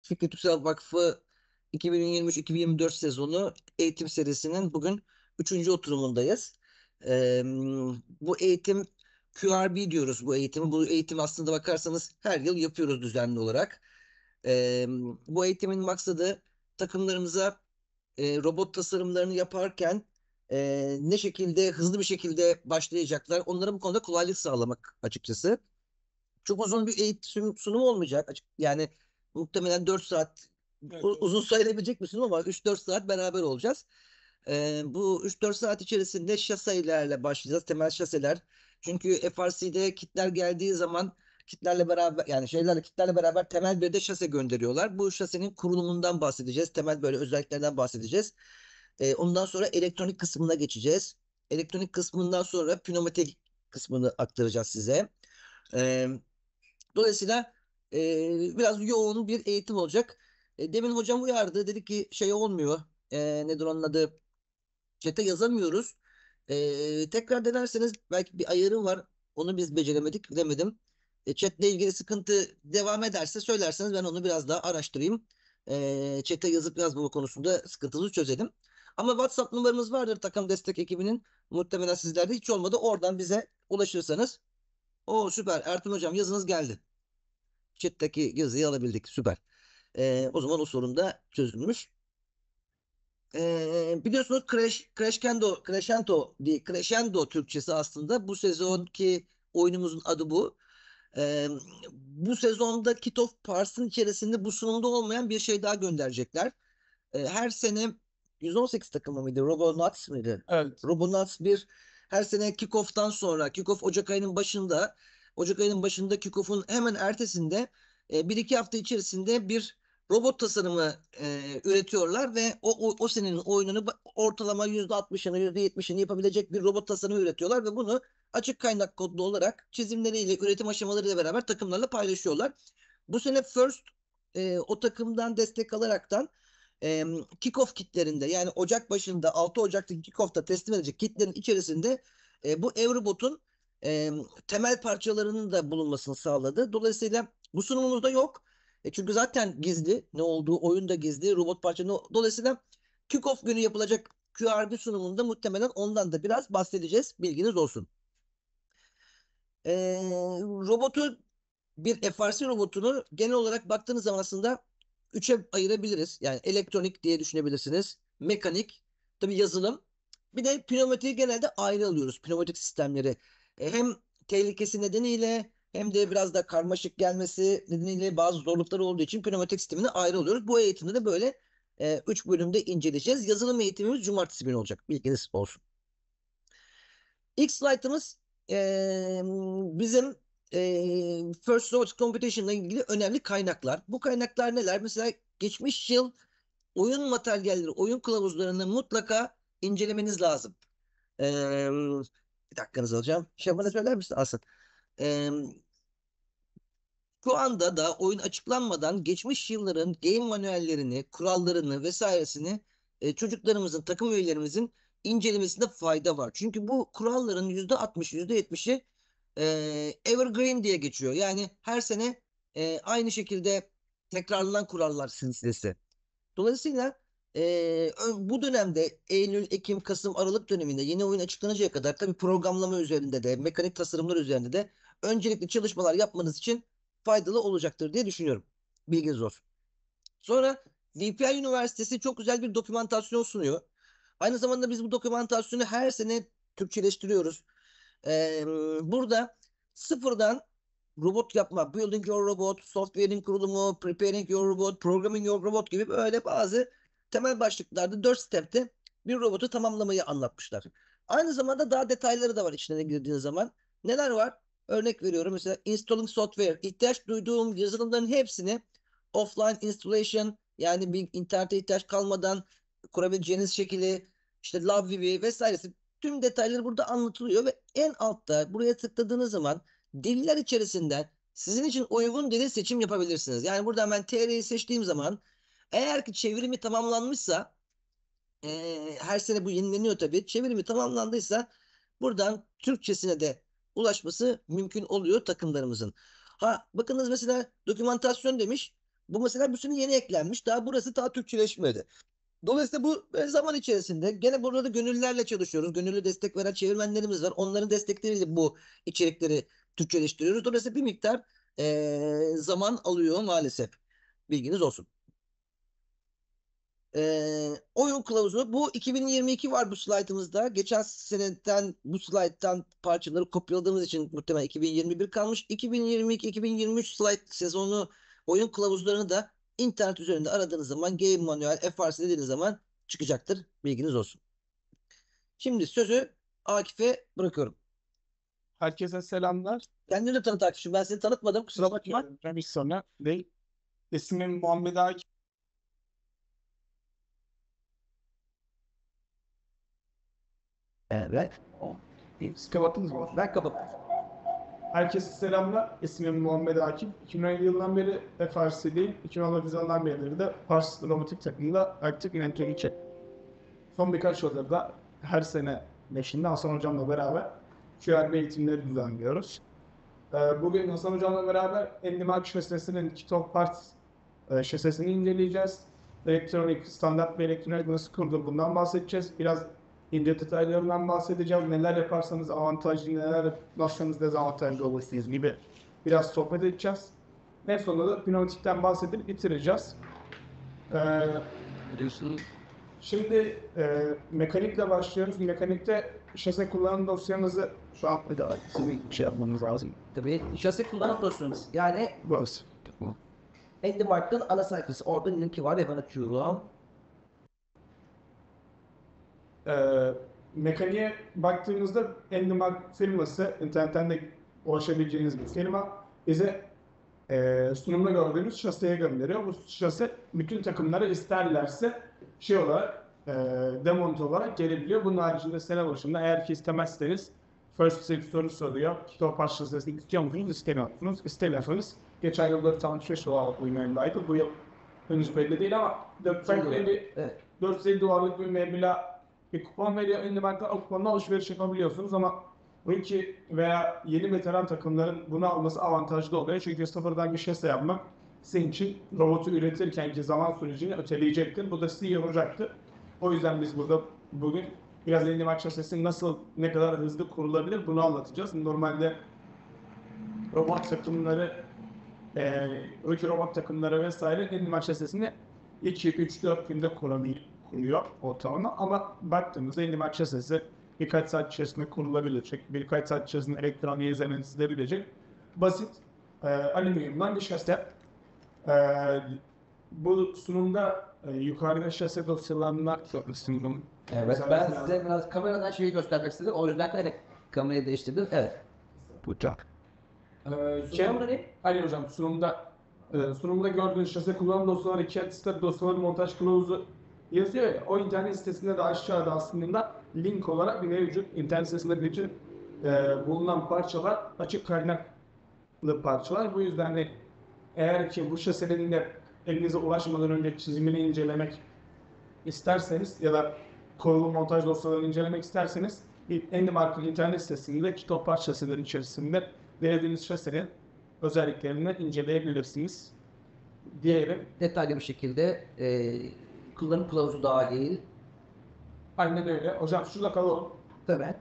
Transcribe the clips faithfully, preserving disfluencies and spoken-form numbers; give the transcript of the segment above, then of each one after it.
Fikri Türksel Vakfı iki bin yirmi üç iki bin yirmi dört sezonu eğitim serisinin bugün üçüncü oturumundayız. Ee, Bu eğitim Q R B diyoruz bu eğitimi. Bu eğitim aslında bakarsanız her yıl yapıyoruz düzenli olarak. Ee, Bu eğitimin maksadı takımlarımıza e, robot tasarımlarını yaparken e, ne şekilde hızlı bir şekilde başlayacaklar onlara bu konuda kolaylık sağlamak açıkçası. Çok uzun bir eğitim sunumu olmayacak. Açık, yani muhtemelen dört saat Evet, u- evet. uzun sayılabilecek bir sunum ama üç dört saat beraber olacağız. Ee, bu üç dört saat içerisinde şaselerle başlayacağız. Temel şaseler. Çünkü F R C'de kitler geldiği zaman kitlerle beraber yani şeylerle kitlerle beraber temel bir de şase gönderiyorlar. Bu şasenin kurulumundan bahsedeceğiz. Temel böyle özelliklerden bahsedeceğiz. Ee, ondan sonra elektronik kısmına geçeceğiz. Elektronik kısmından sonra pneumatik kısmını aktaracağız size. Ee, Dolayısıyla e, biraz yoğun bir eğitim olacak. E, demin hocam uyardı. Dedi ki şey olmuyor. E, nedir onun adı? Chat'e yazamıyoruz. E, tekrar denerseniz belki bir ayarı var. Onu biz beceremedik. Bilemedim. E, chat'le ilgili sıkıntı devam ederse söylerseniz ben onu biraz daha araştırayım. E, chat'e yazıp yazmama konusunda sıkıntınızı çözelim. Ama WhatsApp numaramız vardır takım destek ekibinin. Muhtemelen sizlerde hiç olmadı. Oradan bize ulaşırsanız. O süper. Ertuğrul hocam yazınız geldi. Chat'teki yazıyı alabildik. Süper. Ee, o zaman o sorun da çözülmüş. Ee, biliyorsunuz Crash, Crescendo, Crescendo değil, Crescendo Türkçesi aslında. Bu sezonki oyunumuzun adı bu. Ee, Bu sezonda Kit of Pars'ın içerisinde bu sunumda olmayan bir şey daha gönderecekler. Ee, her sene yüz on sekiz takımı mıydı? Robonauts mıydı? Evet. Robonauts bir her sene kickoff'tan sonra kickoff Ocak ayının başında Ocak ayının başında kickoff'un hemen ertesinde e, bir iki hafta içerisinde bir robot tasarımı e, üretiyorlar ve o, o, o senenin oyununu ba- ortalama yüzde altmışını yüzde yetmişini yapabilecek bir robot tasarımı üretiyorlar ve bunu açık kaynak kodlu olarak çizimleriyle üretim aşamalarıyla beraber takımlarla paylaşıyorlar. Bu sene First e, o takımdan destek alaraktan e, kickoff kitlerinde yani Ocak başında altı Ocak'taki kickoff'ta teslim edecek kitlerin içerisinde e, bu Eurobot'un e, temel parçalarının da bulunmasını sağladı. Dolayısıyla bu sunumumuzda yok. E, çünkü zaten gizli. Ne olduğu oyunda gizli. Robot parça. Dolayısıyla kickoff günü yapılacak Q R B sunumunda muhtemelen ondan da biraz bahsedeceğiz. Bilginiz olsun. E, Robotu bir F R C robotunu genel olarak baktığınız zaman aslında üçe ayırabiliriz. Yani elektronik diye düşünebilirsiniz. Mekanik, tabii yazılım. Bir de pneumatiği genelde ayrı alıyoruz. Pneumatik sistemleri. E, hem tehlikesi nedeniyle hem de biraz da karmaşık gelmesi nedeniyle bazı zorlukları olduğu için pneumatik sistemini ayrı alıyoruz. Bu eğitimde de böyle e, üç bölümde inceleyeceğiz. Yazılım eğitimimiz cumartesi günü olacak. Bilginiz olsun. İlk slaytımız eee, bizim eee, First Robotics Competition ile ilgili önemli kaynaklar. Bu kaynaklar neler? Mesela geçmiş yıl oyun materyalleri, oyun kılavuzlarını mutlaka incelemeniz lazım. Eee Bir dakikanızı alacağım. Şey bana söyler misin Aslı? Eee, Şu anda da oyun açıklanmadan geçmiş yılların game manuellerini, kurallarını vesairesini e, çocuklarımızın, takım üyelerimizin incelemesinde fayda var. Çünkü bu kuralların yüzde altmış, yüzde yetmişi e, evergreen diye geçiyor. Yani her sene e, aynı şekilde tekrarlanan kurallar silsilesi. Dolayısıyla e, bu dönemde Eylül, Ekim, Kasım, Aralık döneminde yeni oyun açıklanıncaya kadar tabii programlama üzerinde de, mekanik tasarımlar üzerinde de öncelikli çalışmalar yapmanız için faydalı olacaktır diye düşünüyorum. Bilginiz olsun. Sonra D P I Üniversitesi çok güzel bir dokümantasyon sunuyor. Aynı zamanda biz bu dokümantasyonu her sene Türkçeleştiriyoruz. Ee, Burada sıfırdan robot yapma, building your robot, software'in kurulumu, preparing your robot, programming your robot gibi böyle bazı temel başlıklarda dört step'te bir robotu tamamlamayı anlatmışlar. Aynı zamanda daha detayları da var içine girdiğiniz zaman. Neler var? Örnek veriyorum mesela installing software. İhtiyaç duyduğum yazılımların hepsini offline installation yani bir internete ihtiyaç kalmadan kurabileceğiniz şekilde işte LabVIEW vesairesi tüm detayları burada anlatılıyor ve en altta buraya tıkladığınız zaman diller içerisinden sizin için uygun dili seçim yapabilirsiniz. Yani buradan ben T R'yi seçtiğim zaman eğer ki çevirimi tamamlanmışsa e, her sene bu yenileniyor tabii. Çevirimi tamamlandıysa buradan Türkçesine de ulaşması mümkün oluyor takımlarımızın. Ha bakınız mesela dokümantasyon demiş. Bu mesela bu sene yeni eklenmiş. Daha burası daha Türkçeleşmedi. Dolayısıyla bu e, zaman içerisinde gene burada da gönüllülerle çalışıyoruz. Gönüllü destek veren çevirmenlerimiz var. Onların destekleriyle bu içerikleri Türkçeleştiriyoruz. Dolayısıyla bir miktar e, zaman alıyor maalesef. Bilginiz olsun. E, oyun kılavuzu bu iki bin yirmi iki var bu slaytımızda. Geçen seneden bu slayttan parçaları kopyaladığımız için muhtemelen iki bin yirmi bir kalmış. iki bin yirmi iki-iki bin yirmi üç slayt sezonu oyun kılavuzlarını da internet üzerinde aradığınız zaman Game Manual F R C dediğiniz zaman çıkacaktır. Bilginiz olsun. Şimdi sözü Akif'e bırakıyorum. Herkese selamlar. Kendini de tanıt Akif'im. Ben seni tanıtmadım. Kusura bakma. Ben hiç sonra değil. İsmim Muhammed Akif. Evet. Siz kapattınız mı? Ben kapattım. Herkese selamlar. İsmim Muhammed Akif. iki bin on yedi yılından beri F R C'deyim. iki bin on dokuz yılından beri de Pars Robotik takımında aktif yönetici için. Son birkaç yıldır da her sene beşinde Hasan Hocam'la beraber Q R B eğitimleri düzenliyoruz. Ee, Bugün Hasan Hocam'la beraber Endimark şasisinin Kitop Parts e, şasisini inceleyeceğiz. Elektronik, standart bir elektronik nasıl kurulur bundan bahsedeceğiz. Biraz ince detaylarından bahsedeceğim. Neler yaparsanız avantajlı, neler yapmazsanız dezavantajlı olursunuz gibi biraz sohbet edeceğiz. En sonunda da pneumatikten bahsedip bitireceğiz. Ee, Şimdi e, mekanikle başlıyoruz. Mekanikte şase kullanım dosyanızı şu an bir daha bir şey yapmanız lazım. Tabii şase kullanım dosyamız. Yani Burası. Endimark'ın ana sayfası. Orada linki var. Hemen açıyorum. Ee, Mekaniğe baktığımızda Endimark firması, internetten de ulaşabileceğiniz bir firma, bize e, sunumda gördüğümüz şaseye gönderiyor. Bu şase bütün takımlara isterlerse şey olarak, e, demonte olarak gelebiliyor. Bunun haricinde sene başında eğer ki istemezseniz first save soru soruyor. Kitap parçasını istiyor musunuz, istemiyor musunuz? İstemiyorsanız geçen yılda tanışmış olarak uymayındaydı. Bu yıl henüz belli değil ama dört yüz elli dolarlık bir meblağ bir kupon veriyor. Ünlü banka o kuponla alışveriş yapabiliyorsunuz ama bu iki veya yeni veteran takımların bunu alması avantajlı oluyor. Çünkü sıfırdan bir şase yapmak sizin için robotu üretirkenki zaman sürecini öteleyecektir. Bu da sizi yoracaktır. O yüzden biz burada bugün biraz yeni maç şasesi nasıl, ne kadar hızlı kurulabilir bunu anlatacağız. Normalde robot takımları, e, öykü robot takımları vesaire yeni maç şasesini iki üç dört günde kuruluyor ortalama ama baktığımızda yeni maç şasesi birkaç saat içerisinde kurulabilecek, birkaç saat içerisinde elektroniğe izlenebilecek basit e, alüminyumdan bir şase. E, bu sunumda e, yukarıda şase dosyalarına sunum. Evet, ben size biraz kameradan şeyi göstermek istedim. O yüzden de kamerayı değiştirdim. Evet. Bıçak. Ee, Ali hocam sunumda e, sunumda gördüğünüz şase kullanım dosyaları, iki site dosyaları, montaj kılavuzu yazıyor ya, o internet sitesinde de aşağıda aslında link olarak bir mevcut. İnternet sitesinde bütün e, bulunan parçalar açık kaynaklı parçalar. Bu yüzden de eğer ki bu şasenin de elinize ulaşmadan önce çizimini incelemek isterseniz ya da kurulum montaj dosyalarını incelemek isterseniz Endimark'ın internet sitesinde kitap parçasının içerisinde denediğiniz şasenin özelliklerini inceleyebilirsiniz diyelim. Detaylı bir şekilde e, kullanım kılavuzu dahil. Aynen öyle. Hocam şurada kalalım. Tabii.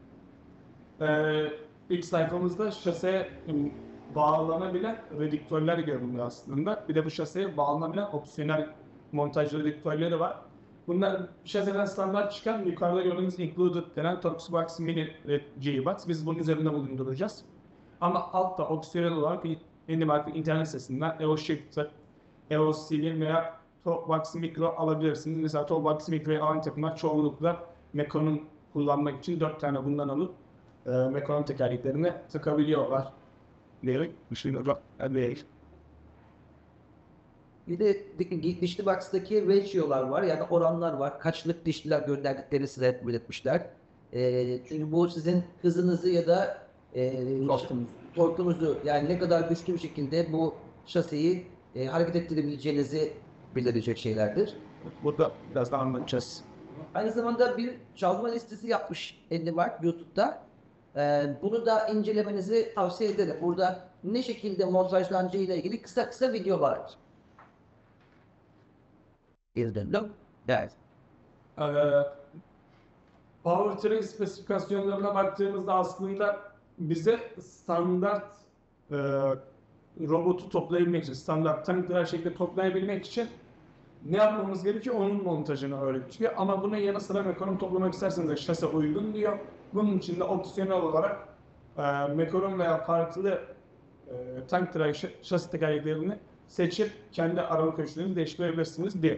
Ee, ilk sayfamızda şaseye bağlanabilen redüktörler görünüyor aslında. Bir de bu şaseye bağlanabilen opsiyonel montaj redüktörleri var. Bunlar şaseden standart çıkan yukarıda gördüğünüz included denen Torxbox Mini G-Box. Biz bunun üzerinde bulunduracağız. Ama altta opsiyonel olarak bir Endimark'ın internet sitesinden E O Shifter, E O Clean veya Torxbox Micro alabilirsiniz. Mesela Torxbox Micro'yu alan takımlar çoğunlukla Mekon'un kullanmak için dört tane bundan alıp e, Mekon'un tekerleklerine tıkabiliyorlar. Diyerek düşünüyorum. Hadi. Bir de di- dişli box'taki ratio'lar var, yani oranlar var. Kaçlık dişliler gönderdiklerini size belirtmişler. E, çünkü bu sizin hızınızı ya da e, torkunuzu, yani ne kadar güçlü bir şekilde bu şaseyi e, hareket ettirebileceğinizi belirleyecek şeylerdir. Burada biraz daha anlatacağız. Aynı zamanda bir çalma listesi yapmış Endimark YouTube'da. Ee, bunu da incelemenizi tavsiye ederim. Burada ne şekilde montajlanacağı ile ilgili kısa kısa videolar var. izledim. Evet. Ee, Powertrain spesifikasyonlarına baktığımızda aslında bize standart e, robotu toplayabilmek için, standart tankları her şekilde toplayabilmek için ne yapmamız gerekiyor? Onun montajını öğretiyor. Ama bunun yanı sıra mekaron toplamak isterseniz de şase uygun diyor. Bunun için de opsiyonel olarak e, mekaron veya farklı e, tank tırağı şasi tekerleklerini seçip kendi araba ölçülerini değiştirebilirsiniz diye.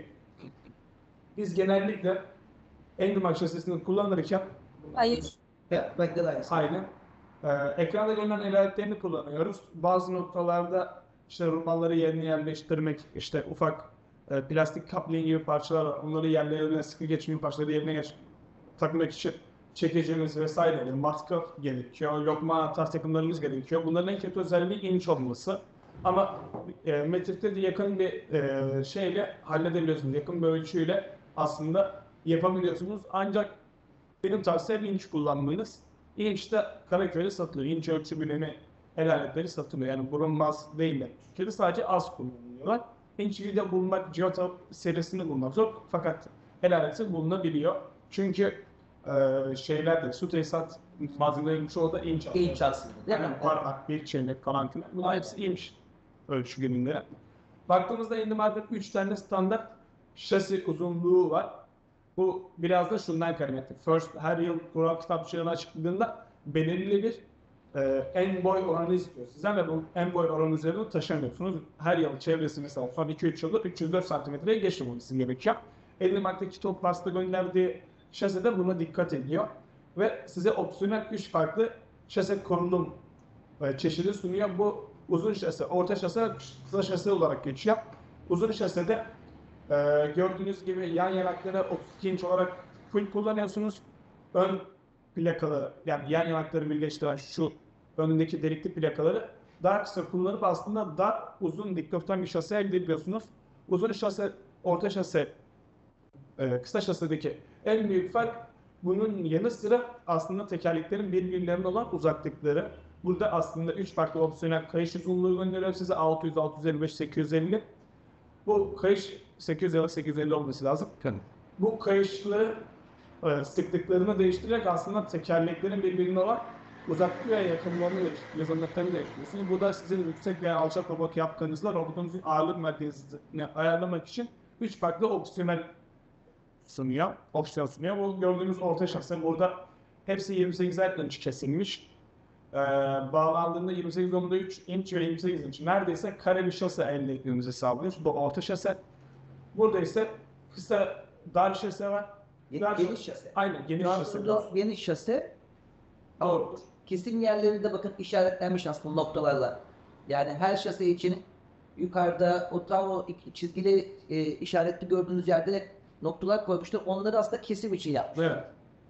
Biz genellikle Endumak şasisini kullanırken Hayır. Ya, bak da aynısı. aynen e, ekranda görünen eyaletlerini kullanıyoruz. Bazı noktalarda işte rumalları yerine yerleştirmek, işte ufak e, plastik kaplin gibi parçalar var. Onları yerlerine sıkı geçmeyen parçaları yerine geç takmak için çekicimiz vesaire, matkap gerekiyor, lokma tarz takımlarımız gerekiyor. Bunların en kötü özelliği inç olması. Ama e, metrikte de yakın bir e, şeyle halledebiliyorsunuz. Yakın bir ölçüyle aslında yapabiliyorsunuz. Ancak benim tavsiyem inç kullanmanız. İnç de Karaköy'de satılıyor. İnç ölçü birimi el aletleri satılıyor. Yani bulunmaz değil de. Türkiye'de sadece az kullanılıyorlar. İnç'i de bulmak, Giotto serisini bulmak zor. Fakat el aleti bulunabiliyor. Çünkü e, şeylerde, su tesisat malzemelerinin çoğu da inç aslında. İnç aslında, değil mi? Yani parmak, bir çeyrek falan filan. Bunlar hepsi inç ölçümünde. Baktığımızda Endumak'ta üç tane standart şasi uzunluğu var. Bu biraz da şundan kaynaklı. First, her yıl kural kitapçığına açıkladığında belirli bir e, en boy oranı istiyor sizden ve bu en boy oranı üzerinde taşımıyorsunuz. Her yıl çevresi mesela son iki üç yılda üç yüz dört santimetreye geçmemesi gerekiyor. Endumak'taki top pasta gönderdiği şase de buna dikkat ediyor. Ve size opsiyonel üç farklı şase konulum e, çeşidi sunuyor. Bu uzun şase, orta şase, kısa şase olarak geçiyor. Uzun şasede Ee, gördüğünüz gibi yan yanakları otuz iki inç olarak full kullanıyorsunuz. Ön plakaları, yani yan yanakları birleştiren şu önündeki delikli plakaları daha kısa kullanıp aslında dar, uzun dikdörtgen bir şase elde ediyorsunuz. Uzun şase, orta şase, e, kısa şasedeki en büyük fark bunun yanı sıra aslında tekerleklerin birbirlerine olan uzaklıkları. Burada aslında üç farklı opsiyonel kayış uzunluğu gönderiyor size altı yüz, altı yüz elli beş, sekiz yüz elli. Bu kayış sekiz yüz elli sekiz yüz elli olması lazım. Bu kayışları e, sıklıklarını değiştirerek aslında tekerleklerin birbirine olan uzaklık ve yakınlığını yazılmaklarını değiştiriyorsunuz. Bu da sizin yüksek veya alçak robot yaptığınızda robotunuzun ağırlık merkezini ayarlamak için üç farklı opsiyonel sunuyor. Opsiyon sunuyor. Bu gördüğünüz orta şase burada hepsi yirmi sekiz inç kesilmiş. Ee, bağlandığında yirmi sekiz nokta üç inç ve yirmi sekiz inç neredeyse kare bir şase elde etmemizi sağlıyor. Bu orta şase. Burada ise kısa dar şase var. Dar, Geniş şase. Aynen geniş şase. Aslında geniş şase Doğrudur. kesim yerleri de bakın işaretlenmiş aslında noktalarla. Yani her şase için yukarıda o tam o iki çizgili e, işaretli gördüğünüz yerde noktalar koymuşlar. Onları aslında kesim için yapmış. Evet.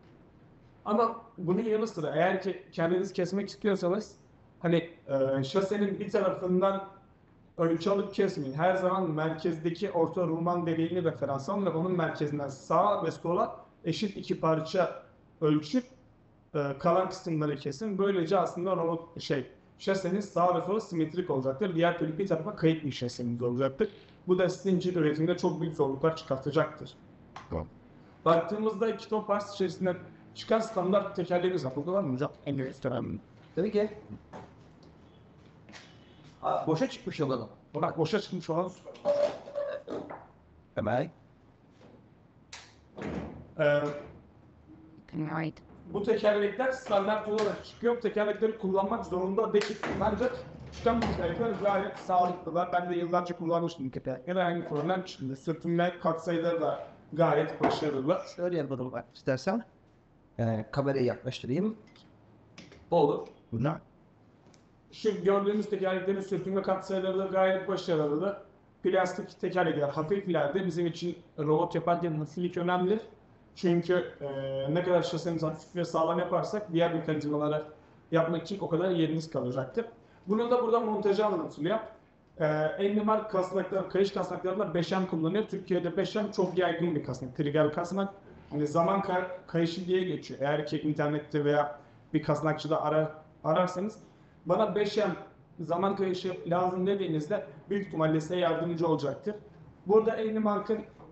Ama bunun yanı sıra eğer ki kendiniz kesmek istiyorsanız hani e, şasenin bir tarafından ölçü alıp kesmeyin. Her zaman merkezdeki orta ruman deliğini referans alın ve onun merkezinden sağa ve sola eşit iki parça ölçüp e, kalan kısımları kesin. Böylece aslında robot şey şaseniz sağa ve sola simetrik olacaktır. Diğer türlü bir tarafa kayıp bir şaseniz olacaktır. Bu da sizin için üretimde çok büyük zorluklar çıkartacaktır. Tamam. Baktığımızda iki ton parça içerisinde çıkan standart tekerleğimiz var. Burada var mı hocam? En büyük tekerleğimiz. Tabii ki. Aa, boşa çıkmış olalım. Bak boşa çıkmış olan Hemen. Ee, Right. bu tekerlekler standart olarak çıkıyor. Bu tekerlekleri kullanmak zorunda değil. Ancak çıkan bu tekerlekler gayet sağlıklılar. Ben de yıllarca kullanmıştım tekerlekleri. Aynı problem çıktı. Sürtünme katsayıları da gayet başarılı. Şöyle yapalım bak istersen. Yani kamerayı yaklaştırayım. Bu olur. Bunlar. Şu gördüğümüz tekerleklerin sürtünme katsayıları da gayet başarılı. Plastik tekerlekler hafiflerde bizim için robot yaparken hafiflik önemli. Çünkü e, ne kadar şasemizi hafif ve sağlam yaparsak diğer mekanizmaları yapmak için o kadar yeriniz kalacaktır. Bunun da burada montajı anlatılıyor. E, Endumak kasnaklar, kayış kasnaklarında beş M kullanıyor. Türkiye'de beş M çok yaygın bir kasnak. Trigger kasnak. Hani zaman kay kayışı diye geçiyor. Eğer ki internette veya bir kasnakçıda ara, ararsanız bana beş M zaman kayışı lazım dediğinizde büyük ihtimalle size yardımcı olacaktır. Burada Endumak'ın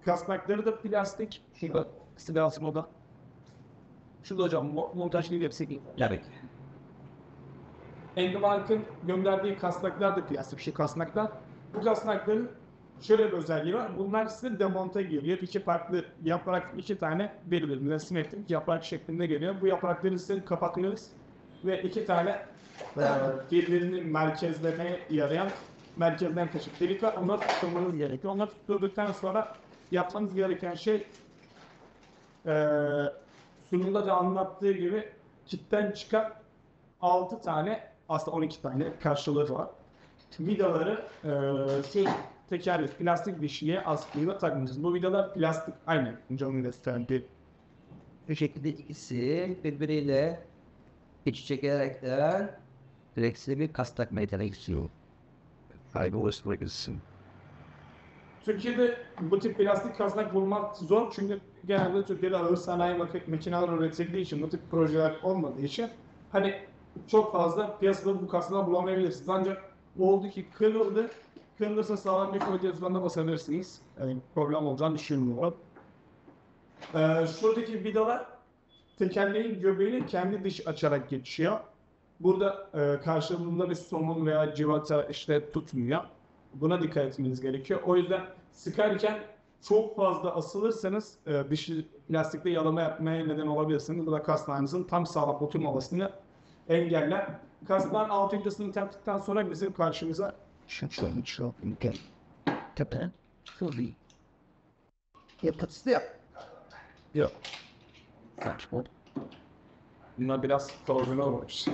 kasnakları da plastik. Şurada silahsın o da. Şurada hocam mo- montaj değil hepsi. Evet. Endmark'ın gönderdiği kasnaklar da plastik şey kasnaklar. Bu kasnakların şöyle bir özelliği var. Bunlar size demonta geliyor. İki farklı yaprak, iki tane birbirine simetrik yaprak şeklinde geliyor. Bu yaprakları size kapatıyoruz ve iki tane e, birbirini merkezlemeye yarayan merkezden taşıp delik var. Onları tutturmanız gerekiyor. Onları tutturduktan sonra yapmanız gereken şey e, sunumda da anlattığı gibi kitten çıkan altı tane aslında on iki tane karşılığı var. Vidaları e, şu tekerlek plastik dişliğe askıyla takmışız. Bu vidalar plastik aynı canın gösterdiği. Bu şekilde ikisi birbiriyle iç çekerekten direksiyon bir kas takmaya gerekiyor. Hayırlı olsun. Türkiye'de bu tip plastik kasnak bulmak zor çünkü genelde Türkiye'de ağır sanayi mak- makineler üretildiği için bu tip projeler olmadığı için hani çok fazla piyasada bu kasnağı bulamayabilirsiniz. Ancak oldu ki kırıldı, kırılırsa sağlam bir kolyesine basabilirsiniz. Yani problem olacağını düşünmüyorum. Ee, şuradaki vidalar tekerleğin göbeğini kendi dış açarak geçiyor. Burada e, karşılığında bir somun veya civata işte tutmuyor. Buna dikkat etmeniz gerekiyor. O yüzden sıkarken çok fazla asılırsanız e, dışı plastikte yalama yapmaya neden olabilirsiniz. Bu da kasnağınızın tam sağlam oturmamasını engeller. Kasnağın alt ünitesini taktıktan sonra bizim karşımıza Şu şu şu mükemmel. Tepe. Şurayı. Yapısı yap. Yok. Saçma. bunlar biraz sorun olmuş.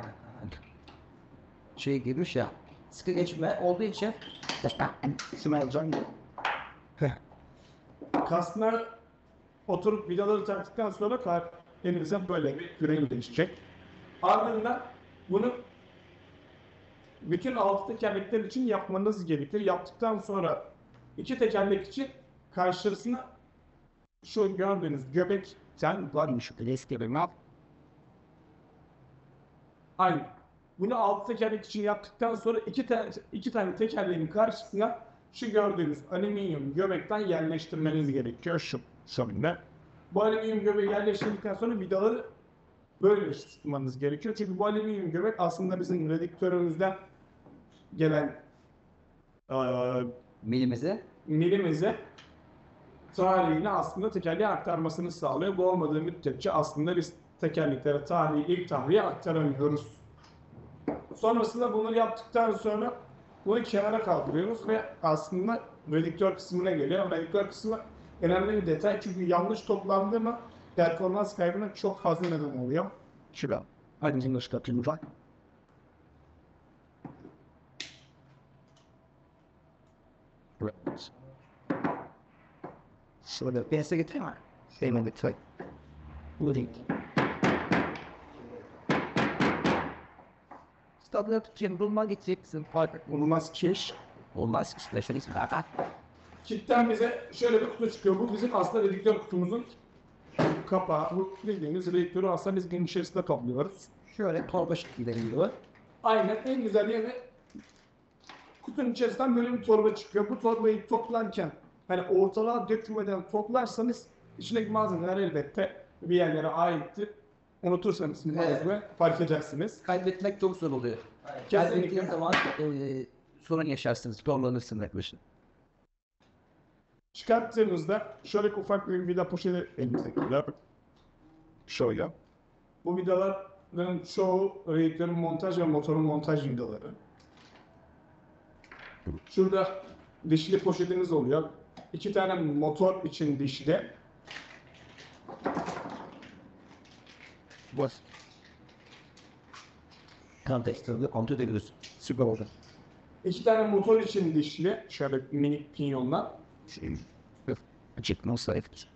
Şey girmiş ya. Sıkı geçme olduğu için. Şunu alacağım. Kasnağı oturup vidaları taktıktan sonra kar elinize böyle bir yüreği değişecek. Ardından bunu bütün altı tekerlekler için yapmanız gerekir. Yaptıktan sonra iki tekerlek için karşısına şu gördüğünüz göbekten Varmış. Eski bir map. aynı. Bunu altı tekerlek için yaptıktan sonra iki, te iki tane tekerleğin karşısına şu gördüğünüz alüminyum göbekten yerleştirmeniz gerekiyor şu şöyle. Bu alüminyum göbeği yerleştirdikten sonra vidaları böyle tutmanız gerekiyor. Çünkü bu alüminyum göbek aslında bizim redüktörümüzden gelen eee Milimize. milimize tarihini aslında tekerleğe aktarmasını sağlıyor. Bu olmadığı müddetçe aslında biz tekerleklere tarihi ilk tarihe aktaramıyoruz. Sonrasında bunu yaptıktan sonra bunu kenara kaldırıyoruz ve aslında redüktör kısmına geliyor. Redüktör kısmı önemli bir detay çünkü yanlış toplandı mı performans kaybına çok fazla neden oluyor. Şurada. Hadi şimdi çıkartayım ufak. Şöyle pense getireyim mi? Şeyime getireyim. Bu değil. Stadına tutayım. Bulma gideceksin. Fark Bulunmaz kiş. olmaz. İşte şöyle sıra. Kitten bize şöyle bir kutu çıkıyor. Bu bizim aslında redüktör kutumuzun kapağı. Bu bildiğimiz redüktörü aslında biz gün içerisinde kaplıyoruz. Şöyle torba şekilde geliyor. Aynen en güzel yeri kutunun içerisinden böyle bir torba çıkıyor. Bu torbayı toplarken hani ortalığa dökülmeden toplarsanız içindeki malzemeler elbette bir yerlere aittir. Unutursanız malzeme fark edersiniz. Kaybetmek çok zor oluyor. Kesinlikle. Kaybettiğin zaman e, sorun yaşarsınız. Zorlanırsın yaklaşık. Çıkarttığımızda şöyle ufak bir vida poşeti elimizdekiler. Şöyle. Bu vidaların çoğu redüktörün montaj ve motorun montaj vidaları. Şurada dişli poşetimiz oluyor. İki tane motor için dişli. Boş. Kan tekstörde kontrol edebilirsin. Süper oldu. İki tane motor için dişli. Şöyle minik pinyonlar. Açık nasıl yapacağız?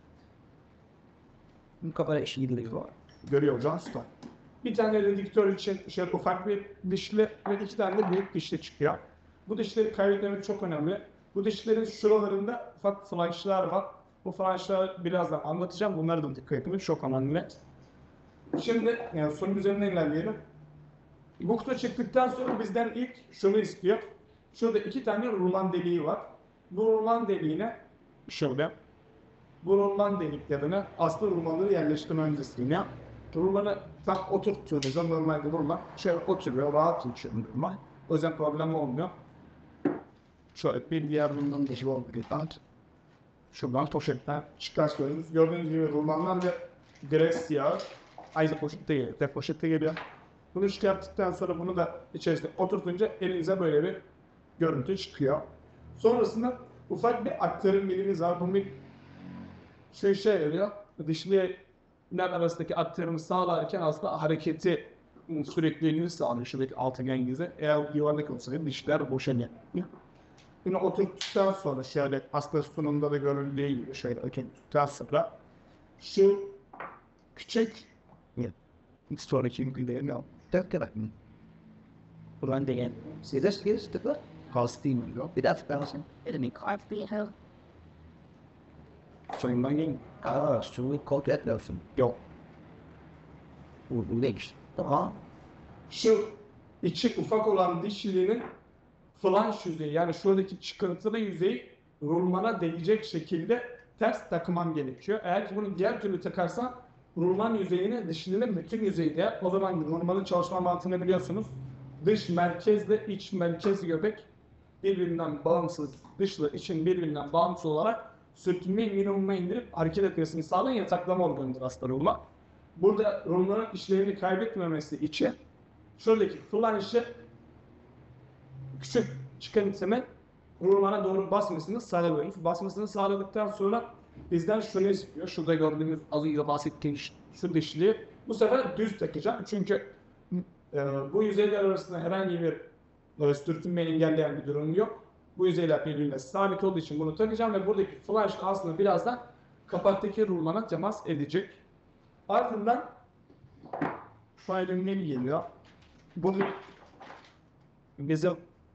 Bu kadar işi gidiyor. Görüyor olacağız. Bir tane redüktör için şöyle ufak bir dişli ve iki tane de büyük dişli çıkıyor. Bu dişleri kaybetmemek çok önemli. Bu dişlerin şuralarında ufak flanşlar var. Bu flanşları birazdan anlatacağım. Bunları da dikkat etmeniz çok önemli. Şimdi yani sorun üzerinden ilerleyelim. Bu kutu çıktıktan sonra bizden ilk şunu istiyor. Şurada iki tane rulan deliği var. Bu rulan deliğine şöyle bu rulman deliklerine aslında rulmanları yerleştirme öncesinde rulmanı tam oturttuğunuzda normalde rulman şöyle oturuyor, rahat geçiyor rulman. O yüzden problem olmuyor. Şöyle bir diğer rulmanın dışı olmuyor. Şuradan poşetten çıkartıyoruz. Gördüğünüz gibi rulmanlar ve direkt siyah. Aynı poşette geliyor. Tek poşette geliyor. Bunu çıkarttıktan sonra bunu da içerisine oturtunca elinize böyle bir görüntü çıkıyor. Sonrasında ufak bir aktarım milimiz var. Bu bir şey şey yarıyor. Dışlılar arasındaki aktarımı sağlarken aslında hareketi sürekliliğini sağlıyor. Şuradaki altıgen gibi. Eğer yuvarlak olsaydı dişler boşanıyor. Bunu oturttuktan sonra şöyle aslında sunumda da görüldüğü gibi şöyle oturttuktan sonra şu küçük sonraki ülkelerini al. Dört taraf mı? Buradan değil. Size bir sıfır. Kastım yok. Bir dakika kalsın. Elimi kalp bir hel. Soyundan gelin. Aa, suyu kontrol etmiyorsun. Yok. Bu, bu değil. Tamam. Şu içi ufak olan dişlinin flanş yüzeyi, yani şuradaki çıkıntılı yüzeyi rulmana değecek şekilde ters takman gerekiyor. Eğer ki bunu diğer türlü takarsan rulman yüzeyine dişlinin bütün yüzeyde, o zaman rulmanın çalışma mantığını biliyorsunuz. Dış merkezle iç merkez göbek birbirinden bağımsız, dışla için birbirinden bağımsız olarak sürtünmeyi minimuma indirip hareket etmesini sağlayan yataklama organıdır aslında rulman. Burada rulmanın işlevini kaybetmemesi için şuradaki flanşı küçük çıkıntının rulmana doğru basmasını sağlıyoruz. Basmasını sağladıktan sonra bizden şunu istiyor. Şurada gördüğünüz az önce bahsettiğim şu dişliği bu sefer düz takacağım. Çünkü e, bu yüzeyler arasında herhangi bir e, sürtünmeyi engelleyen bir durum yok. Bu yüzeyler birbirine sabit olduğu için bunu takacağım ve buradaki flash aslında birazdan kapaktaki rulmana temas edecek. Ardından failin geliyor. Bu bizim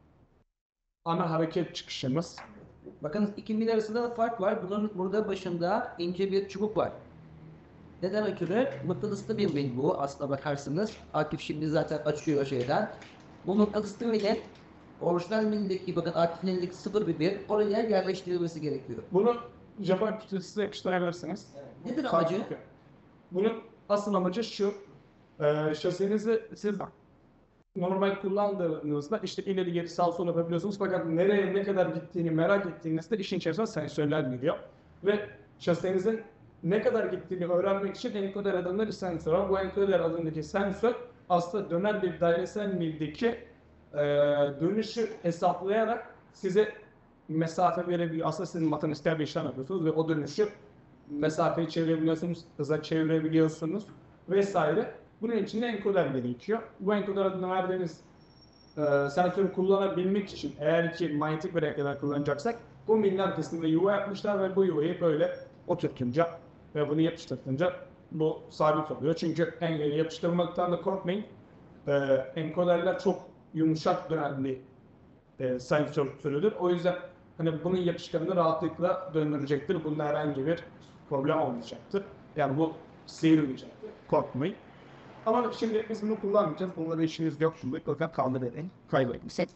ana hareket çıkışımız. Bakın ikiminin arasında da fark var. Bunun burada başında ince bir çubuk var. Neden ötürü? Mıknatıslı bir mil bu aslına bakarsınız. Akif şimdi zaten açıyor şeyden. Bu mıknatıslı milin orijinal milindeki, bakın Akif'in elindeki sıfır bir bir oraya yerleştirilmesi gerekiyor. Bunu Japon kütlesine yapıştırabilirsiniz. Nedir amacı? Bunun asıl amacı şu. E, şasenizi siz normal kullandığınızda işte ileri geri sağ sol yapabiliyorsunuz, fakat nereye ne kadar gittiğini merak ettiğinizde işin içerisine sensörler giriyor. Ve şasenizin ne kadar gittiğini öğrenmek için enkoder adında bir sensör var. Bu enkoder adındaki sensör aslında döner bir dairesel mildeki e, dönüşü hesaplayarak size mesafe verebiliyor. Aslında sizin matematiksel bir işlem yapıyorsunuz ve o dönüşü mesafeyi çevirebiliyorsunuz, hıza çevirebiliyorsunuz vesaire. Bunun için de enkoder gerekiyor. Bu enkoder adına verdiğiniz e, sensörü kullanabilmek için, eğer ki manyetik bir enkoder kullanacaksak, bu milin arkasında yuva yapmışlar ve bu yuvayı böyle oturtunca ve bunu yapıştırınca bu sabit oluyor. Çünkü engeli yapıştırmaktan da korkmayın. E, enkoderler çok yumuşak dönen bir e, sensör türüdür. O yüzden hani bunun yapışkanını rahatlıkla döndürecektir. Bunda herhangi bir problem olmayacaktır. Yani bu sıyırmayacaktır. Korkmayın. Ama şimdi biz bunu kullanmayacağız. Bunlara işimiz yok şimdi. Bakın kaldırın. Kaybedin. Set.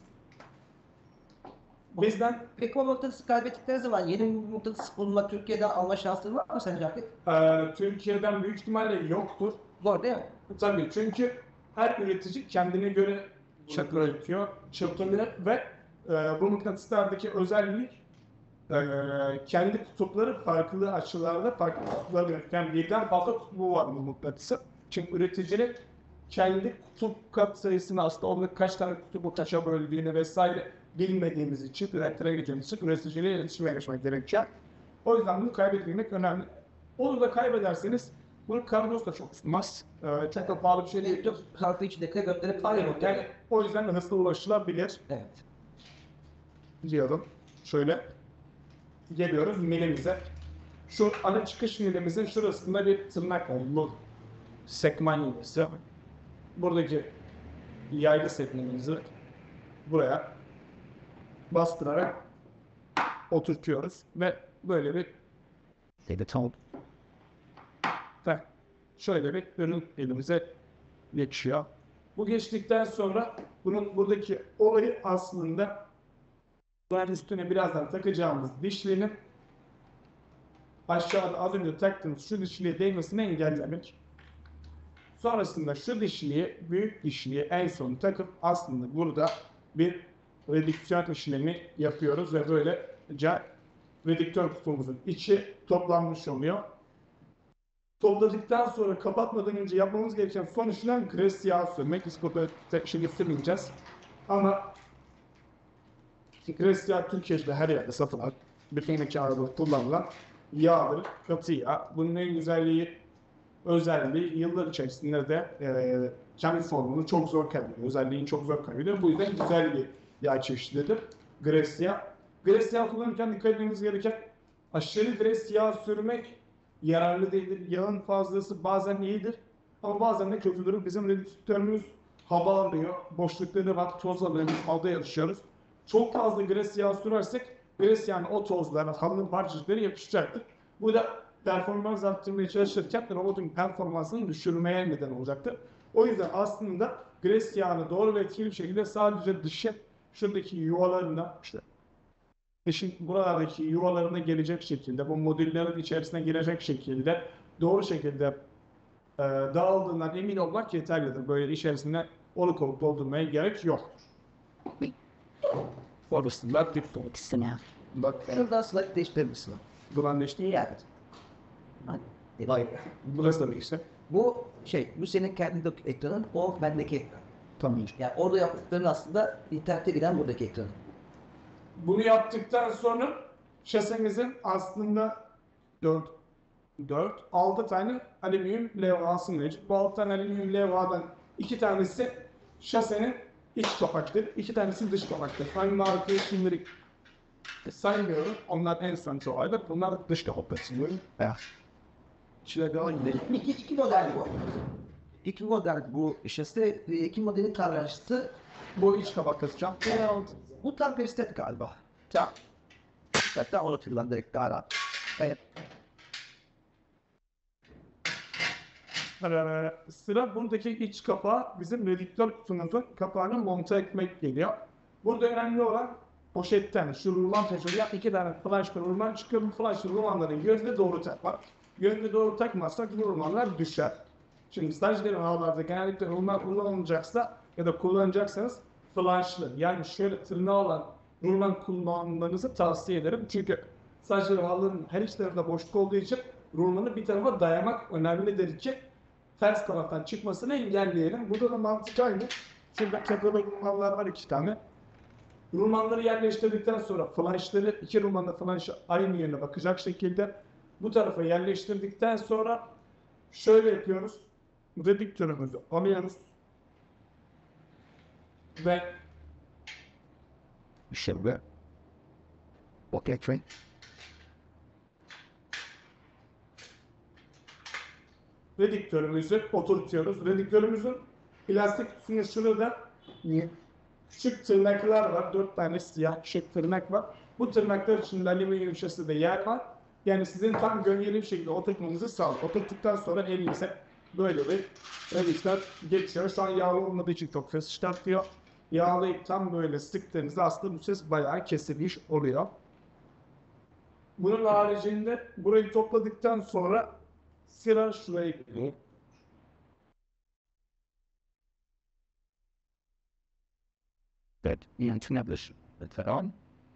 Bizden Peki o mıknatısı kaybettikleri zaman yeni bir mıknatıs bulmak Türkiye'de alma şansları var mı sence Akif? e, Türkiye'den büyük ihtimalle yoktur. Zor değil mi? Tabii, çünkü her üretici kendine göre çakı üretiyor, çırpınıyor ve e, bu mıknatıslardaki özellik e, kendi kutupları farklı açılarda farklı kutuplara dönüyor. Yani birden fazla kutbu var bu mıknatısı. Çünkü üreticinin kendi kutup kat sayısını, aslında orada kaç tane kutubu kaça böldüğünü vesaire bilmediğimiz için, ürettirebileceğimiz için üreticiyle iletişime geçmek gerekiyor. O yüzden bunu kaybetmemek önemli. Onu da kaybederseniz bunun kargosu da çok tutmaz. Ee, çok da pahalı bir şey değil. Kartı içindeki gökleri pay yok. Yani o yüzden hızlı ulaşılabilir Evet. diyorum. Şöyle geliyoruz milimize. Şu ana çıkış milimizin şurasında bir tırnak var. Bu sekman yuvası. Buradaki yaylı sekmanımızı buraya bastırarak oturtuyoruz ve böyle bir ve şöyle bir ürün elimize geçiyor. Bu geçtikten sonra bunun buradaki olayı aslında bunun üstüne birazdan takacağımız dişlinin aşağıda az önce taktığımız şu dişliğe değmesini engellemek. Sonrasında şu dişliği, büyük dişliği en son takıp aslında burada bir redüksiyon işlemi yapıyoruz ve böylece redüktör kutumuzun içi toplanmış oluyor. Topladıktan sonra kapatmadan önce yapmamız gereken son işlem gres yağı sürmek. İskopa şey getirmeyeceğiz. Ama gres yağı Türkiye'de her yerde satılan, bütün mekanlarda kullanılan yağdır, katı yağ. Bunun en güzelliği, özelliği yıllar içerisinde de e, kendi formunu çok zor kaybediyor. Özelliğini çok zor kaybediyor. Bu yüzden güzel bir yağ çeşididir. Gres yağı. Gres yağı kullanırken dikkat etmemiz gereken aşırı gres yağı sürmek yararlı değildir. Yağın fazlası bazen iyidir ama bazen de kötüdür. Bizim redüktörümüz hava alıyor, boşlukları var, toz alıyoruz, havada yarışıyoruz. Çok fazla gres yağı sürersek gres yani o tozlara, halının parçacıkları yapışacaktır. Bu da performans arttırmaya çalışırken robotun performansını düşürmeye neden olacaktır. O yüzden aslında gres yağını doğru ve etkili bir şekilde sadece dışı şuradaki yuvalarına, işte dışın buralardaki yuvalarına gelecek şekilde, bu modüllerin içerisine girecek şekilde doğru şekilde e, dağıldığından emin olmak yeterlidir. Böyle içerisinde oluk olup doldurmaya gerek yok. Orasında bir tutuk. Sınav. Bak, Şuradan slide değiştirir misin? bulan işte. Evet. Vay. Burası da bir işte. Bu şey, bu senin kendi ekranın, o bendeki ekran. Tamam. Yani orada yaptıkların aslında internete giden buradaki ekran. Bunu yaptıktan sonra şasemizin aslında dört, dört, altı tane alüminyum levhası mevcut. Bu altı tane alüminyum levhadan iki tanesi şasenin iç kapaktır, iki tanesi dış kapaktır. Hangi markayı şimdilik saymıyorum. Onlar en son çoğaldı. Bunlar dış kapakta sanıyorum. Evet. Şöyle devam edelim. İki, iki model bu. İki model bu şase, iki modelin karşısı. Bu iç kapakta sıcak. Bu tam peristet galiba. Tamam. Hatta onu kullandık galiba. Evet. Ee, sıra buradaki iç kapağı bizim redüktör kutumuzun kapağını monte etmek geliyor. Burada önemli olan poşetten şu rulan taşıyan iki tane flash rulan çıkıyor. Bu flash rulanların yönüne doğru takmak. Yönüne doğru takmazsak bu rulanlar düşer. Şimdi stajyerin ağlarda genellikle rulan kullanılacaksa ya da kullanacaksanız flashlı yani şöyle tırnağı olan rulan kullanmanızı tavsiye ederim. Çünkü stajyerin ağların her iki tarafında boşluk olduğu için rulanı bir tarafa dayamak önemlidir ki ters taraftan çıkmasını engelleyelim. Burada da mantık aynı. Şimdi çakılı rumanlar var iki tane. Rumanları yerleştirdikten sonra flashları, iki rumanla flash aynı yerine bakacak şekilde bu tarafa yerleştirdikten sonra şöyle yapıyoruz. Redüktörümüzü alıyoruz. Ve Şimdi. Okay, train. redüktörümüzü oturtuyoruz. Redüktörümüzün plastik üstünde şurada küçük tırnaklar var. Dört tane siyah küçük tırnak var. Bu tırnaklar içinde alüminyum şaside yer var. Yani sizin tam gölgeli bir şekilde oturtmanızı sağlar. Oturttuktan sonra elinize böyle bir redüktör geçiyor. Şu an yağlı olmadığı için çok ses çıkartıyor. Yağlayıp tam böyle sıktığınızda aslında bu ses bayağı kesilmiş oluyor. Bunun haricinde burayı topladıktan sonra sıra şuraya geliyor. That internet Tamam.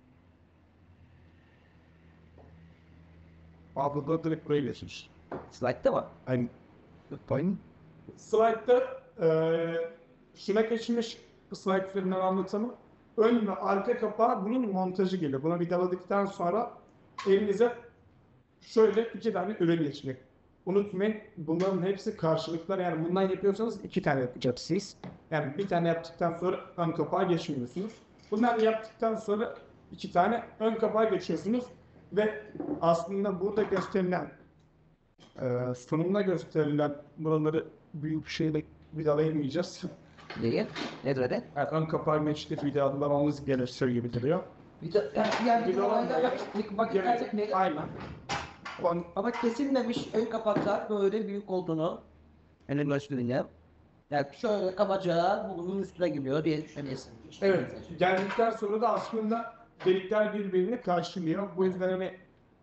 Altta direkt buraya geçmiş. Slide'da mı? Yani Point. slide'da eee şuna geçmiş slide üzerinden anlatamam. Ön ve arka kapağı bunun montajı geliyor. Buna vidaladıktan sonra elinize şöyle iki tane ürün geçecek. Unutmayın bunların hepsi karşılıklar. Yani bundan yapıyorsanız iki tane yapacaksınız. Yani bir tane yaptıktan sonra ön kapağı geçmiyorsunuz. Bunları yaptıktan sonra iki tane ön kapağı geçiyorsunuz. Ve aslında burada gösterilen e, sunumda gösterilen buraları büyük bir şeyle vidalayamayacağız. Neyi? Nedir öyle? Yani ön kapağı geçti vidalamamız gerekiyor gibi duruyor. Bir de yani, yani bir Bir de olayda olan- vakit vakit Evet, kaybetmeyelim. aynen. On, Ama kesilmemiş ön kapaklar böyle büyük olduğunu en başlığıyla yani şöyle kabaca bunun üstüne giriyor diye düşünebilirsin. evet, geldikten sonra da aslında delikler birbirini karşılıyor. Bu yüzden hani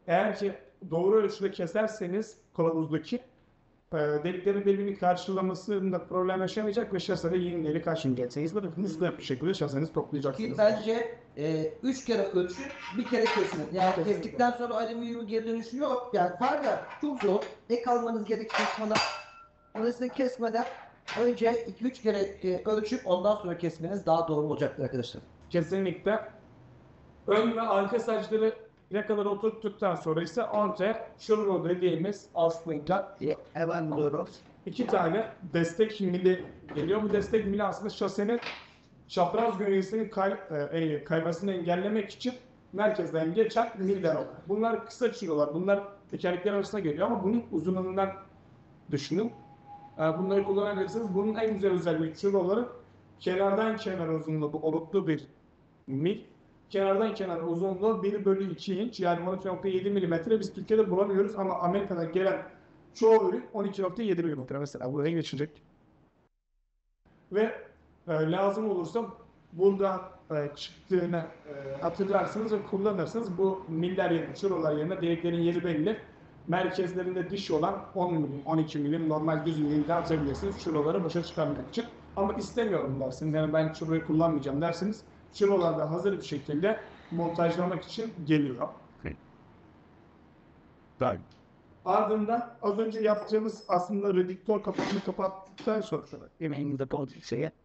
Eğer ki doğru ölçüde keserseniz kılavuzdaki e, deliklerin birbirini karşılamasında problem yaşamayacak ve şasede yeni delik açmayacaksınız. Böyle hızlı bir şekilde şasenizi Ki toplayacaksınız. bence e, üç kere ölçüp bir kere kesin. Yani kestikten sonra alüminyum geri dönüşü yok. Yani pardon çok zor. Ne kalmanız gerekiyor sana. Dolayısıyla kesmeden önce iki üç kere e, ölçüp ondan sonra kesmeniz daha doğru olacaktır arkadaşlar. Kesinlikle. Ön ve arka saçları plakaları oturttuktan sonra ise ortaya şurada dediğimiz aslında Hemen doğru. iki tane destek mili geliyor. Bu destek mili aslında şasenin çapraz yönelgisinin kay, e, kaymasını engellemek için merkezden geçen miller oluyor. Bunlar kısa çürüyorlar. Bunlar tekerlekler arasında geliyor ama bunun uzunluğundan düşünün. E, bunları kullanabilirsiniz. Bunun en güzel özelliği çürüyorların kenardan kenara uzunluğu oluklu bir mil. Kenardan kenara uzunluğu bir bölü iki inç yani on iki nokta yedi milimetre biz Türkiye'de bulamıyoruz ama Amerika'dan gelen çoğu ürün on iki nokta yedi milimetre mesela buraya geçecek. Ve e, lazım olursa burada e, çıktığını e, hatırlarsınız ve kullanırsınız. Bu miller yerine, şuralar yerine deliklerin yeri belli. Merkezlerinde diş olan on milim, on iki milim normal düz milimde atabilirsiniz. Şuraları başa çıkarmak için. Ama istemiyorum dersiniz. Yani ben şurayı kullanmayacağım dersiniz. Şuralar da hazır bir şekilde montajlamak için geliyor. Done. Ardından az önce yaptığımız aslında redüktör kapağını kapattıktan sonra In the body, see it?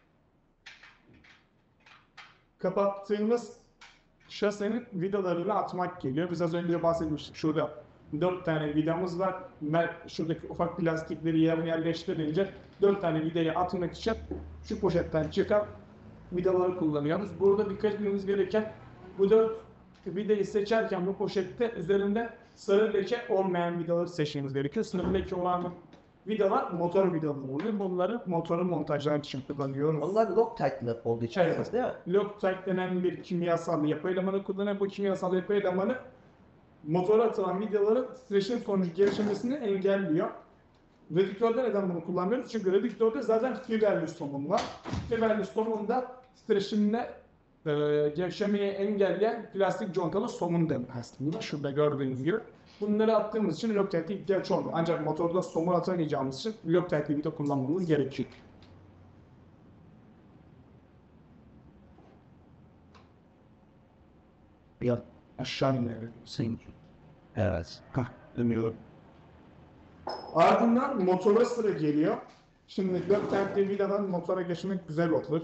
kapattığımız şasenin vidalarını atmak geliyor. Biz az önce bahsetmiştik. Şurada dört tane vidamız var. Mer- Şuradaki ufak plastikleri yerine yerleştirilince dört tane vidayı atmak için şu poşetten çıkan vidaları kullanıyoruz. Burada dikkat etmemiz gereken bu dört vidayı seçerken bu poşette üzerinde sarı leke olmayan vidaları seçmemiz gerekiyor. Sarı leke olan vidalar motor vidaları oluyor. Bunları motorun montajlamak için kullanıyoruz. Onlar Loctite'lı olduğu için Evet. değil mi? Loctite denen bir kimyasal yapı elemanı kullanan bu kimyasal yapı elemanı motora atılan vidaların titreşim sonucu gevşemesini engelliyor. Redüktörde neden bunu kullanmıyoruz? Çünkü redüktörde zaten fiberli somun var. Fiberli somun da titreşimle e, gevşemeyi engelleyen plastik contalı somun demek aslında. Şurada gördüğünüz gibi. Bunları attığımız için Loctite'e ihtiyaç olmuyor. Ancak motorda somun atamayacağımız için Loctite'li vida kullanmamız gerekiyor. Yeah. Aşağı inelim. Sing. Yes. Ha. Demiyorum. Ardından motora sıra geliyor. Şimdi dört tane vidadan motora geçmek güzel olur.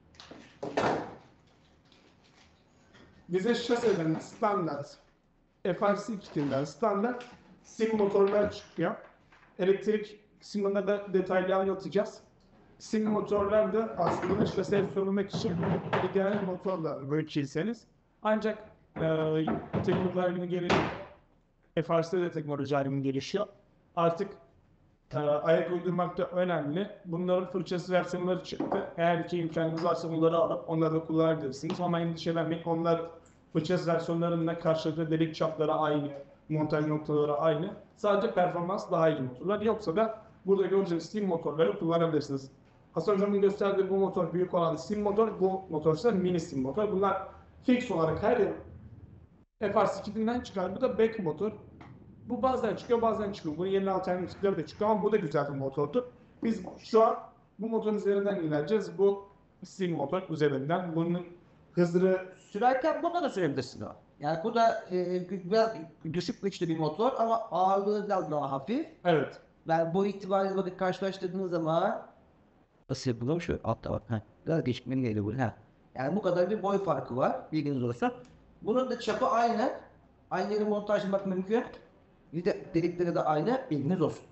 Bize şaseden standart F R C kitinden standart sim motorlar çıkıyor. Elektrik kısmında da detaylı anlatacağız. Sim motorlar da aslında şaseye sorulmak için ideal motorlar ölçüyseniz. Ancak e, teknolojilerin gelişiyor. F R C de teknolojilerin gelişiyor. Artık e, ayak uydurmak da önemli. Bunların fırçası versiyonları çıktı. Eğer ki imkanınız varsa bunları alıp onları da kullanabilirsiniz. Ama endişelenmeyin. Onlar fırçası versiyonlarında karşılıklı delik çapları aynı, montaj noktaları aynı. Sadece performans daha iyi motorlar. Yoksa da burada göreceğiniz steam motorları kullanabilirsiniz. Hasan Hocam'ın gösterdiği bu motor büyük olan steam motor, bu motor ise mini steam motor. Bunlar fix olarak her yıl F R C kitinden çıkar. Bu da back motor. Bu bazen çıkıyor bazen çıkıyor. Bunun yeni alternatifleri de çıkıyor ama bu da güzel bir motordur. Biz şu an bu motorun üzerinden ilerleyeceğiz. Bu steam motor üzerinden. Bunun hızını Sürerken bunda da sürebilirsin o. Yani bu da e, biraz düşük güçlü bir motor ama ağırlığı biraz daha hafif. evet. Ben bu itibariyle bakın karşılaştırdığınız zaman nasıl yapılıyor şu altta bak. Ha. Biraz geçmeli geliyor bu. Ha. Yani bu kadar bir boy farkı var bilginiz olsun. Bunun da çapı aynı. Aynı yeri montajlamak mümkün. Bir de delikleri de aynı bilginiz olsun.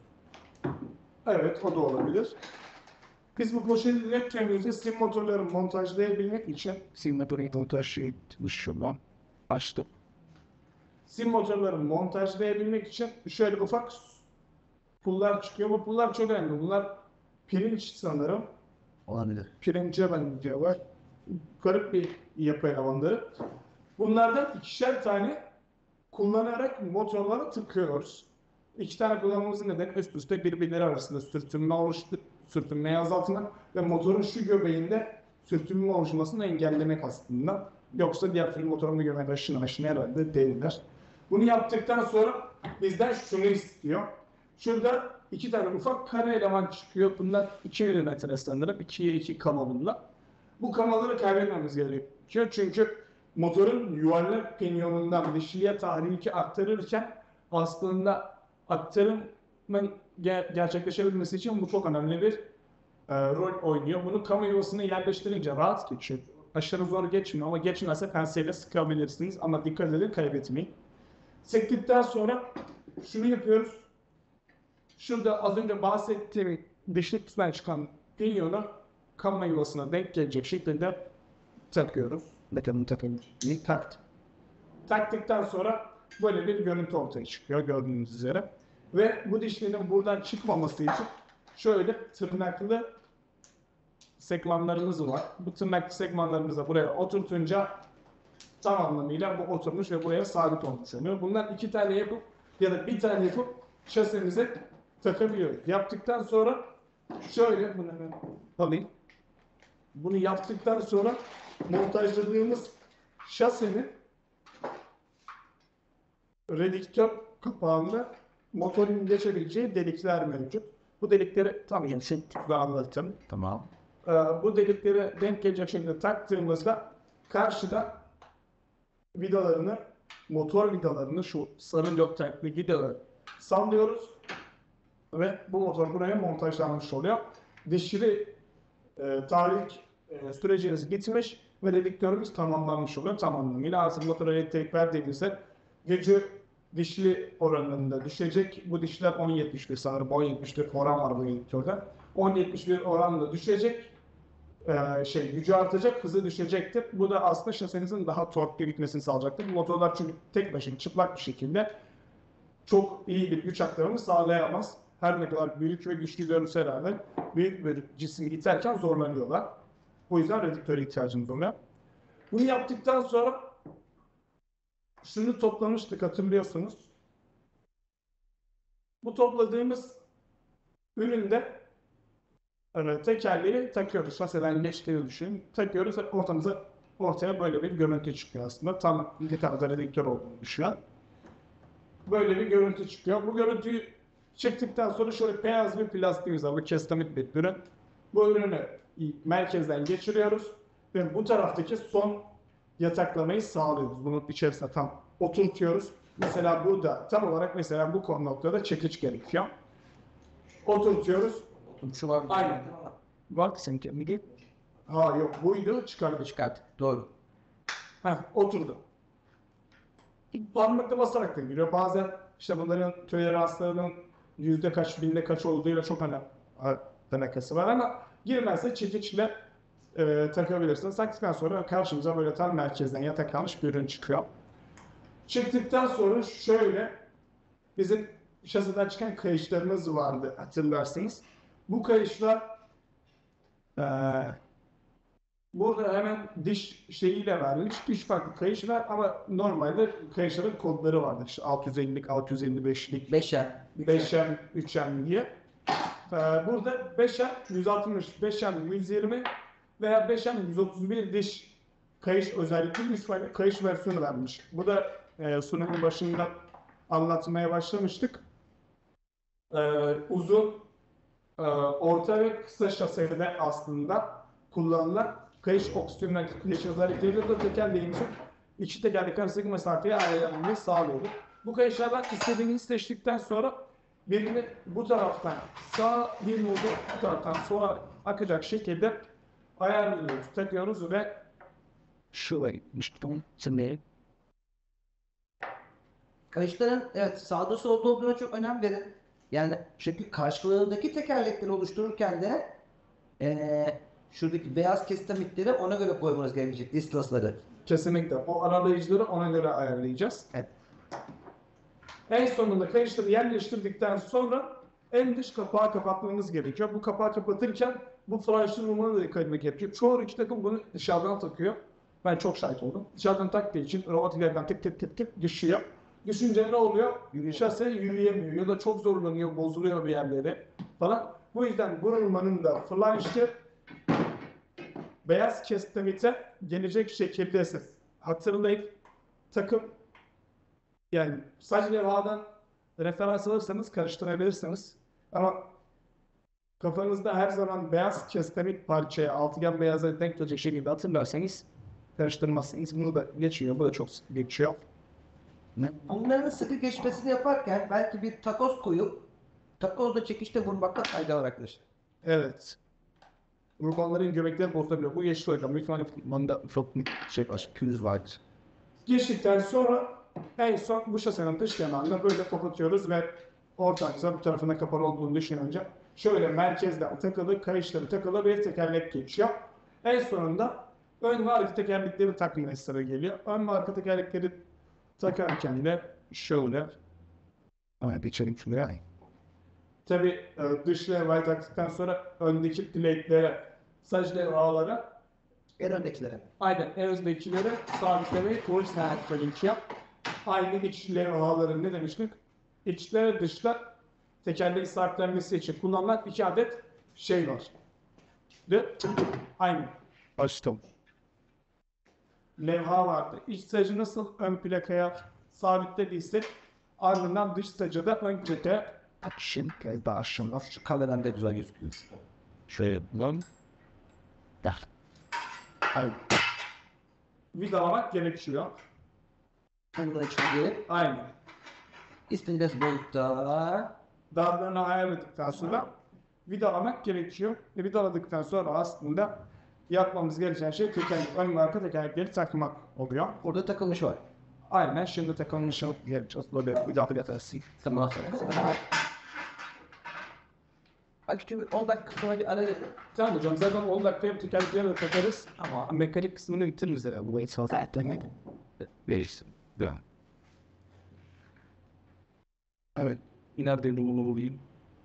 Evet, o da olabilir. Biz bu poşeti dilekçemizde steam motorları montajlayabilmek için Signature montaj Müslüman. Açtım. steam motorları montajlayabilmek için şöyle ufak pullar çıkıyor. Bu pullar çok önemli. Bunlar pirinç sanırım. Olabilir. Pirince benziyorlar. Garip bir yapı elemanları. Bunlardan ikişer tane kullanarak motorlara tıkıyoruz. İki tane kullanmamızın nedeni üst üste birbirleri arasında sürtünme oluştu, sürtünmeyi azaltmak ve motorun şu göbeğinde sürtünme oluşmasını engellemek aslında. Yoksa diğer türlü motorun bu göbeğinde aşına aşına herhalde değiller. Bunu yaptıktan sonra bizden şunu istiyor. Şurada iki tane ufak kare eleman çıkıyor. Bunlar iki milimetre sanırım. ikiye iki kama bunlar. Bu kamaları kaybetmemiz gerekiyor. Çünkü motorun yuvarlak pinyonundan dişliye tahriki aktarırken aslında aktarımın ger- gerçekleşebilmesi için bu çok önemli bir e, rol oynuyor. Bunu kamu yuvasına yerleştirince rahat geçiyor. Aşırı zor geçmiyor ama geçmezse penseyle sıkabilirsiniz ama dikkat edin kaybetmeyin. Sıktıktan sonra şunu yapıyoruz. Şurada az önce bahsettiğim dişli kısmen çıkan pinyonu kamu yuvasına denk gelecek şekilde takıyoruz. Bakalım takım. İyi takt. Taktıktan sonra böyle bir görüntü ortaya çıkıyor gördüğünüz üzere. Ve bu dişlerin buradan çıkmaması için şöyle tırnaklı segmanlarımız var. Bu tırnaklı segmanlarımızı buraya oturtunca tam anlamıyla bu oturmuş ve buraya sabit olmuş oluyor. Bundan iki tane yapıp ya da bir tane yapıp şasemize takabiliyoruz. Yaptıktan sonra şöyle bunu hemen alayım. Bunu yaptıktan sonra montajladığımız şasenin redüktör kapağında motorun geçebileceği delikler mevcut. Bu delikleri tam yenisi ve anlatacağım. Tamam. Ee, bu deliklere denk gelecek şekilde taktığımızda karşıda vidalarını, motor vidalarını şu sarı löktekli vidaları sallıyoruz ve bu motor buraya montajlanmış oluyor. Dişli e, tahrik e, sürecimiz bitmiş ve redüktörümüz tamamlanmış oluyor. Tam anlamıyla artık motora elektrik verdiğimizde gücü dişli oranında düşecek. Bu dişler on yetmiş bir sanırım on yetmiş bir oran var bu redüktörde. on yetmiş bir oranla düşecek. Ee, şey gücü artacak, hızı düşecektir. Bu da aslında şasenizin daha torklu gitmesini sağlayacaktır. Bu motorlar çünkü tek başına çıplak bir şekilde çok iyi bir güç aktarımı sağlayamaz. Her ne kadar büyük ve güçlü görünse rağmen büyük bir cismi iterken zorlanıyorlar. Bu yüzden redüktöre ihtiyacımız oluyor. Bunu yaptıktan sonra şunu toplamıştık hatırlıyorsunuz. Bu topladığımız üründe yani tekerleği takıyoruz. Şaseden geçtiğini düşünün. Takıyoruz ve ortamıza ortaya böyle bir görüntü çıkıyor aslında. Tam ne kadar redüktör olduğunu düşünün. Böyle bir görüntü çıkıyor. Bu görüntüyü çıktıktan sonra şöyle beyaz bir plastiğimiz var. Bu kestamit bir ürün. Bu ürünü merkezden geçiriyoruz. Ve bu taraftaki son yataklamayı sağlıyoruz. Bunun içerisine tam oturtuyoruz. Mesela burada tam olarak mesela bu konu noktada çekiç gerekiyor. Oturtuyoruz. Şu var. Aynen. Bak sen kendini. Ha yok buydu çıkardı. Çıkart. Doğru. Heh, oturdu. Parmakla basarak da giriyor. Bazen işte bunların toleranslarının yüzde kaç, binde kaç olduğuyla çok önemli alakası var ama girmezse çekiçle e, takabilirsiniz. Taktıktan sonra karşımıza böyle tam merkezden yataklanmış bir ürün çıkıyor. Çıktıktan sonra şöyle bizim şaseden çıkan kayışlarımız vardı hatırlarsınız. Bu kayışlar e, burada hemen diş şeyiyle vermiş. Üç farklı kayış var ama normalde kayışların kodları vardır. İşte altı yüz ellilik, altı yüz elli beşlik, Beşer. beşer, üçer diye. Ee, burada beşer, yüz altmış, beşer, yüz yirmi veya beşer, yüz otuz bir diş kayış özellikli bir kayış versiyonu vermiş. Bu da e, sunumun başında anlatmaya başlamıştık. Ee, uzun, e, orta ve kısa şasede aslında kullanılan kayış opsiyonel kayış özellikleriyle de tekerleğimizin iki tekerlek arasındaki mesafeyi ayarlamayı sağlıyoruz. Bu kayışlardan istediğinizi seçtikten sonra birini bu taraftan sağ, birini bu taraftan sola akacak şekilde ayarlıyoruz, takıyoruz ve Şuraya. İşte sen Kayışların evet sağda solda olduğuna çok önem verin. Yani çünkü karşılığındaki tekerlekleri oluştururken de eee şuradaki beyaz kestamitleri ona göre koymanız gerekecek distasları. kesinlikle o aralayıcıları ona göre ayarlayacağız. Evet. En sonunda kayışları yerleştirdikten sonra en dış kapağı kapatmamız gerekiyor. Bu kapağı kapatırken bu flash numara da dikkat etmek gerekiyor. Çoğu iki takım bunu dışarıdan takıyor. Ben çok şahit oldum. Dışarıdan taktığı için robot ileriden tık tık tık tık düşüyor. Düşünce ne oluyor? Şase yürüyemiyor ya da çok zorlanıyor, bozuluyor bir yerleri falan. Bu yüzden bu numaranın da flash'ı beyaz kestamite gelecek şekilde hatırlayıp takım Yani saç levhadan referans alırsanız karıştırabilirsiniz. Ama kafanızda her zaman beyaz kestemik parçaya, altıgen beyaza denk gelecek şekilde hatırlarsanız karıştırmazsınız. Bunu da geçiyor. Bu da çok sık geçiyor. Bunların sıkı geçmesini yaparken belki bir takoz koyup takozla çekişte vurmakta fayda var arkadaşlar. Evet. Kurbanların göbekleri bozulabiliyor. Bu geçti hocam. Büyük ihtimalle Manda çok şey var. Küz var. geçtikten sonra en son bu şasenin dış yanağını böyle kapatıyoruz ve ortaksa bu tarafına kapalı olduğunu düşününce şöyle merkezden takılı, kayışları takılı bir tekerlek geçiyor. En sonunda ön ve arka tekerlekleri takma sıra geliyor. Ön ve arka tekerlekleri takarken de şöyle Ama bir çelik şuraya. tabi dış levhayı taktıktan sonra öndeki plate'lere, saç levhalara En öndekilere. aynen en özdekileri sabitlemeyi kılıç sabitlemek yap. Aynı iç levhaların ne demiştik? İçler dışlar tekerleğin sabitlenmesi için kullanılan iki adet şey var. Ve aynı Açtım. levha vardı. İç sacı nasıl ön plakaya sabitlediysek ardından dış sacı da ön plakaya Action gel başım. Şu kameradan da güzel gözüküyor. Şöyle lan. Da. Hayır. vidalamak gerekiyor. Bunun içinde Aynı. İspindes boyutta Dallarını ayarladıktan sonra vidalamak gerekiyor. Ve vidaladıktan sonra aslında yapmamız gereken şey tekerlek, ön ve arka tekerlekleri takmak oluyor. burada takılmış var. Aynen şimdi takılmış olup Yapacağız böyle bir daha bir atarsın. Tamam. Bak şimdi on dakika sonra bir ara verelim. Tamam hocam zaten on dakikaya tekerlekleri de takarız. Ama mekanik kısmını bitiririz herhalde. Bu et zaten. Verirsin. Devam. Evet. İneride bunu bulayım.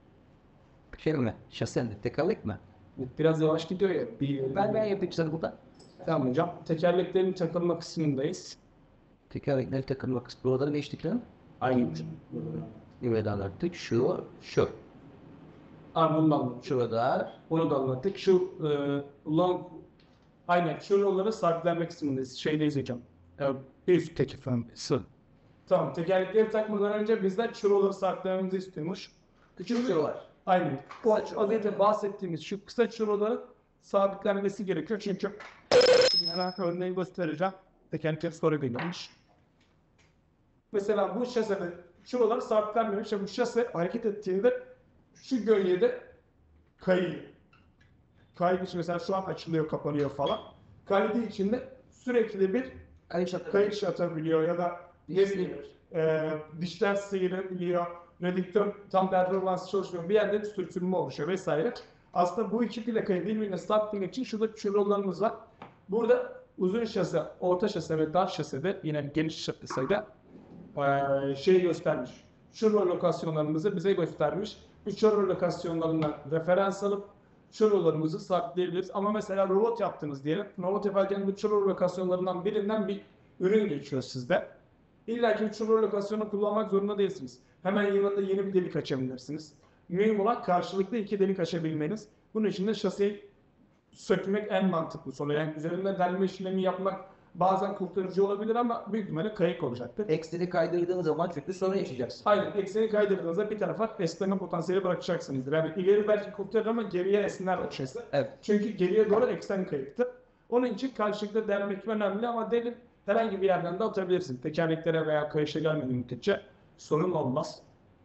Şey mi? Şasen tekerlek mi? Biraz yavaş gidiyor ya. Bir, Ben ben yapayım sana burada. Tamam hocam. Tekerleklerin takılma kısmındayız. Tekerlekleri takılma kısmı. Buraları geçtik lan. Aynı. Evet anlattık. Şu, şu. Ardından Şurada. onu da anlattık. Şu e, long aynen şu yolları sabitlenme kısmındayız. Şeydeyiz hocam. E, bir Tek efendim. Sır. Tamam tekerlekleri takmadan önce bizden çuroları sabitlememizi istiyormuş. Küçük şu var. Aynen. Bu az önce bahsettiğimiz şu kısa çuroların sabitlenmesi gerekiyor çünkü hemen örneği göstereceğim. Tekerlekleri sonra geliyormuş. Mesela bu şasede çurolar sabitlenmemiş ve bu şase hareket ettiğinde şu gölgede kayıyor. Kaydığı için mesela şu an açılıyor, kapanıyor falan. Kaydığı için de sürekli bir Ayşe kayış atabiliyor ya da ne bileyim e, dişler sıyırabiliyor, redüktör tam performans çalışmıyor, bir yerde bir sürtünme oluşuyor vesaire. Aslında bu iki plakayı birbirine sabitlemek için şurada çurolarımız var. Burada uzun şase, orta şase ve dar şasede yine geniş şasede e, şey göstermiş. Çuro lokasyonlarımızı bize göstermiş. Bu çuro lokasyonlarından referans alıp çurolarımızı sabitleyebiliriz. Ama mesela robot yaptınız diyelim. Robot yaparken bu çuro lokasyonlarından birinden bir ürün geçiyor sizde. İlla ki çukur lokasyonu kullanmak zorunda değilsiniz. Hemen yanında yeni bir delik açabilirsiniz. Mühim olan karşılıklı iki delik açabilmeniz. Bunun için de şaseyi sökmek en mantıklısı oluyor. Yani üzerinde delme işlemi yapmak bazen kurtarıcı olabilir ama büyük ihtimalle kayık olacaktır. Ekseni kaydırdığın zaman çünkü sorun yaşayacaksın. Aynen ekseni kaydırdığınızda bir tarafa esneme potansiyeli bırakacaksınızdır. Yani ileri belki kurtarır ama geriye esner o şase. Evet. Çünkü geriye doğru eksen kayıktır. Onun için karşılıklı delmek önemli ama delin herhangi bir yerden de atabilirsin. Tekerleklere veya kayışa gelmediği müddetçe sorun olmaz.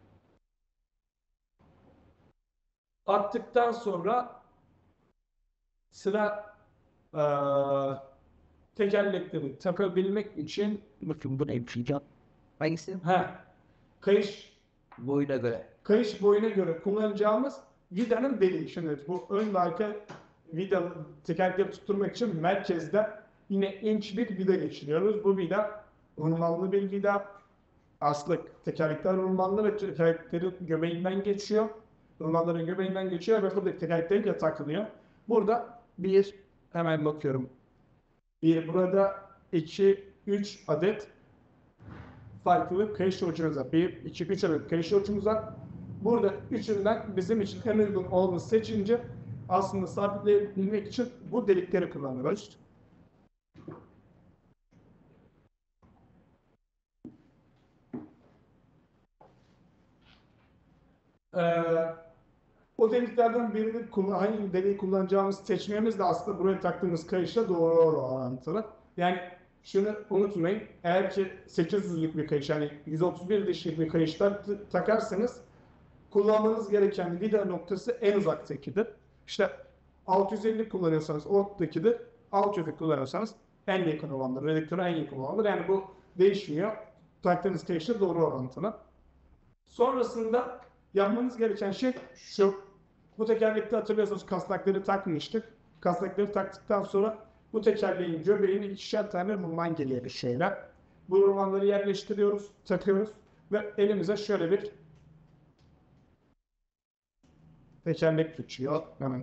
Attıktan sonra sıra eee tekerlekleri takabilmek için Bakın bu ne bir şey ya. Hangisi? he, kayış Boyuna göre. kayış boyuna göre kullanacağımız vidanın deliği. Şimdi bu ön ve arka vida tekerlekleri tutturmak için merkezde yine inç bir vida geçiriyoruz. Bu vida rulmanlı bir vida. Aslı tekerlekler rulmanlı ve tekerleklerin göbeğinden geçiyor. Rulmanların göbeğinden geçiyor ve buradaki tekerlekleri takılıyor. Burada bir, hemen bakıyorum. Bir, burada iki, üç adet farklı kayış ucumuz var. bir, iki, üç adet kayış ucumuz var. Burada üçünden bizim için en uygun olanı seçince aslında sabitleyebilmek için bu delikleri kullanıyoruz. Ee, o deliklerden birini kullan, hangi deliği kullanacağımızı seçmemiz de aslında buraya taktığımız kayışla doğru orantılı. Yani şunu unutmayın, eğer ki sekiz yüzlük bir kayış, yani yüz otuz bir dişlik bir kayışlar takarsanız kullanmanız gereken vida noktası en uzaktakidir. İşte altı yüz elli kullanıyorsanız ortakidir, altı yüz kullanıyorsanız en yakın olandır, redüktöre en yakın olandır. Yani bu değişmiyor. Taktığınız kayışla doğru orantılı. Sonrasında yapmanız gereken şey şu. Bu tekerlekte hatırlıyorsunuz kasnakları takmıştık. Kasnakları taktıktan sonra bu tekerleğin göbeğine ikişer tane rulman geliyor bir şeyler. Bu rulmanları yerleştiriyoruz, takıyoruz ve elimize şöyle bir tekerlek geçiyor. Hemen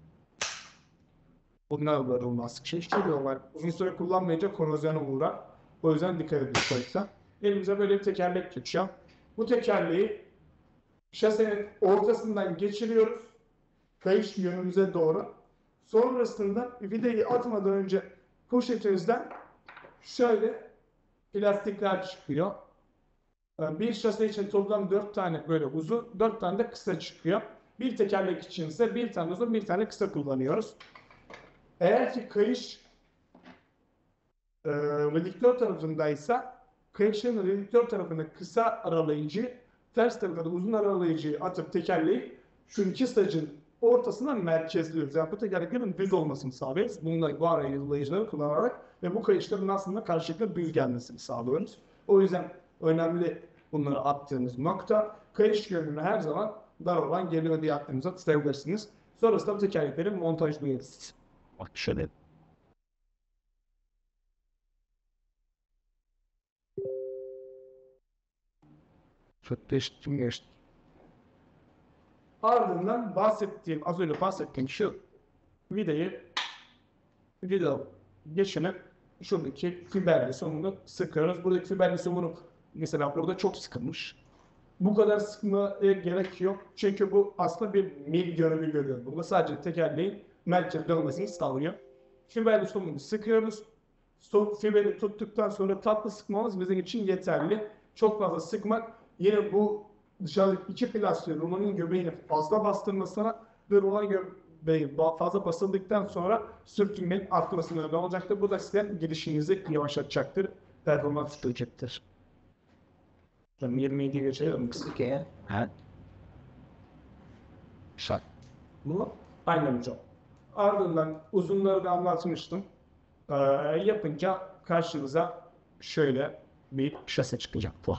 bunlar da rulmaz. Şey var. Uzun süre kullanmayınca korozyona uğrar. O yüzden dikkat edin koysa. Elimize böyle bir tekerlek geçiyor. Bu tekerleği şasenin ortasından geçiriyoruz. Kayış yönümüze doğru. Sonrasında vidayı atmadan önce poşetimizden şöyle plastikler çıkıyor. Bir şase için toplam dört tane böyle uzun, dört tane de kısa çıkıyor. Bir tekerlek için ise bir tane uzun, bir tane kısa kullanıyoruz. Eğer ki kayış e, redüktör tarafındaysa kayışın redüktör tarafına kısa aralayıcı, ters tarafına da uzun aralayıcıyı atıp tekerleği şu iki sacın ortasına merkezliyoruz. Yani bu tekerleklerin düz olmasını sağlıyoruz. Bununla bu aralayıcıları kullanarak ve bu kayışların aslında karşılıklı düz gelmesini sağlıyoruz. O yüzden önemli bunları attığımız nokta, kayış yönünü her zaman dar olan geliyor diye aklınıza tutabilirsiniz. Sonrasında bu tekerleklerin montajlıyoruz. Bak şöyle. Kötleştim geçtim. Ardından bahsettiğim, az önce bahsettiğim şu vidayı vida geçirip şuradaki fiberli sonunu sıkıyoruz. Buradaki fiberli somunu mesela burada çok sıkılmış. Bu kadar sıkmaya gerek yok. Çünkü bu aslında bir mil görevi görüyor. Burada sadece tekerleğin merkezde olmasını sağlıyor. Fiberli somunu sıkıyoruz. So, fiberi tuttuktan sonra tatlı sıkmamız bizim için yeterli. Çok fazla sıkmak yine bu dışarıdaki iki plastik romanın göbeğini fazla bastırmasına ve roman göbeği fazla basıldıktan sonra sürtünmenin artmasına neden olacaktır. Bu da size gelişinizi yavaşlatacaktır. Performans düşürecektir. yirmi yedi geçelim. Türkiye'ye. Ha? Şart. Bu aynen hocam. Ardından uzunları da anlatmıştım. Ee, yapınca karşınıza şöyle bir şase çıkacak bu.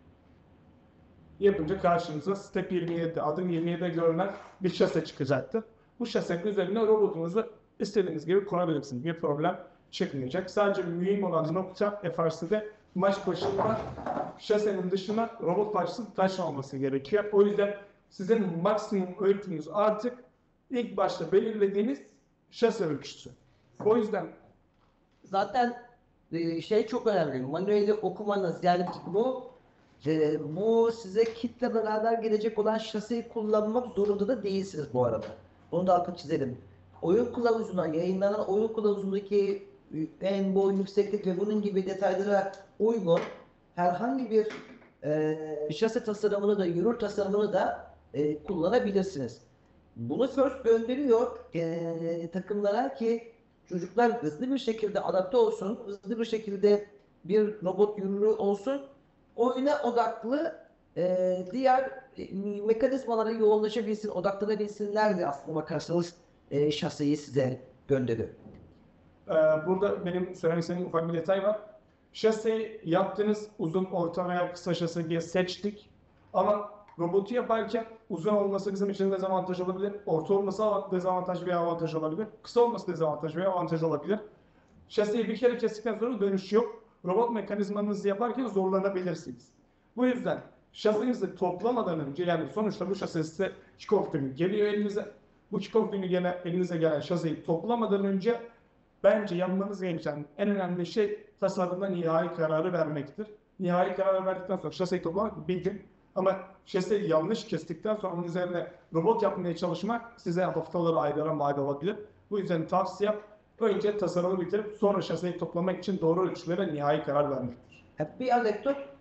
Yapınca karşınıza step yirmi yedi, adım yirmi yedide görünen bir şase çıkacaktır. Bu şasenin üzerine robotunuzu istediğiniz gibi kurabilirsiniz. Bir problem çıkmayacak. Sadece mühim olan nokta F R C'de maç başında şasenin dışına robot parçası taşmaması gerekiyor. O yüzden sizin maksimum ölçünüz artık ilk başta belirlediğiniz şase ölçüsü. O yüzden Zaten e, şey çok önemli. Manueli okumanız yani bu e, bu size kitle beraber gelecek olan şaseyi kullanmak zorunda da değilsiniz bu arada. Bunu da altını çizelim. Oyun kılavuzuna yayınlanan oyun kılavuzundaki en boy, yükseklik ve bunun gibi detaylara uygun herhangi bir e, şase tasarımını da yürür tasarımını da e, kullanabilirsiniz. Bunu first gönderiyor e, takımlara ki çocuklar hızlı bir şekilde adapte olsun, hızlı bir şekilde bir robot yürürü olsun, oyuna odaklı e, diğer e, mekanizmalara yoğunlaşabilsin, odaklanabilsinler de aslında bakarsanız e, şaseyi size gönderiyor. Ee, burada benim söylemek istediğim ufak bir detay var. Şaseyi yaptığınız uzun, orta veya kısa şase diye seçtik. Ama robotu yaparken uzun olması bizim için dezavantaj olabilir. Orta olması dezavantaj veya avantaj olabilir. Kısa olması dezavantaj veya avantaj olabilir. Şaseyi bir kere kestikten sonra dönüş yok. Robot mekanizmanızı yaparken zorlanabilirsiniz. Bu yüzden şasenizi toplamadan önce, yani sonuçta bu şase size kick-off günü geliyor elinize. Bu kick-off günü gene elinize gelen şaseyi toplamadan önce bence yapmanız gereken en önemli şey tasarımda nihai kararı vermektir. Nihai kararı verdikten sonra şaseyi toplamak bir gün. Ama şaseyi yanlış kestikten sonra onun üzerine robot yapmaya çalışmak size haftaları, aylara mal olabilir. Bu yüzden tavsiyem önce tasarımı bitirip sonra şaseyi toplamak için doğru ölçülere nihai karar vermektir. Bir anekdot,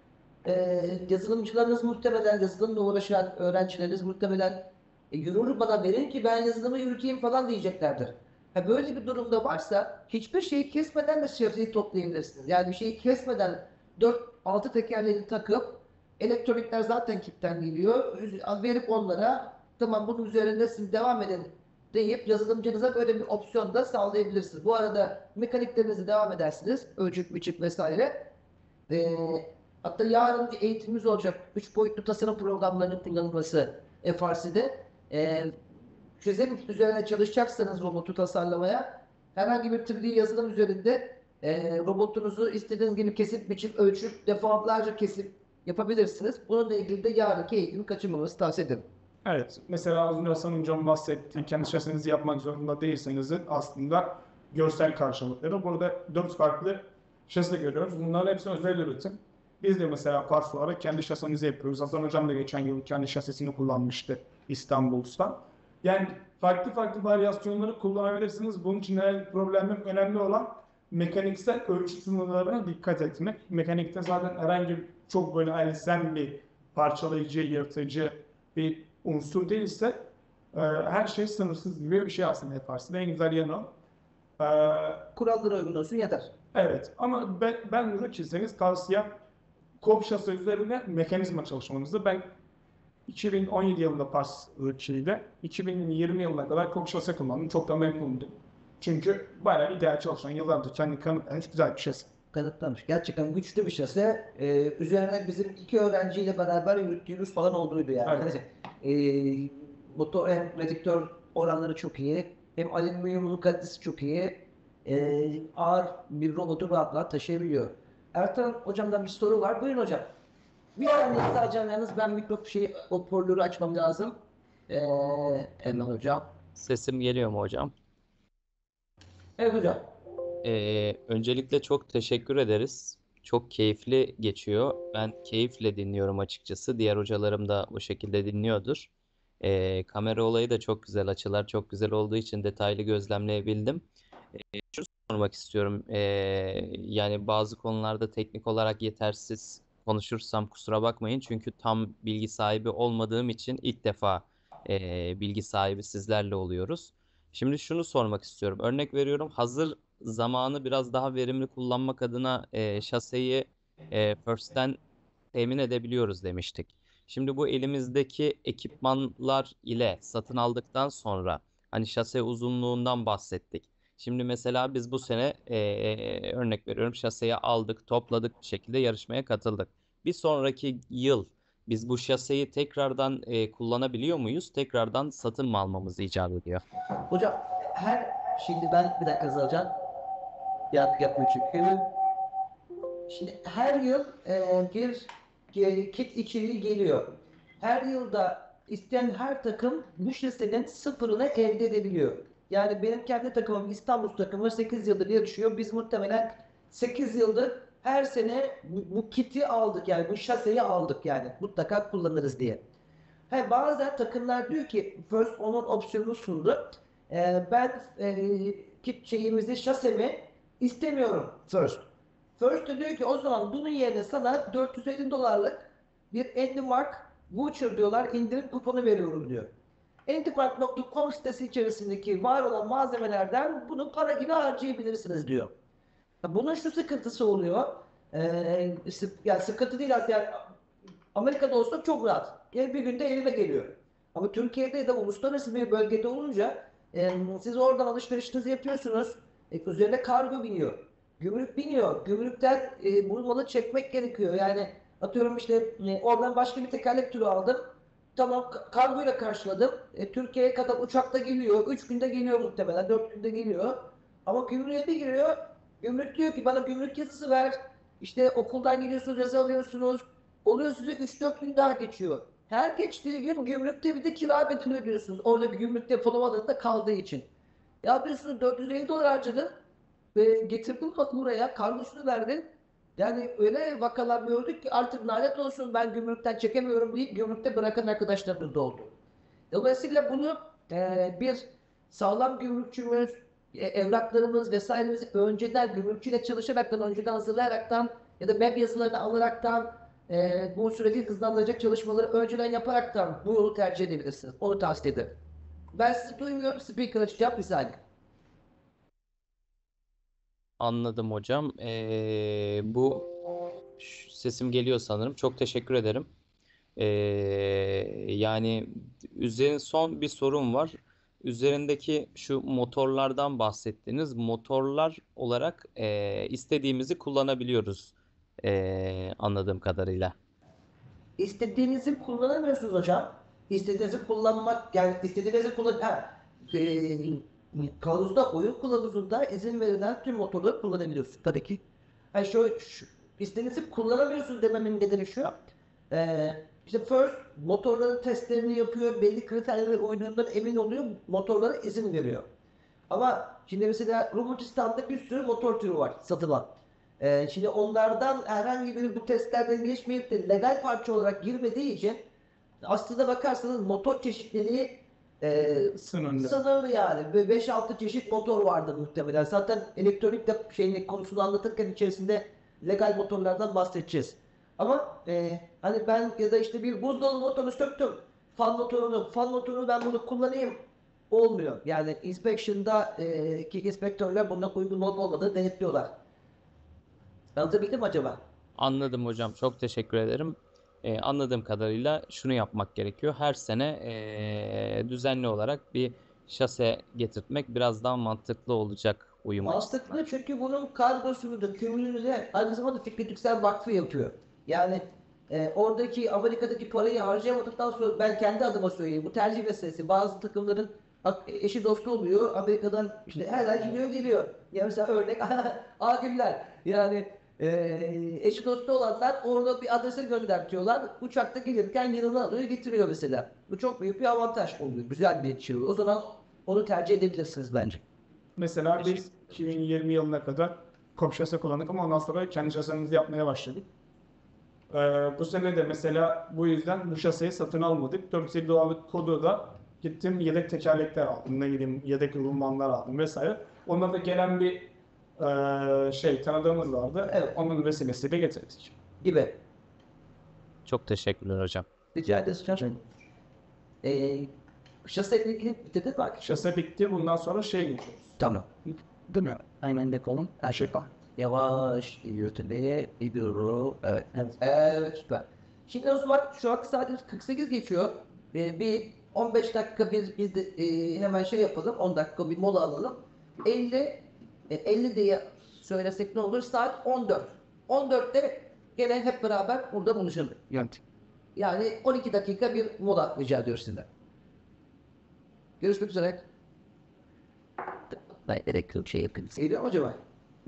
e, yazılımcılarınız muhtemelen, yazılımla uğraşan öğrencileriniz muhtemelen e, yürür bana verin ki ben yazılımı yürüteyim falan diyeceklerdir. Ha, böyle bir durumda varsa hiçbir şeyi kesmeden de şasiyi toplayabilirsiniz. Yani bir şeyi kesmeden dört altı tekerleğini takıp elektronikler zaten kilitten geliyor. Verip onlara tamam bunun üzerinde siz devam edin deyip yazılımcınıza böyle bir opsiyon da sağlayabilirsiniz. Bu arada mekaniklerinizi devam edersiniz. Ölçüp, biçip vesaire. Ee, hatta yarın bir eğitimimiz olacak. Üç boyutlu tasarım programlarının kullanılması F R C'de. Ee, çözüm üzerine çalışacaksanız robotu tasarlamaya herhangi bir üç D yazılım üzerinde e, robotunuzu istediğiniz gibi kesip, biçip, ölçüp, defalarca kesip yapabilirsiniz. Bununla ilgili de yarınki eğitimi kaçırmamanızı tavsiye ederim. Evet, mesela az önce Hasan Hocam bahsettiği kendi şasenizi yapmak zorunda değilseniz aslında görsel karşılıkları. Burada dört farklı şasi görüyoruz. Bunların hepsi özel üretim. Biz de mesela parça olarak kendi şasemizi yapıyoruz. Hasan Hocam da geçen yıl kendi şasisini kullanmıştı İstanbul'da. Yani farklı farklı varyasyonları kullanabilirsiniz. Bunun için herhangi bir problem yok. Önemli olan mekaniksel ölçü sınırlarına dikkat etmek. Mekanikte zaten herhangi çok böyle elzem bir parçalayıcı, yırtıcı bir unsur değilse e, her şey sınırsız gibi bir şey aslında yaparsın. En güzel yanı o. E, Kurallara uygun olsun yeter. evet ama ben, ben üretirseniz tavsiyem Cobb şase üzerine mekanizma çalışmanızı. Ben iki bin on yedi yılında Pars ırkçıyla iki bin yirmi yılına kadar Cobb şase kullandım. Çok da memnundum. Çünkü bayağı ideal çalışan yıllardır kendi kanıtlamış güzel bir şase. Kanıtlamış. Gerçekten güçlü bir şase. Ee, üzerine bizim iki öğrenciyle beraber yürüttüğümüz falan olduydu yani. Evet. Ee, motor hem prediktör oranları çok iyi. Hem alüminyumun kalitesi çok iyi. Ee, ağır bir robotu rahatlıkla taşıyabiliyor. Ertan hocamdan bir soru var. Buyurun hocam. Bir saniye sadece yalnız ben mikrofon şey hoparlörü açmam lazım. Ee, Hemen hocam. Sesim geliyor mu hocam? Evet hocam. Ee, öncelikle çok teşekkür ederiz. Çok keyifli geçiyor. Ben keyifle dinliyorum açıkçası. Diğer hocalarım da bu şekilde dinliyordur. Ee, kamera olayı da çok güzel. Açılar çok güzel olduğu için detaylı gözlemleyebildim. Ee, şunu sormak istiyorum. Ee, yani bazı konularda teknik olarak yetersiz konuşursam kusura bakmayın. Çünkü tam bilgi sahibi olmadığım için ilk defa ee, bilgi sahibi sizlerle oluyoruz. Şimdi şunu sormak istiyorum. Örnek veriyorum, hazır zamanı biraz daha verimli kullanmak adına e, şaseyi e, First'ten temin edebiliyoruz demiştik. Şimdi bu elimizdeki ekipmanlar ile satın aldıktan sonra hani şase uzunluğundan bahsettik. Şimdi mesela biz bu sene e, e, örnek veriyorum şaseyi aldık, topladık bir şekilde yarışmaya katıldık. Bir sonraki yıl biz bu şaseyi tekrardan e, kullanabiliyor muyuz? Tekrardan satın mı almamız icap ediyor? Hocam her şimdi ben bir dakika alacağım. Yap, yapıyor çünkü. Şimdi her yıl e, bir e, kit içeriği geliyor. Her yılda isteyen her takım bu listenin sıfırını elde edebiliyor. Yani benim kendi takımım İstanbul takımı sekiz yıldır yarışıyor. Biz muhtemelen sekiz yıldır her sene bu, bu kiti aldık yani bu şaseyi aldık yani mutlaka kullanırız diye. He, bazen takımlar diyor ki First onun opsiyonu sundu. Ee, ben e, kit şeyimizi şasemi istemiyorum First. First de diyor ki o zaman bunun yerine sana dört yüz elli dolarlık bir Endymark voucher diyorlar indirim kuponu veriyorum diyor. endymark nokta com sitesi içerisindeki var olan malzemelerden bunu para gibi harcayabilirsiniz diyor. Bunun şu sıkıntısı oluyor. Ee, yani sıkıntı değil yani Amerika'da olsa çok rahat. Yani bir günde elime geliyor. Ama Türkiye'de de uluslararası bir bölgede olunca e, siz oradan alışverişinizi yapıyorsunuz. E, üzerine kargo biniyor. Gümrük biniyor. Gümrükten e, bu malı çekmek gerekiyor. Yani atıyorum işte e, oradan başka bir tekerlek türü aldım. Tamam kargoyla karşıladım. E, Türkiye'ye kadar uçakta geliyor. Üç günde geliyor muhtemelen. Dört günde geliyor. Ama gümrüğe bir giriyor. Gümrük diyor ki bana gümrük yazısı ver. İşte okuldan geliyorsunuz yazı alıyorsunuz. Oluyor size üç dört gün daha geçiyor. Her geçtiği gün gümrükte bir de kira bedeli ödüyorsunuz. Orada bir gümrük depolamalarında kaldığı için. Ya biliyorsunuz dört yüz elli dolar harcadın ve getirdin bak buraya kargosunu verdin. Yani öyle vakalar gördük ki artık lanet olsun ben gümrükten çekemiyorum deyip gümrükte bırakan arkadaşlarımız da oldu. Dolayısıyla bunu e, bir sağlam gümrükçümüz, e, evraklarımız vesairemizi önceden gümrükçüyle çalışaraktan, önceden hazırlayaraktan ya da web yazılarını alaraktan e, bu süreci hızlandıracak çalışmaları önceden yaparaktan bu yolu tercih edebilirsiniz. Onu tavsiye ederim. Ben sizi duymuyorum. Speaker açacağım bir saniye. Anladım hocam. Ee, bu Ş- sesim geliyor sanırım. Çok teşekkür ederim. Ee, yani üzerin son bir sorum var. Üzerindeki şu motorlardan bahsettiniz. Motorlar olarak e, istediğimizi kullanabiliyoruz e, anladığım kadarıyla. İstediğinizi kullanamıyorsunuz hocam. İstediğinizi kullanmak, yani istediğinizi kullan... Ha, e, kılavuzda, oyun kılavuzunda izin verilen tüm motorları kullanabiliyorsun tabii ki. Ha, şu, şu, istediğinizi kullanamıyorsun dememin nedeni şu. E, işte first motorların testlerini yapıyor, belli kriterlere uydurduğundan emin oluyor, motorlara izin veriyor. Ama şimdi mesela Robotistan'da bir sürü motor türü var satılan. Ee, şimdi onlardan herhangi biri bu testlerden geçmeyip de legal parça olarak girmediği için aslında bakarsanız motor çeşitliliği e, Sınırlı. sınırlı yani. Böyle beş altı çeşit motor vardır muhtemelen. Zaten elektronik de şeyini konusunu anlatırken içerisinde legal motorlardan bahsedeceğiz. Ama e, hani ben ya da işte bir buzdolabı motorunu söktüm. Fan motorunu, fan motorunu ben bunu kullanayım olmuyor. Yani inspection'da e, ki inspektörler buna uygun olup olmadığını denetliyorlar. Anlatabildim mi acaba? Anladım hocam. Çok teşekkür ederim. Ee, anladığım kadarıyla şunu yapmak gerekiyor. Her sene ee, düzenli olarak bir şase getirtmek biraz daha mantıklı olacak uyum açısından. Mantıklı çünkü bunun kargosunu da kömürünü de aynı zamanda Fikri Türksel Vakfı yapıyor. Yani e, oradaki Amerika'daki parayı harcayamadıktan sonra ben kendi adıma söyleyeyim. Bu tercih meselesi. Bazı takımların bak, eşi dostu oluyor. Amerika'dan işte her ay gidiyor geliyor. Ya mesela örnek Agiller. Yani e, eşi dostu olanlar orada bir adrese göndertiyorlar. Uçakta gelirken yanına alıyor getiriyor mesela. Bu çok büyük bir avantaj oluyor. Güzel bir şey. O zaman onu tercih edebilirsiniz bence. Mesela biz iki bin yirmi yılına kadar kom şase kullandık ama ondan sonra kendi şasemizi yapmaya başladık. Ee, bu sene de mesela bu yüzden bu şaseyi satın almadık. dört yüz elli dolarlık kodu da gittim yedek tekerlekler aldım. Ne bileyim yedek rulmanlar aldım vesaire. Ondan da gelen bir e, şey tanıdığımız vardı. Evet. Onun vesilesiyle getirdik. Gibi. Çok teşekkürler hocam. Rica ederiz hocam. Ee, şahsen ilgili bitirdin mi? Şase bitti. Bundan sonra şey geçiyoruz. Tamam. Değil mi? Aynen de kolum. Her şey var. Yavaş yürütmeye gidiyorum. Evet. Evet. Evet, süper. Şimdi o zaman şu an saat kırk sekiz geçiyor. Ee, bir on beş dakika biz, biz de e, hemen şey yapalım. on dakika bir mola alalım. elli e, elli diye söylesek ne olur? Saat on dört. on dörtte gene hep beraber burada buluşalım. Yani, yani on iki dakika bir mola rica ediyoruz sizden. Görüşmek üzere. Ben elektrik şey yapayım. Geliyor mu acaba?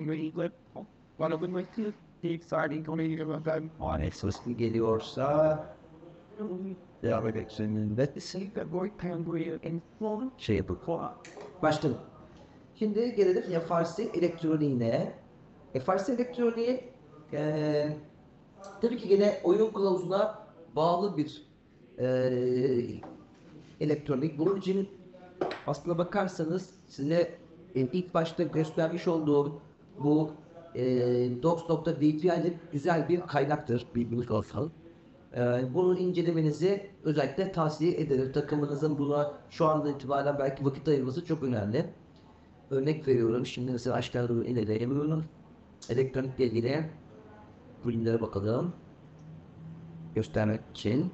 Sesli geliyorsa devam edeceksin. Ve şey yapıp başladım. Şimdi gelelim F R C elektroniğine. F R C elektroniği eee tabii ki gene oyun kılavuzuna bağlı bir eee elektronik. Bunun için aslına bakarsanız size e, ilk başta göstermiş olduğum bu e, docs nokta d p i'nin güzel bir kaynaktır bilginiz olsun. E, bunun incelemenizi özellikle tavsiye ederim. Takımınızın buna şu anda itibaren belki vakit ayırması çok önemli. Örnek veriyorum. Şimdi mesela aşağıda ilerleyemiyorum. Elektronikle ilgili bölümlere bakalım. Göstermek için.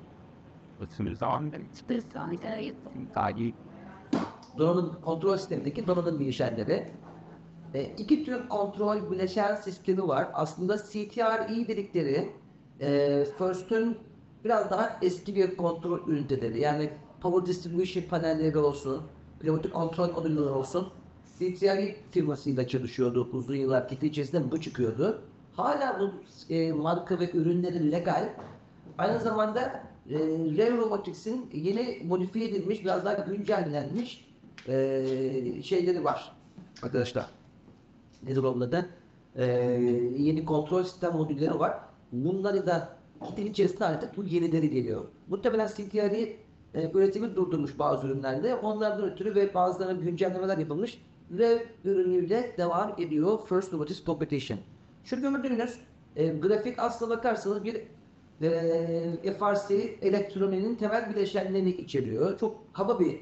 Donanım kontrol sistemindeki donanım bileşenleri. E, iki tür kontrol bileşen sistemi var. Aslında C T R E dedikleri e, First'ün biraz daha eski bir kontrol üniteleri. Yani Power Distribution panelleri olsun, pneumatik kontrol modülleri olsun. C T R E firmasıyla çalışıyordu. Uzun yıllar kitle içerisinde bu çıkıyordu. Hala bu e, marka ve ürünleri legal. Aynı zamanda e, Rev Robotics'in yeni modifiye edilmiş, biraz daha güncellenmiş e, şeyleri var arkadaşlar. Nedir onun adı? E, yeni kontrol sistem modülleri var. Bunları da kitin içerisinde artık bu yenileri geliyor. Muhtemelen C T R E e, üretimi durdurmuş bazı ürünlerde. Onlardan ötürü ve bazılarına güncellemeler yapılmış. Rev ürünüyle devam ediyor First Robotics Competition. Şu gördüğünüz e, grafik aslına bakarsanız bir e, F R C elektroniğinin temel bileşenlerini içeriyor. Çok kaba bir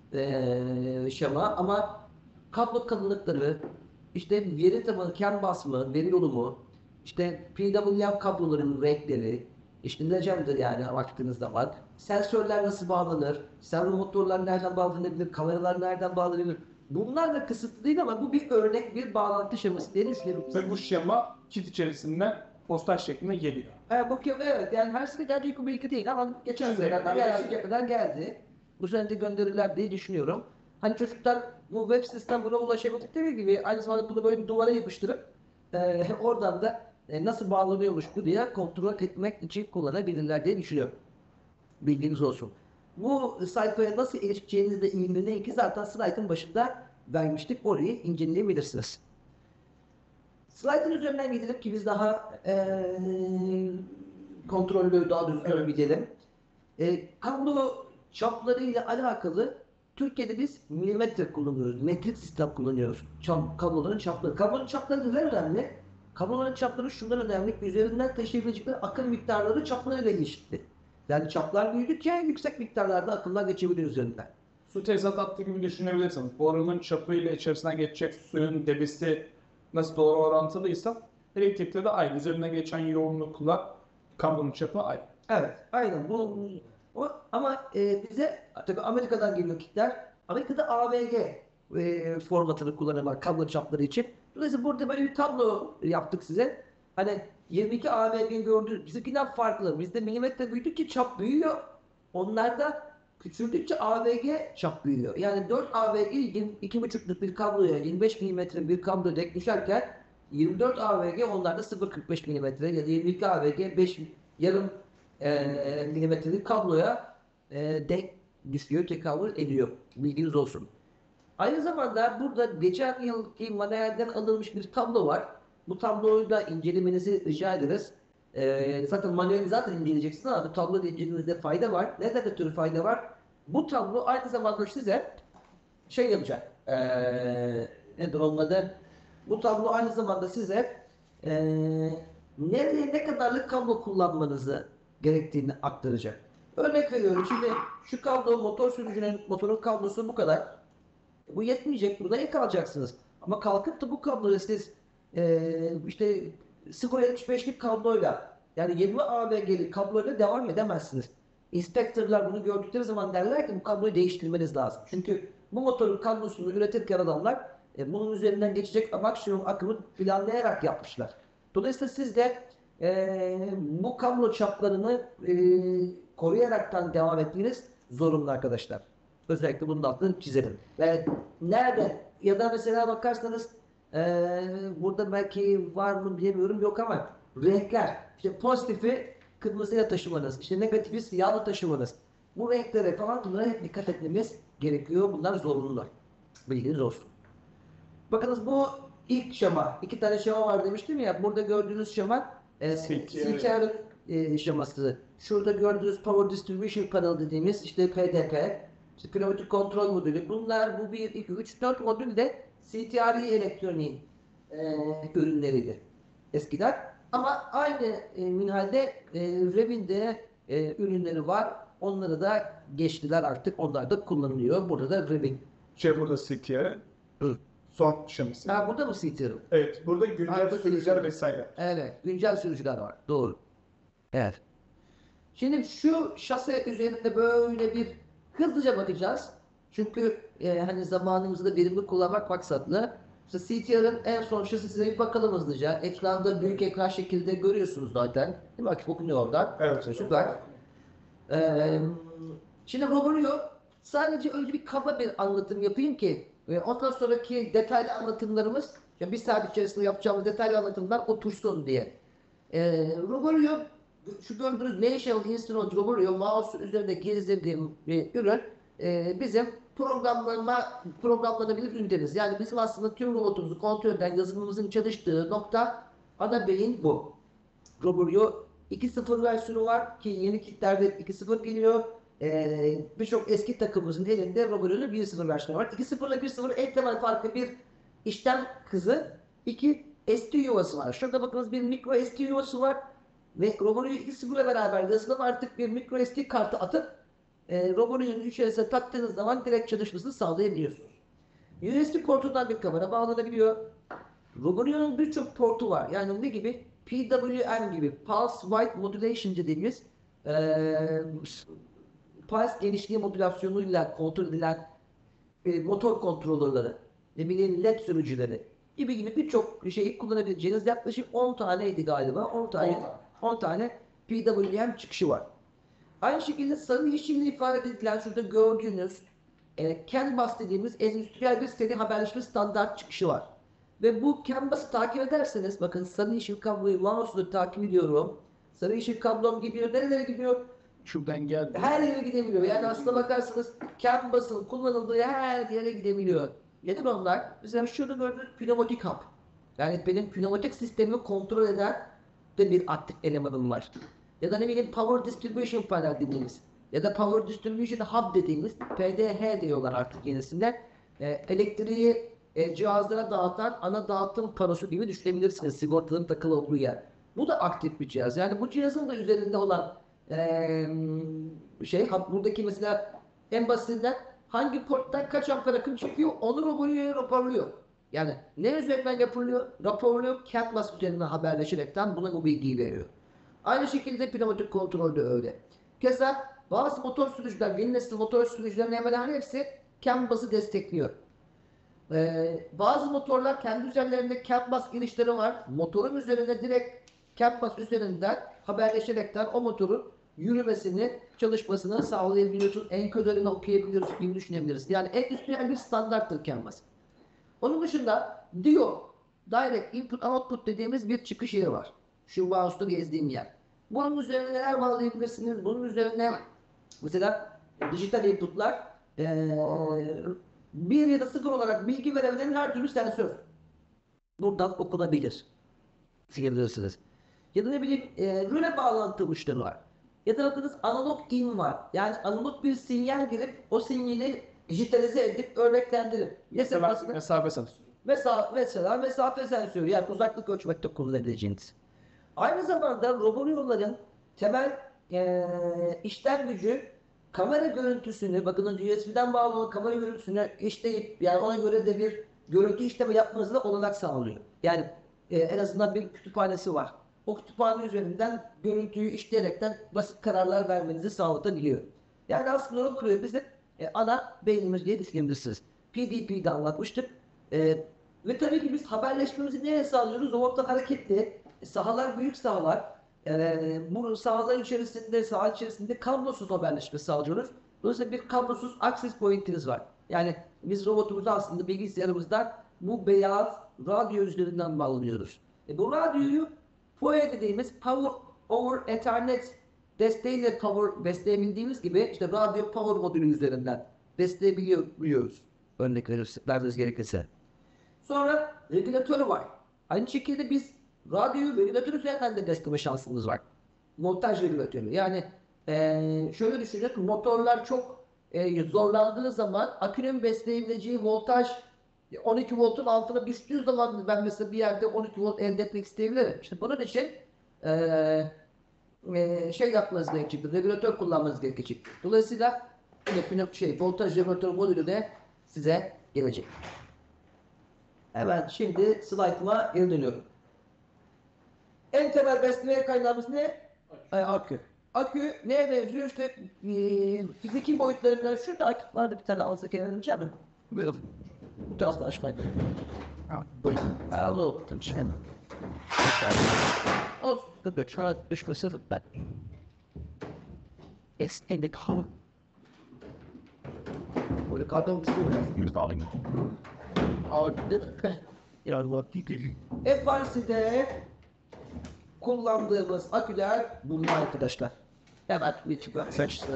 e, şema ama kablo kalınlıkları, işte veri tabanı, CAN bus mı, veri yolu mu, işte P W M kabloların renkleri, işte legend'dir yani baktığınız zaman. Sensörler nasıl bağlanır, servo motorlar nereden bağlanabilir, kameralar nereden bağlanabilir. Bunlar da kısıtlı değil ama bu bir örnek, bir bağlantı şeması diye düşünüyorum. Ve bu şema kit içerisinde postaj şeklinde geliyor. Evet, bakıyorum, evet, yani her sene gelecek bu bilgi değil ama geçen Evet, senelerden evet. şimdiye kadar geldi. Bu sene de gönderirler diye düşünüyorum. Hani çocuklar bu web sitesinden buna ulaşabildikleri gibi aynı zamanda bunu böyle bir duvara yapıştırıp e, oradan da e, nasıl bağlanıyormuş bu diye kontrol etmek için kullanabilirler diye düşünüyorum. Bilginiz olsun. Bu sayfaya nasıl erişeceğinizle ilgili linki zaten slaytın başında vermiştik. Orayı inceleyebilirsiniz. Slide'ın üzerinden gidelim ki biz daha eee kontrollü, daha düzgün Evet. gidelim. E, kablo çaplarıyla alakalı Türkiye'de biz milimetre kullanıyoruz. Metrik sistem kullanıyoruz. Çap, kabloların çapları. Kablonun çapları neden önemli? Kabloların çapları şundan önemli. Üzerinden taşıyabilecekleri akım miktarları çaplarıyla ilişkili. Yani çaplar büyüdükçe yüksek miktarlarda akımlar geçebiliyor üzerinden. Su tesisat hattı gibi düşünebilirsiniz. Borunun çapıyla içerisinden geçecek suyun debisi nasıl doğru orantılıysa elektrikte de aynı. Üzerinden geçen yoğunlukla kablonun çapı aynı. Evet, aynen. Bu, o, ama e, bize tabii Amerika'dan geliyor kitler. Amerika'da A V G e, formatını kullanıyorlar kablo çapları için. Dolayısıyla burada böyle bir tablo yaptık size. Hani yirmi iki A V G gördüğünüz bizimkinden farklı. Bizde milimetre büyüdükçe çap büyüyor. Onlarda küçüldükçe A V G çap büyüyor. Yani dört A V G iki buçukluk bir kabloya yirmi beş milimetre bir kabloya denk düşerken yirmi dört A V G onlarda sıfır virgül kırk beş milimetre ya da yirmi iki A V G beş yarım e, milimetrelik kabloya e, denk düşüyor, tekabül ediyor. Bilginiz olsun. Aynı zamanda burada geçen yılki manuelden alınmış bir tablo var. Bu tabloyu da incelemenizi rica ederiz. E, zaten manueli zaten inceleyeceksiniz ama bu tabloyu da incelemenizde fayda var. Neden ötürü fayda var? Bu tablo aynı zamanda size şey yapacak. E, nedir onun adı? Bu tablo aynı zamanda size e, nereye ne kadarlık kablo kullanmanızı gerektiğini aktaracak. Örnek veriyorum, şimdi şu kablo motor sürücünün motorun kablosu bu kadar. Bu yetmeyecek, burada ek alacaksınız. Ama kalkıp da bu kabloyu siz e, işte sıfır virgül yetmiş beşlik kabloyla yani yirmi A V G'lik kabloyla devam edemezsiniz. İnspektörler bunu gördükleri zaman derler ki bu kabloyu değiştirmeniz lazım. Çünkü bu motorun kablosunu üretirken adamlar e, bunun üzerinden geçecek maksimum akımı planlayarak yapmışlar. Dolayısıyla siz de e, bu kablo çaplarını e, koruyaraktan devam etmeniz zorunlu arkadaşlar. Özellikle bunun altını çizelim. Ve nerede ya da mesela bakarsanız e, burada belki var mı bilemiyorum, yok ama renkler, işte pozitifi kırmızıya taşımanız, işte negatifi siyahla taşımanız, bu renklere falan bunlara hep dikkat etmemiz gerekiyor. Bunlar zorunlular. Bilginiz olsun. Bakınız bu ilk şema. İki tane şema var demiştim ya. Burada gördüğünüz şema e, C C T R e, şeması. Şurada gördüğünüz Power Distribution Panel dediğimiz işte P D P, işte Pneumatik Kontrol Modülü. Bunlar bu bir, iki, üç, dört modül de C T R E elektroniğin e, ürünleriydi eskiden. Ama aynı e, minvalde e, Rev'inde e, ürünleri var. Onları da geçtiler artık. Onlar da kullanılıyor. Burada da Rev'in. Şey burada C T R, Hı. son şeması. Ha, burada mı C T R? Evet, burada güncel Arka sürücüler sürücüler. vesaire. Evet. Güncel sürücüler var. Doğru. Evet. Şimdi şu şase üzerinde böyle bir hızlıca bakacağız. Çünkü e, hani zamanımızı da verimli kullanmak maksatlı. İşte C T R'ın en son şasisine bir bakalım hızlıca. Ekranda büyük ekran şekilde görüyorsunuz zaten. Değil mi? Akif okunuyor oradan. Evet. Süper. Ee, şimdi Roborio sadece önce bir kaba bir anlatım yapayım ki e, ondan sonraki detaylı anlatımlarımız, ya bir saat içerisinde yapacağımız detaylı anlatımlar otursun diye. Ee, Roborio, şu gördüğünüz National Instrument Roborio mouse üzerinde gezdirdiğim bir ürün e, bizim programlama programlanabilir ünitemiz. Yani bizim aslında tüm robotumuzu kontrol eden yazılımımızın çalıştığı nokta, ana beyin bu. Roborio iki nokta sıfır versiyonu var ki yeni kitlerde iki nokta sıfır geliyor. Ee, Birçok eski takımımızın elinde Roborio'nun bir nokta sıfır versiyonu var. iki nokta sıfır ile bir nokta sıfır en temel farkı bir işlem hızı, iki S D yuvası var. Şurada bakınız bir mikro S D yuvası var. Ve Robonio iki nokta sıfır ile beraber yazılım artık bir micro S D kartı atıp e, Robonio'nun içerisine taktığınız zaman direkt çalışmasını sağlayabiliyorsunuz. U S B portundan bir kamera bağlanabiliyor. Robonio'nun birçok portu var. Yani ne gibi? P W M gibi Pulse Width Modulation dediğimiz eee pulse genişliği modülasyonuyla kontrol edilen e, motor kontrolörleri, ne bileyim L E D sürücüleri gibi gibi birçok şeyi kullanabileceğiniz yaklaşık on taneydi galiba. on tane on tane P W M çıkışı var. Aynı şekilde sarı yeşille ifade edilen şurada gördüğünüz e, CAN bus dediğimiz endüstriyel bir seri haberleşme standart çıkışı var. Ve bu CAN bus'ı takip ederseniz bakın sarı yeşil kabloyu mouse'la takip ediyorum. Sarı yeşil kablom gidiyor. Nerelere gidiyor? Şuradan geldi. Her yere gidebiliyor. Yani aslına bakarsanız CAN bus'ın kullanıldığı her yere gidebiliyor. Nedir onlar? Mesela şurada gördüğünüz pneumatik hub. Yani benim pneumatik sistemimi kontrol eden de bir aktif elemanım var. Ya da ne bileyim Power Distribution Panel dediğimiz ya da Power Distribution Hub dediğimiz P D H diyorlar artık yenisinde. E, elektriği e, cihazlara dağıtan ana dağıtım panosu gibi düşünebilirsiniz. Sigortaların takılı olduğu yer. Bu da aktif bir cihaz. Yani bu cihazın da üzerinde olan e, şey buradaki mesela en basitinden hangi porttan kaç amper akım çekiyor onu Robonio'ya raporluyor. Yani ne üzerinden yapılıyor? Raporluyor. CAN bus üzerinden haberleşerekten buna bu bilgiyi veriyor. Aynı şekilde pneumatik kontrol de öyle. Keza bazı motor sürücüler, yeni nesil motor sürücülerin hemen hemen hepsi CAN bus'ı destekliyor. Ee, bazı motorlar kendi üzerlerinde CAN bus girişleri var. Motorun üzerinde direkt CAN bus üzerinden haberleşerekten o motorun yürümesini, çalışmasını sağlayabiliyorsun. Enkoderini okuyabiliyoruz gibi düşünebiliriz. Yani endüstriyel bir standarttır CAN bus. Onun dışında D I O, Direct Input Output dediğimiz bir çıkış yeri var. Şu mouse'da gezdiğim yer. Bunun üzerine neler bağlayabilirsiniz? Bunun üzerine mesela dijital inputlar ee, bir ya da sıfır olarak bilgi verebilen her türlü sensör. Buradan okunabilir. Sıyırırsınız. Ya da ne bileyim e, röle bağlantı uçları var. Ya da bakınız analog in var. Yani analog bir sinyal girip o sinyali dijitalize edip örneklendirip. Mesela Mesafe sensörü. Mesela, mesela mesafe sensörü yani uzaklık ölçmekte kullanabileceğiniz. Aynı zamanda Robonio'ların temel eee işlem gücü kamera görüntüsünü bakın U S B'den bağlı olan kamera görüntüsünü işleyip yani ona göre de bir görüntü işlemi yapmanızda olanak sağlıyor. Yani eee, en azından bir kütüphanesi var. O kütüphane üzerinden görüntüyü işleyerekten basit kararlar vermenizi sağlatabiliyor. Yani aslında Robonio bizim e, ana beynimiz diye düşünebilirsiniz. P D P'de anlatmıştık. E, ve tabii ki biz haberleşmemizi nereye sağlıyoruz? Orta hareketli. Sahalar büyük sahalar. E, bu sahalar içerisinde, saha içerisinde kablosuz haberleşme sağlıyoruz. Dolayısıyla bir kablosuz access point'iniz var. Yani biz robotumuzu aslında bilgisayarımızdan bu beyaz radyo üzerinden bağlanıyoruz. E, bu radyoyu P O E dediğimiz Power over Ethernet desteğiyle power besleyebildiğimiz gibi işte radyo power modülü üzerinden besleyebiliyoruz. Örnek verirseniz gerekirse. Sonra regülatörü var. Aynı şekilde biz radyoyu regülatör üzerinden de besleme şansımız var. Montaj regülatörü. Yani eee, şöyle düşünün motorlar çok eee, zorlandığı zaman akünün besleyebileceği voltaj on iki voltun altına düştüğü zaman ben mesela bir yerde on iki volt elde etmek isteyebilirim. İşte bunun için eee eee, şey yapmanız gerekecek, regülatör kullanmanız gerekecek. Dolayısıyla yine şey, voltaj regülatör modülü de size gelecek. Hemen şimdi slaytıma geri dönüyorum. En temel besleme kaynağımız ne? Ay, akü. Akü neye benziyor? İşte e, fiziki boyutlarından şurada akülarda bir tane alsak eğleneceğim mi? Buyurun. Bu tarafta aşmayın. Buyurun. Alo. Şimdi. Olsun. Şu an düşmesi ben. Esnedik hava. Böyle kadın F R C'de kullandığımız aküler bunlar arkadaşlar. Hemen bir çıkıyor.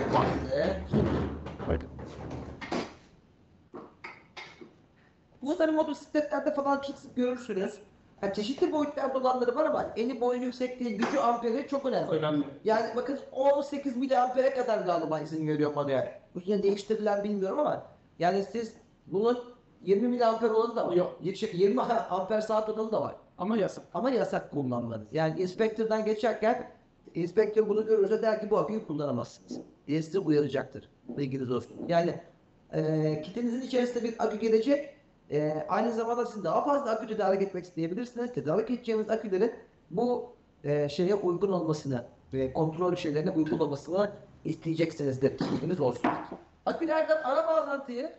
Bunları motosikletlerde falan çok sık görürsünüz. Yani çeşitli boyutlarda olanları var ama eni boyun yüksekliği, gücü amperi çok önemli. Önemli. Yani bakın on sekiz miliampere kadar galiba izin veriyor bana yani. Bu yine değiştirilen bilmiyorum ama yani siz bunun yirmi miliamper olanı da var. Yok. yirmi amper saat olanı da var. Ama yasak. Ama yasak kullanmanız. Yani inspektörden geçerken İnspektör bunu görürse der ki bu aküyü kullanamazsınız diye sizi uyaracaktır. Bilginiz olsun. Yani e, kitinizin içerisinde bir akü gelecek. E, aynı zamanda siz daha fazla akü tedarik etmek isteyebilirsiniz. Tedarik edeceğiniz akülerin bu e, şeye uygun olmasını ve kontrol şeylerine uygun olmasını isteyeceksinizdir. Bilginiz olsun. Akülerden ara bağlantıyı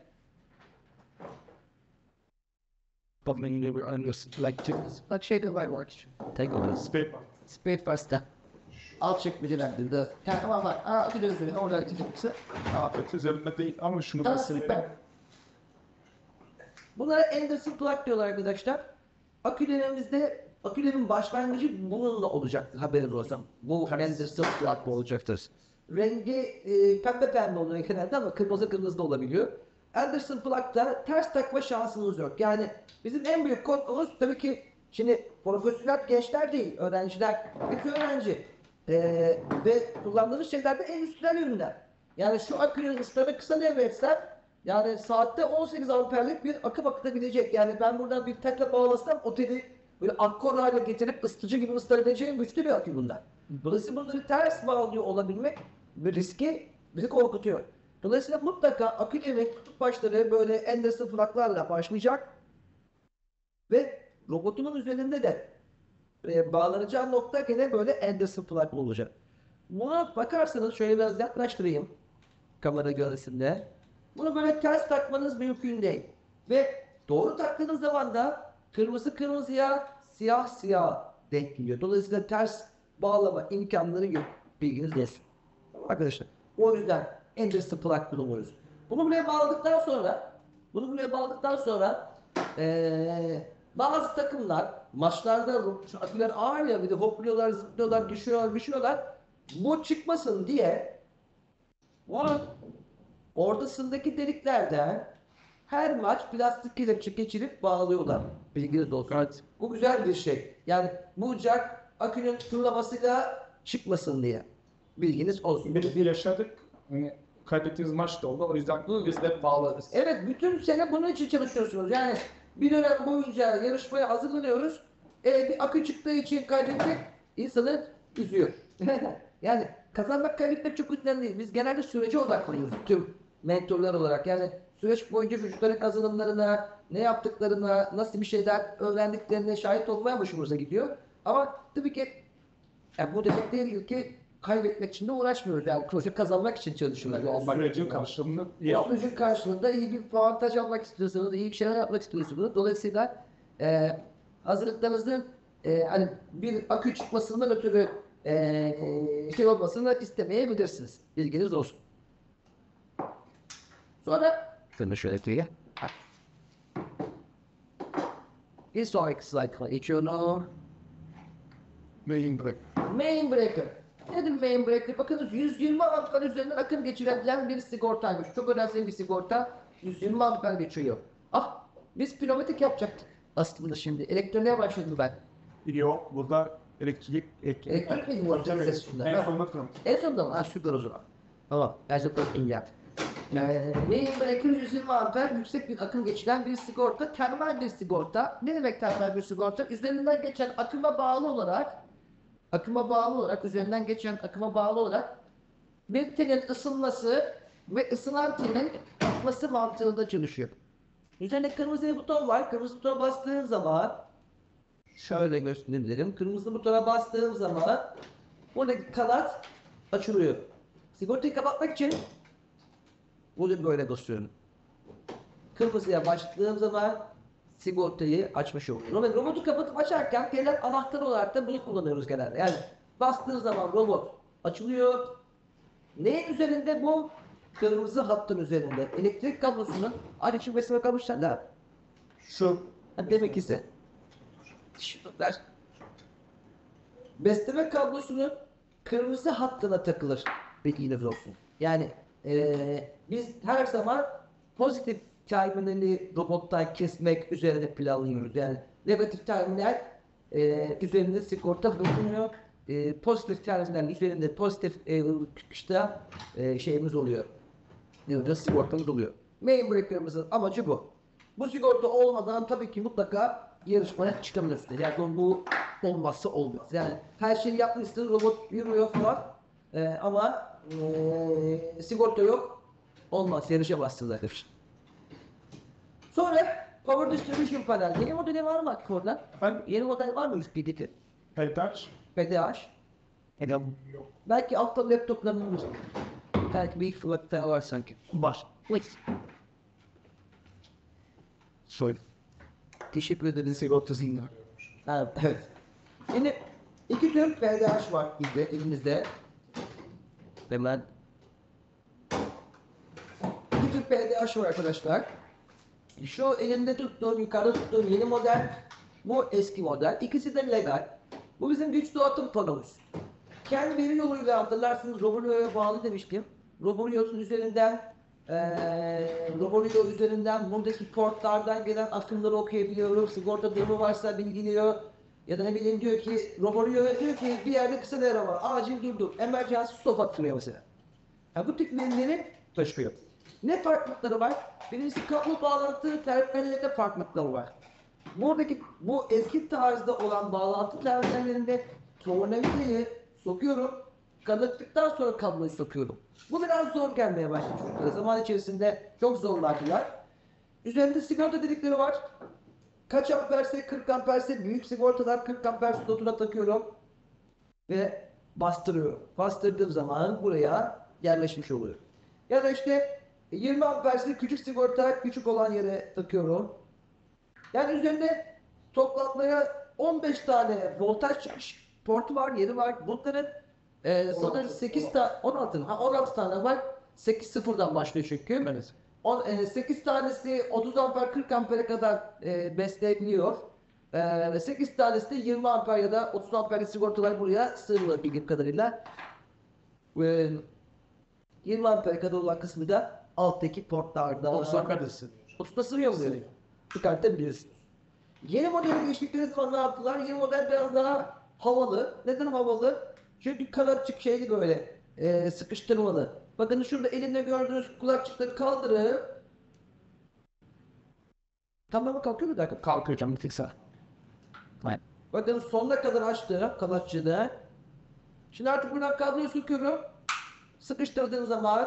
But then you never understood like to bak şeyde var var. Tek olarak. Spade Spade first'ta. Alt çekmecelerinde de. Yani tamam bak. Aa aküler üzerine orada çıkmışsa. afet üzerinde değil ama şunu Tamam mesela süper. Bunlara Anderson plug diyorlar arkadaşlar. Akülerimizde akülerin başlangıcı bununla olacaktır. Haberiniz olsun. Bu Anderson plug olacaktır. Rengi e, pembe pembe oluyor genelde ama kırmızı kırmızı da olabiliyor. Anderson plug'da ters takma şansınız yok. Yani bizim en büyük korkumuz tabii ki şimdi profesyonel gençler değil, öğrenciler. Bir öğrenci. E, ve kullandığınız şeyler de en üstünden ürünler. Yani şu akünün ısıtma kısa devretsem yani saatte on sekiz amperlik bir akım akıtabilecek. Yani ben buradan bir tekle bağlasam oteli böyle akkor hale getirip ısıtıcı gibi ısıtabileceğim güçlü bir akü bunlar. Dolayısıyla bunları ters bağlıyor olabilmek bir riski bizi korkutuyor. Dolayısıyla mutlaka akülerin kutup başları böyle Anderson plaklarla başlayacak ve robotunun üzerinde de e, bağlanacağı nokta gene böyle Anderson plak olacak. Buna bakarsanız şöyle biraz yaklaştırayım kamera görüntüsünde. Bunu böyle ters takmanız mümkün değil. Ve doğru taktığınız zaman da kırmızı kırmızıya, siyah siyah denk geliyor. Dolayısıyla ters bağlama imkanları yok. Bilginiz olsun. Arkadaşlar o yüzden Anderson plak kullanıyoruz. Bunu buraya bağladıktan sonra bunu buraya bağladıktan sonra ee, bazı takımlar maçlarda şu aküler ağır ya bir de hopluyorlar, zıplıyorlar, düşüyorlar, düşüyorlar. Bu çıkmasın diye onun ortasındaki deliklerden her maç plastik kelepçe geçirip bağlıyorlar. Bilginiz olsun. Evet. Bu güzel bir şey. Yani bu jack akünün fırlamasıyla çıkmasın diye. Bilginiz olsun. bir, bir yaşadık. Hani kaybettiğimiz maç da oldu. O yüzden biz de bağlarız. Evet, bütün sene bunun için çalışıyorsunuz. Yani bir dönem boyunca yarışmaya hazırlanıyoruz. E, bir akü çıktığı için kaybetmek insanı üzüyor. Yani kazanmak kaybetmek çok önemli değil. Biz genelde sürece odaklanıyoruz tüm mentorlar olarak. Yani süreç boyunca çocukların kazanımlarına, ne yaptıklarına, nasıl bir şeyler öğrendiklerine şahit olmaya hoşumuza gidiyor. Ama tabii ki yani bu demek değil ki kaybetmek için de uğraşmıyoruz. Yani proje kazanmak için çalışıyoruz. Yani Sürecin karşılığını iyi o aldık. sürecin karşılığında iyi bir avantaj almak istiyorsanız, iyi bir şeyler yapmak istiyorsunuz. Dolayısıyla e, hazırlıklarınızın e, hani bir akü çıkmasından ötürü e, şey olmasını istemeyebilirsiniz. Bilginiz olsun. Sonra şunu şöyle diye. Bir sonraki slaytına geçiyorum. main break. Main breaker. Nedir main breaker? Bakınız yüz yirmi amper üzerinden akım geçirebilen bir sigortaymış. Çok önemli bir sigorta. yüz yirmi amper geçiyor. Ah, biz pneumatik yapacaktık aslında şimdi. Elektroniğe başladım ben. Yok, burada elektrik ek. Elektrik mi bu arada ses şunda? En Ha. sonunda kırım. En sonunda mı? Ha süper o zaman. Tamam. Ben de bakayım ya. Ee, main breaker yüz yirmi amper yüksek bir akım geçiren bir sigorta. Termal bir sigorta. Ne demek termal bir sigorta? Üzerinden geçen akıma bağlı olarak akıma bağlı olarak, üzerinden geçen akıma bağlı olarak bir telin ısınması ve ısınan telin atması mantığında çalışıyor. Üzerinde kırmızı bir buton var. Kırmızı butona bastığım zaman şöyle gösterebilirim. Kırmızı butona bastığım zaman buradaki kanat açılıyor. Sigortayı kapatmak için bunu böyle basıyorum. Kırmızıya bastığım zaman sigortayı açmış oluyor. Ve robotu kapatıp açarken gelen anahtar olarak da bunu kullanıyoruz genelde. Yani bastığın zaman robot açılıyor. Neyin üzerinde bu? Kırmızı hattın üzerinde. Elektrik kablosunun aynı şu besime kalmışlar da. Şu. Ha, demek ise. Şunlar. Besleme kablosunun kırmızı hattına takılır. Bilginiz olsun. Yani eee, biz her zaman pozitif terminali robottan kesmek üzerine planlıyoruz. Yani negatif terminal eee üzerinde sigorta bulunuyor. Eee pozitif terminal üzerinde pozitif eee, çıkışta eee, şeyimiz oluyor. Yani sigortamız oluyor. Main breaker'ımızın amacı bu. Bu sigorta olmadan tabii ki mutlaka yarışmaya çıkamıyorsunuz. Yani bu olmazsa olmaz. Yani her şeyi yapmışsınız, robot yürüyor falan. Ee, ama ee, sigorta yok. Olmaz, yarışamazsınız arkadaşlar. Sonra Power Distribution Panel. Yeni modeli var mı aktif oradan? Ben Yeni model var mı P D T? Peytaş. P D H? Belki altta laptoplarının var. Belki bir flat var sanki. Var. Söyle. Teşekkür ederim. Sigortasını. Ha, evet. Şimdi iki tür P D H var bizde, elimizde. Hemen. İki tür P D H var arkadaşlar. Şu elimde tuttuğum, yukarıda tuttuğum yeni model. Bu eski model. İkisi de legal. Bu bizim güç dağıtım panelimiz. Kendi veri yoluyla hatırlarsınız Robolio'ya bağlı demiştim. Robolio'nun üzerinden eee Robolio üzerinden buradaki portlardan gelen akımları okuyabiliyoruz. Sigorta durumu varsa bilgiliyor. Ya da ne bileyim diyor ki Robolio'ya diyor ki bir yerde kısa devre var. Acil durdur. Emergency stop attırıyor mesela. Ya bu tip verileri taşıyor. Ne farklılıkları var? Birincisi kablo bağlantı terminallerinde farklılıkları var. Buradaki bu eski tarzda olan bağlantı terminallerinde tornavidayı sokuyorum. Kanıttıktan sonra kabloyu sokuyorum. Bu biraz zor gelmeye başladı çocuklara. Zaman içerisinde çok zorlardılar. Üzerinde sigorta dedikleri var. Kaç amperse kırk amperse büyük sigortalar kırk amper slotuna takıyorum. Ve bastırıyorum. Bastırdığım zaman buraya yerleşmiş oluyor. Ya da işte yirmi amperse küçük sigorta küçük olan yere takıyorum. Yani üzerinde toplamaya on beş tane voltaj çıkış portu var, yeri var. Bunların e, sanırım sekiz tane, on altı, ha on altı tane var. sekiz sıfırdan başlıyor çünkü. Evet. On, e, sekiz tanesi otuz amper kırk ampere kadar e, besleyebiliyor. E, sekiz tanesi de yirmi amper ya da otuz amperlik sigortalar buraya sığınıyor bildiğim kadarıyla. E, yirmi ampere kadar olan kısmı da alttaki portlarda. otuz amperdesin. otuzda sığıyor mu diyor? Çıkartabiliyorsunuz. Yeni modeli geçtikleri zaman ne yaptılar? Yeni model biraz daha havalı. Neden havalı? Çünkü kanatçık şeyli böyle e, sıkıştırmalı. Bakın şurada elimde gördüğünüz kulakçıkları kaldırıp tamamı kalkıyor mu dakika? Kalkıyor canım bir tık sağ. Aynen. Bakın sonuna kadar açtı kanatçığı. Şimdi artık buradan kabloyu söküyorum. Sıkıştırdığım zaman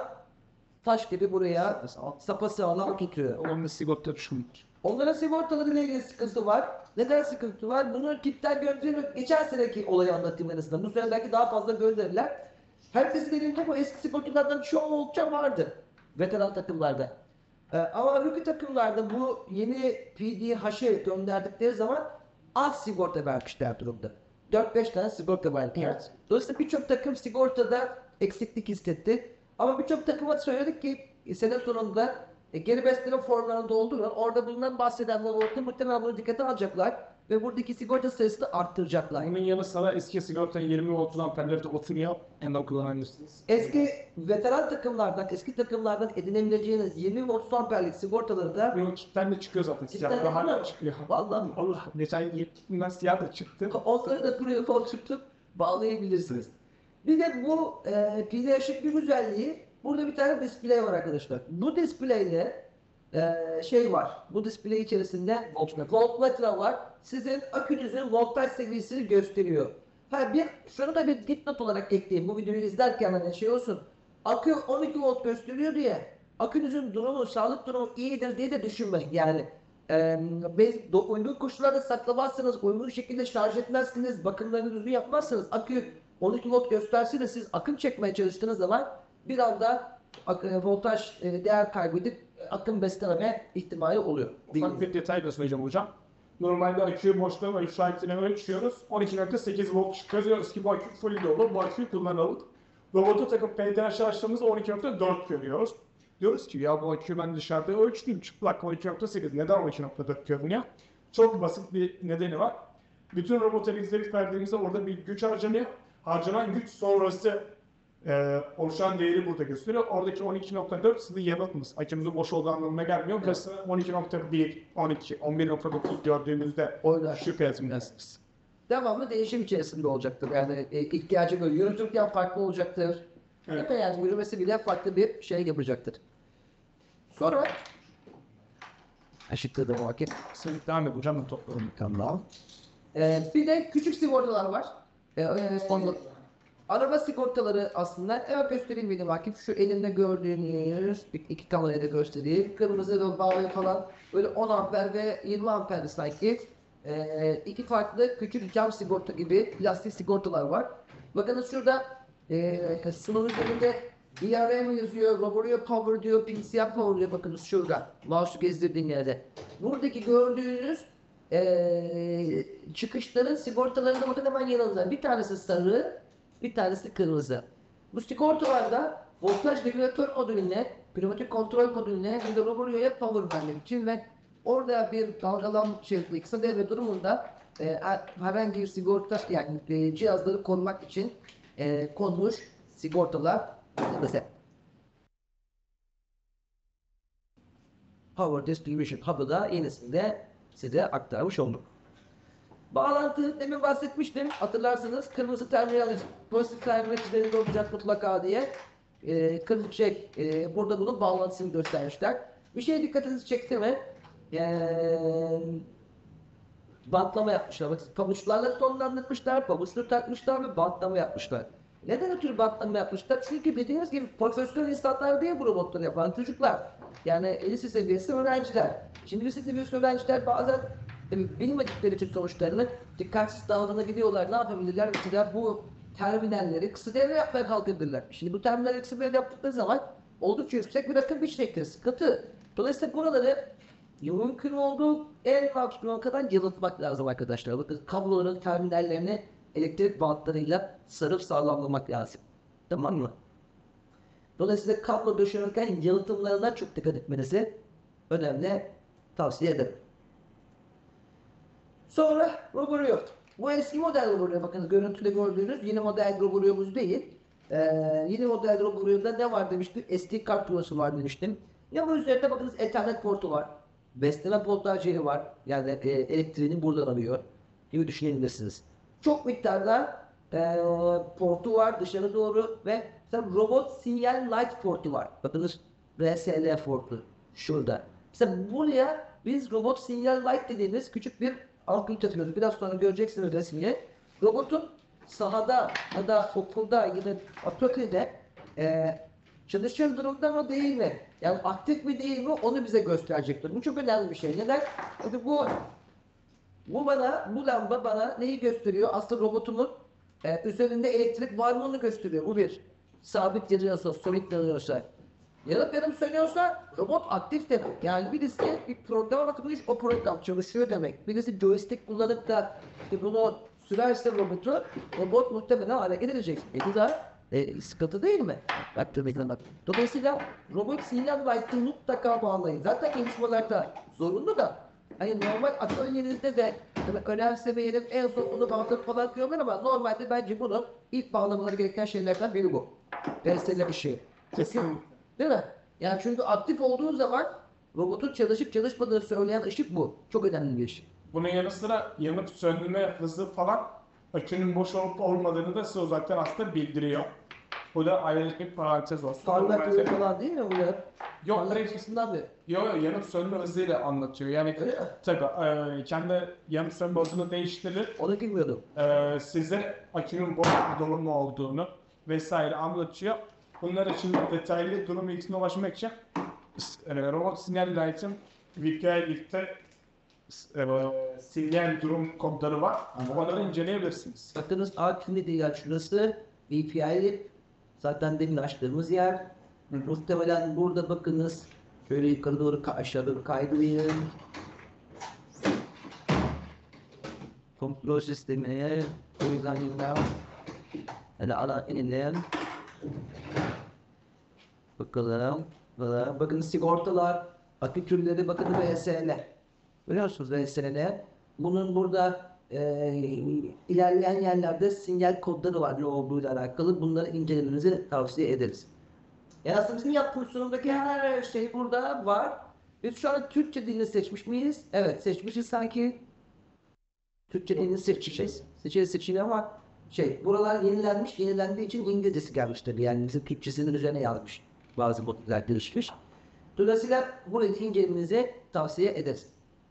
taş gibi buraya sapasağlam tutuyor. Onun da sigorta düşünmüyor. Onların sigortalarıyla ilgili sıkıntı var. Neden sıkıntı var? Bunu tipten gönderir. Geçen seneki olayı anlatayım en azından. Bu sene belki daha fazla gönderirler. Herkesin elinde bu eski sigortalardan çoğunlukça vardı. Veteran takımlarda. Ee, ama rookie takımlarda bu yeni P D H'ı gönderdikleri zaman az sigorta vermişler durumda. dört beş tane sigorta var. Evet. Dolayısıyla birçok takım sigortada eksiklik hissetti. Ama birçok takıma söyledik ki sene sonunda e, geri besleme formlarını doldurun. Orada bundan bahsedenler orada muhtemelen bunu dikkate alacaklar. Ve buradaki sigorta sayısını arttıracaklar. Bunun yanı sıra eski sigortanın yirmi ve otuz amperleri de oturuyor. En de kullanabilirsiniz. Eski veteran takımlardan, eski takımlardan edinebileceğiniz yirmi ve otuz amperlik sigortaları da Bunun kitten de çıkıyor zaten. Cidden Siyah da mi? hala çıkıyor. vallahi Allah. Geçen yetkinden siyah da çıktı. onları da buraya konuşup bağlayabilirsiniz. Bir de bu e, P D H'in bir güzelliği burada bir tane display var arkadaşlar. Bu display'de e, şey var. Bu display içerisinde voltmetre var. Sizin akünüzün voltaj seviyesini gösteriyor. Ha bir şunu da bir dipnot olarak ekleyeyim. Bu videoyu izlerken hani şey olsun. Akü on iki volt gösteriyor diye akünüzün durumu, sağlık durumu iyidir diye de düşünmeyin. Yani e, bez, do, uygun koşullarda saklamazsınız, uygun şekilde şarj etmezsiniz, bakımlarını düzgün yapmazsanız akü on iki volt gösterse de siz akım çekmeye çalıştığınız zaman bir anda ak- e, voltaj e, değer kaybedip akım beslememe ihtimali oluyor. Ufak bir detay da söyleyeceğim hocam. Normalde aküyü boşluğa ve işaretine ölçüyoruz. on iki nokta sekiz volt çıkıyor. Diyoruz ki bu akü full dolu, bu aküyü kullanalım. Robota takıp P D H açtığımızda on iki nokta dört görüyoruz. Diyoruz ki ya bu aküyü ben dışarıda ölçtüm. Çıplak on iki nokta sekiz. Neden on iki nokta dört görünüyor? Çok basit bir nedeni var. Bütün robota elektrik verdiğimizde orada bir güç harcanıyor. Harcanan güç sonrası e, oluşan değeri burada gösteriyor. Oradaki on iki nokta dört sizi yanıltmaz. Akümüzün boş olduğu anlamına gelmiyor. Mesela on iki nokta bir, on iki, on bir nokta dokuz gördüğünüzde Oynar. şüphe etmezsiniz. Devamlı değişim içerisinde olacaktır. Yani e, ihtiyacı göre yürütürken farklı olacaktır. Evet. Evet. Yani yürümesi bile farklı bir şey yapacaktır. Sonra Açıkladım o vakit. Sen devam et hocam. Toplarım. Tamam. Ee, bir de küçük sigortalar var. Ee, e, onu- araba sigortaları aslında evet göstereyim benim vakit. Şu elimde gördüğünüz bir- iki kameraya da göstereyim. Kırmızı ve mavi falan böyle on amper ve yirmi amperli sanki. Ee, iki farklı küçük cam sigorta gibi plastik sigortalar var. Bakınız şurada e, sınır üzerinde B R M yazıyor, Roborio Power diyor, P C R Power diyor. Bakınız şurada. Mouse'u gezdirdiğin yerde. Buradaki gördüğünüz ee, çıkışların sigortalarında bakın hemen yanında. Bir tanesi sarı, bir tanesi kırmızı. Bu sigortalarda voltaj regülatör modülüne, pneumatik kontrol modülüne, bir de Roborio'ya power vermek için ve orada bir dalgalanma şey, kısa devre durumunda e, herhangi bir sigorta yani e, cihazları korumak için e, konmuş sigortalar. Mesela Power Distribution Hub'ı da yenisinde size aktarmış olduk. Bağlantı demin bahsetmiştim. Hatırlarsınız kırmızı terminal, pozitif terminal üzerinde olacak mutlaka diye. Ee, kırmızı şey, e, burada bunun bağlantısını göstermişler. Bir şey dikkatinizi çekti mi? Ee, bantlama yapmışlar. Bak, pabuçlarla tonlandırmışlar, pabuçlu takmışlar ve bantlama yapmışlar. Neden ötürü bantlama yapmışlar? Çünkü dediğiniz gibi profesyonel insanlar değil bu robotları yapan çocuklar. Yani lise seviyesi öğrenciler. Şimdi lise seviyesi öğrenciler bazen tabii bilmedikleri için sonuçlarını dikkatsiz davranabiliyorlar. Ne yapabilirler? Mesela bu terminalleri kısa devre yapmaya kalkabilirler. Şimdi bu terminalleri kısa devre yaptıkları zaman oldukça yüksek bir rakım geçecektir. Sıkıntı. Dolayısıyla buraları mümkün olduğu en maksimum kadar yalıtmak lazım arkadaşlar. Bakın kabloların terminallerini elektrik bantlarıyla sarıp sağlamlamak lazım. Tamam mı? Dolayısıyla kablo döşenirken yalıtımlarına çok dikkat etmenizi önemli tavsiye ederim. Sonra Roborio. Bu eski model Roborio. Bakın görüntüde gördüğünüz yeni model Roborio'muz değil. Ee, yeni model Roborio'da ne var demiştim? S D kart turası var demiştim. Ya bu üzerinde bakınız Ethernet portu var. Besleme voltajı var. Yani e, elektriğini buradan alıyor gibi düşünebilirsiniz. Çok miktarda e, portu var dışarı doğru ve mesela robot sinyal light portu var. Bakınız R S L portu şurada. Mesela buraya biz robot sinyal light dediğimiz küçük bir algıyı takıyoruz. Biraz sonra göreceksiniz resmini. Robotun sahada ya da okulda ya da atölyede e, çalışır durumda mı değil mi? Yani aktif mi değil mi onu bize gösterecektir. Bu çok önemli bir şey. Neden? Çünkü bu bu bana, bu lamba bana neyi gösteriyor? Aslında robotumun e, üzerinde elektrik varlığını gösteriyor. Bu bir. Sabit yanıyorsa, solid yanıyorsa. Yanıp yanıp sönüyorsa robot aktif demek. Yani birisi bir programa bakılmış, o program çalışıyor demek. Birisi joystick kullanıp da işte bunu sürerse robotu, robot muhtemelen hareket edecek. E bu da e, sıkıntı değil mi? Baktığımızda bak. Dolayısıyla robot sinyal light'ı mutlaka bağlayın. Zaten gelişmelerde zorunlu da hani normal atölyenizde de tabii önemsemeyelim en son onu bağlatıp falan diyorlar ama normalde bence bunu ilk bağlamaları gereken şeylerden biri bu. Derslerle bir şey. Kesin. Değil mi? Yani çünkü aktif olduğu zaman robotun çalışıp çalışmadığını söyleyen ışık bu. Çok önemli bir ışık. Bunun yanı sıra yanıp söndürme hızı falan akünün boş olup olmadığını da size uzaktan aslında bildiriyor. Bu da ayrıca bir parantez olsun. Parlaklığı Normalde- falan değil mi bu ya? Yok Parlak direkt açısından bir. Yok yok, yanıp sönme hızıyla anlatıyor. Yani Öyle mi? tabii e, kendi yanıp sönme hızını değiştirir. Onu bilmiyordum. E, size akünün boş bir dolu mu olduğunu vesaire anlatıyor. Bunlar için detaylı durum bilgisine ulaşmak için e, robot sinyal light'ın Wikileaks'te e, sinyal durum kodları var. Onları inceleyebilirsiniz. Bakınız A kimli değil yani şurası V P I zaten demin açtığımız yer. Muhtemelen burada bakınız şöyle yukarı doğru ka- aşağı doğru kaydırayım. Kontrol sistemi o yüzden yine hani ana inelim. Bakalım. Bakalım. Bakın sigortalar, akü türleri bakın R S L. Görüyor musunuz R S L? Bunun burada e, ilerleyen yerlerde sinyal kodları var ne olduğuyla alakalı. Bunları incelemenizi tavsiye ederiz. Yani aslında bizim yaptığımız sunumdaki her şey burada var. Biz şu an Türkçe dilini seçmiş miyiz? Evet seçmişiz sanki. Türkçe dilini seçeceğiz. Seçeceğiz seçili ama şey buralar yenilenmiş. Yenilendiği için İngilizcesi gelmiş tabii. Yani bizim Türkçesinin üzerine yazmış. Bazı modlar gelişmiş. Dolayısıyla burayı incelemenizi tavsiye ederiz.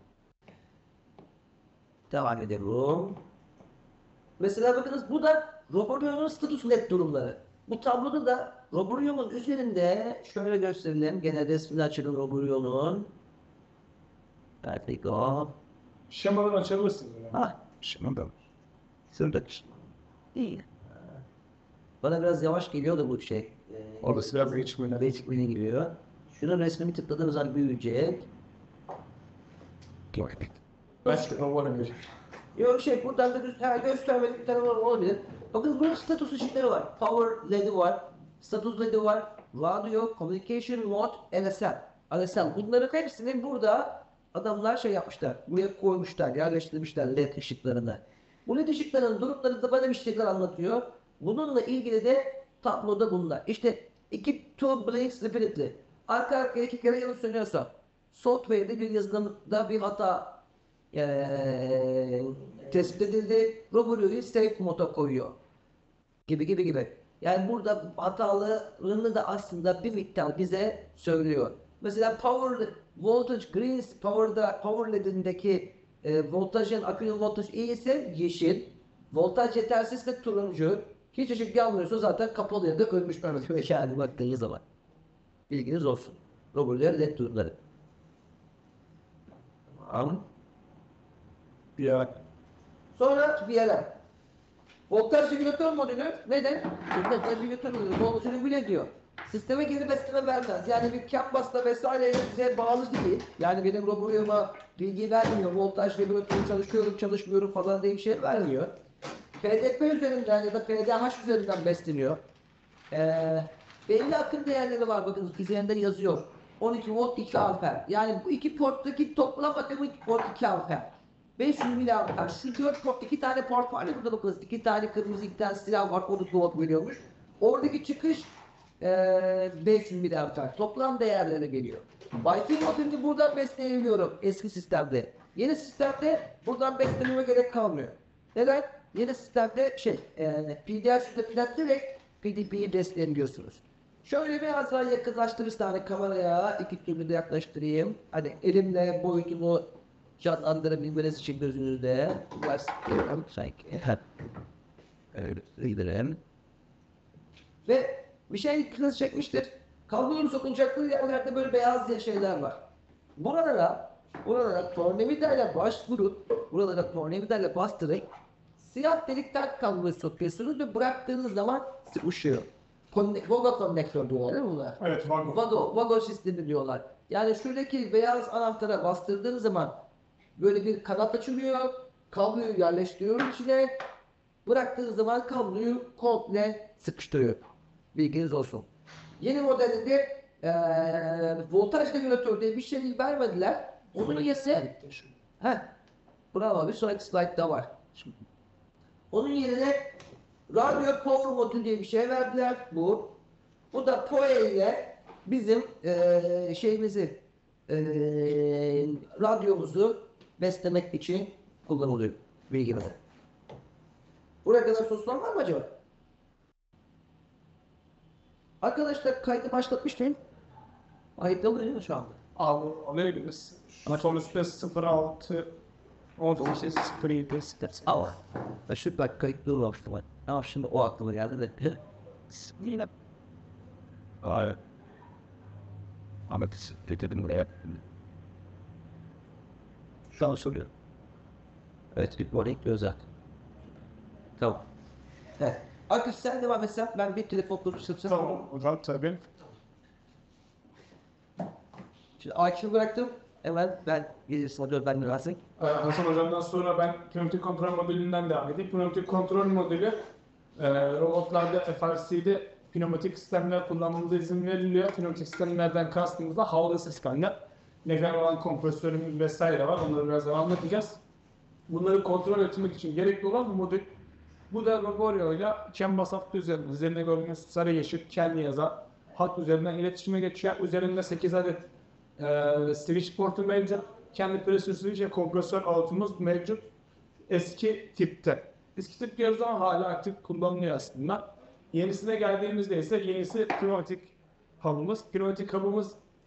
Devam edelim. Mesela bakınız bu da Roboryon'un status net durumları. Bu tabloda da Roboryon'un üzerinde şöyle gösterelim. Gene resmini açalım Roboryon'un. Perfect o. Şemadan açabilirsin. Yani. Ha, Şimdi de. şurada. İyi. Bana biraz yavaş geliyor da bu şey. Ee, Orası biraz geç böyle. Basic menü giriyor. Şunun resmini tıkladığınız an büyüyecek. Başka roboya bir. Yok şey buradan da düz her göstermelik bir tane var olabilir. Bakın burada status ışıkları var. Power L E D'i var. Status L E D'i var. Radio, Communication Mode, L S L. L S L. Bunların hepsini burada adamlar şey yapmışlar. Buraya koymuşlar, yerleştirmişler L E D ışıklarını. Bu L E D ışıkların durumları da bana bir şeyler anlatıyor. Bununla ilgili de tabloda bunlar. İşte iki two blinks repeatedly. Arka arkaya iki kere yanıt söylüyorsa software'de bir yazılımda bir hata eee tespit edildi. Roboru'yu safe moda koyuyor. Gibi gibi gibi. Yani burada hatalarını da aslında bir miktar bize söylüyor. Mesela power voltage green power'da power L E D'indeki e, voltajın akülü voltaj iyi ise yeşil. Voltaj yetersizse turuncu. Hiç ışık yanmıyorsa zaten kapalı ya da ölmüş ölmüş. Yani baktığınız zaman. Bilginiz olsun. Roboru'ya L E D durumları. Tamam. Ya. Sonra V L M. Voltaj regülatör modülü neden? Voltaj regülatör modülü voltajını bile diyor. Sisteme geri besleme vermez. Yani bir CAN basla vesaire bize bağlı değil. Yani benim roboyuma bilgi vermiyor. Voltaj regülatörü çalışıyorum çalışmıyorum falan diye bir şey vermiyor. P D P üzerinden ya da P D H üzerinden besleniyor. Ee, belli akım değerleri var bakın üzerinde yazıyor. on iki volt iki amper. Yani bu iki porttaki toplam akımı port iki amper. beş yüz miliamper. Şu dört port iki tane port var ya burada bakınız. iki tane kırmızı iki tane siyah var. O da volt veriyormuş. Oradaki çıkış ee, beş yüz miliamper. Toplam değerlere geliyor. Wi-Fi modülünü buradan besleyebiliyorum eski sistemde. Yeni sistemde buradan beslememe gerek kalmıyor. Neden? Yeni sistemde şey e, P D F üzerinden direkt P D P'yi besleyebiliyorsunuz. Şöyle biraz daha yakınlaştırırsa hani kameraya iki türlü de yaklaştırayım. Hani elimle boyutumu canlandırabilmeniz için gözünüzde. Başlayalım sanki. Öyle gidelim. Ve bir şey dikkatinizi çekmiştir. Kablonun sokunacakları yerlerde böyle beyaz diye şeyler var. Buralara, buralara tornavidayla başvurup, buralara tornavidayla bastırıp siyah delikten kabloyu sokuyorsunuz ve bıraktığınız zaman sıkışıyor. Konne Vago konnektör diyorlar değil mi bunlar? Evet, Vago. Vago, Vago sistemi diyorlar. Yani şuradaki beyaz anahtara bastırdığınız zaman böyle bir kanat açılıyor, kabloyu yerleştiriyor içine, bıraktığınız zaman kabloyu komple sıkıştırıyor. Bilginiz olsun. Yeni modelinde ee, voltaj regülatör diye bir şey vermediler. Onun yerine heh, bravo bir sonraki slide'da var. Onun yerine radyo power modül diye bir şey verdiler. Bu. Bu da P O E ile bizim ee, şeyimizi ee, radyomuzu beslemek için kullanılıyor. Bilginize. Buraya kadar sorular var mı acaba? Arkadaşlar kaydı başlatmış mıyım? Ayıplı değil mi şu anda? Al, alabiliriz. Son üstte sıfır altı on sekiz sıfır yedi. Ama ben şu bak kayıtlı olmuştum ben. Ama şimdi o aklıma geldi de. Yine Hayır. Ahmet dedim buraya. şu an soruyorum. Evet bir bonek özel. Tamam. Evet. Arkadaş sen devam etsen ben bir telefon konuşursam. Tamam, o zaman tabii. Şimdi Akif'i bıraktım. Hemen ben gelirsin hadi ben versin. Ee, Hasan Hocam'dan sonra ben pneumatik kontrol modülünden devam edeyim. Pneumatik kontrol modülü e, robotlarda F R C'de pneumatik sistemler kullanmamıza izin veriliyor. Pneumatik sistemlerden kastımız da havalı sistemler. Nefes olan kompresörümüz vesaire var. Onları biraz daha anlatacağız. Bunları kontrol etmek için gerekli olan bu modül. Bu da Roborio ile çem basaptı üzerinde. Üzerinde gördüğünüz sarı yeşil kendi yazar. Hat üzerinden iletişime geçiyor. Üzerinde sekiz adet e, switch portu mevcut. Kendi pressure switch ve kompresör altımız mevcut. Eski tipte. Eski tip diyoruz ama hala aktif kullanılıyor aslında. Yenisine geldiğimizde ise yenisi pneumatik hub'ımız. Pneumatik hub'ımız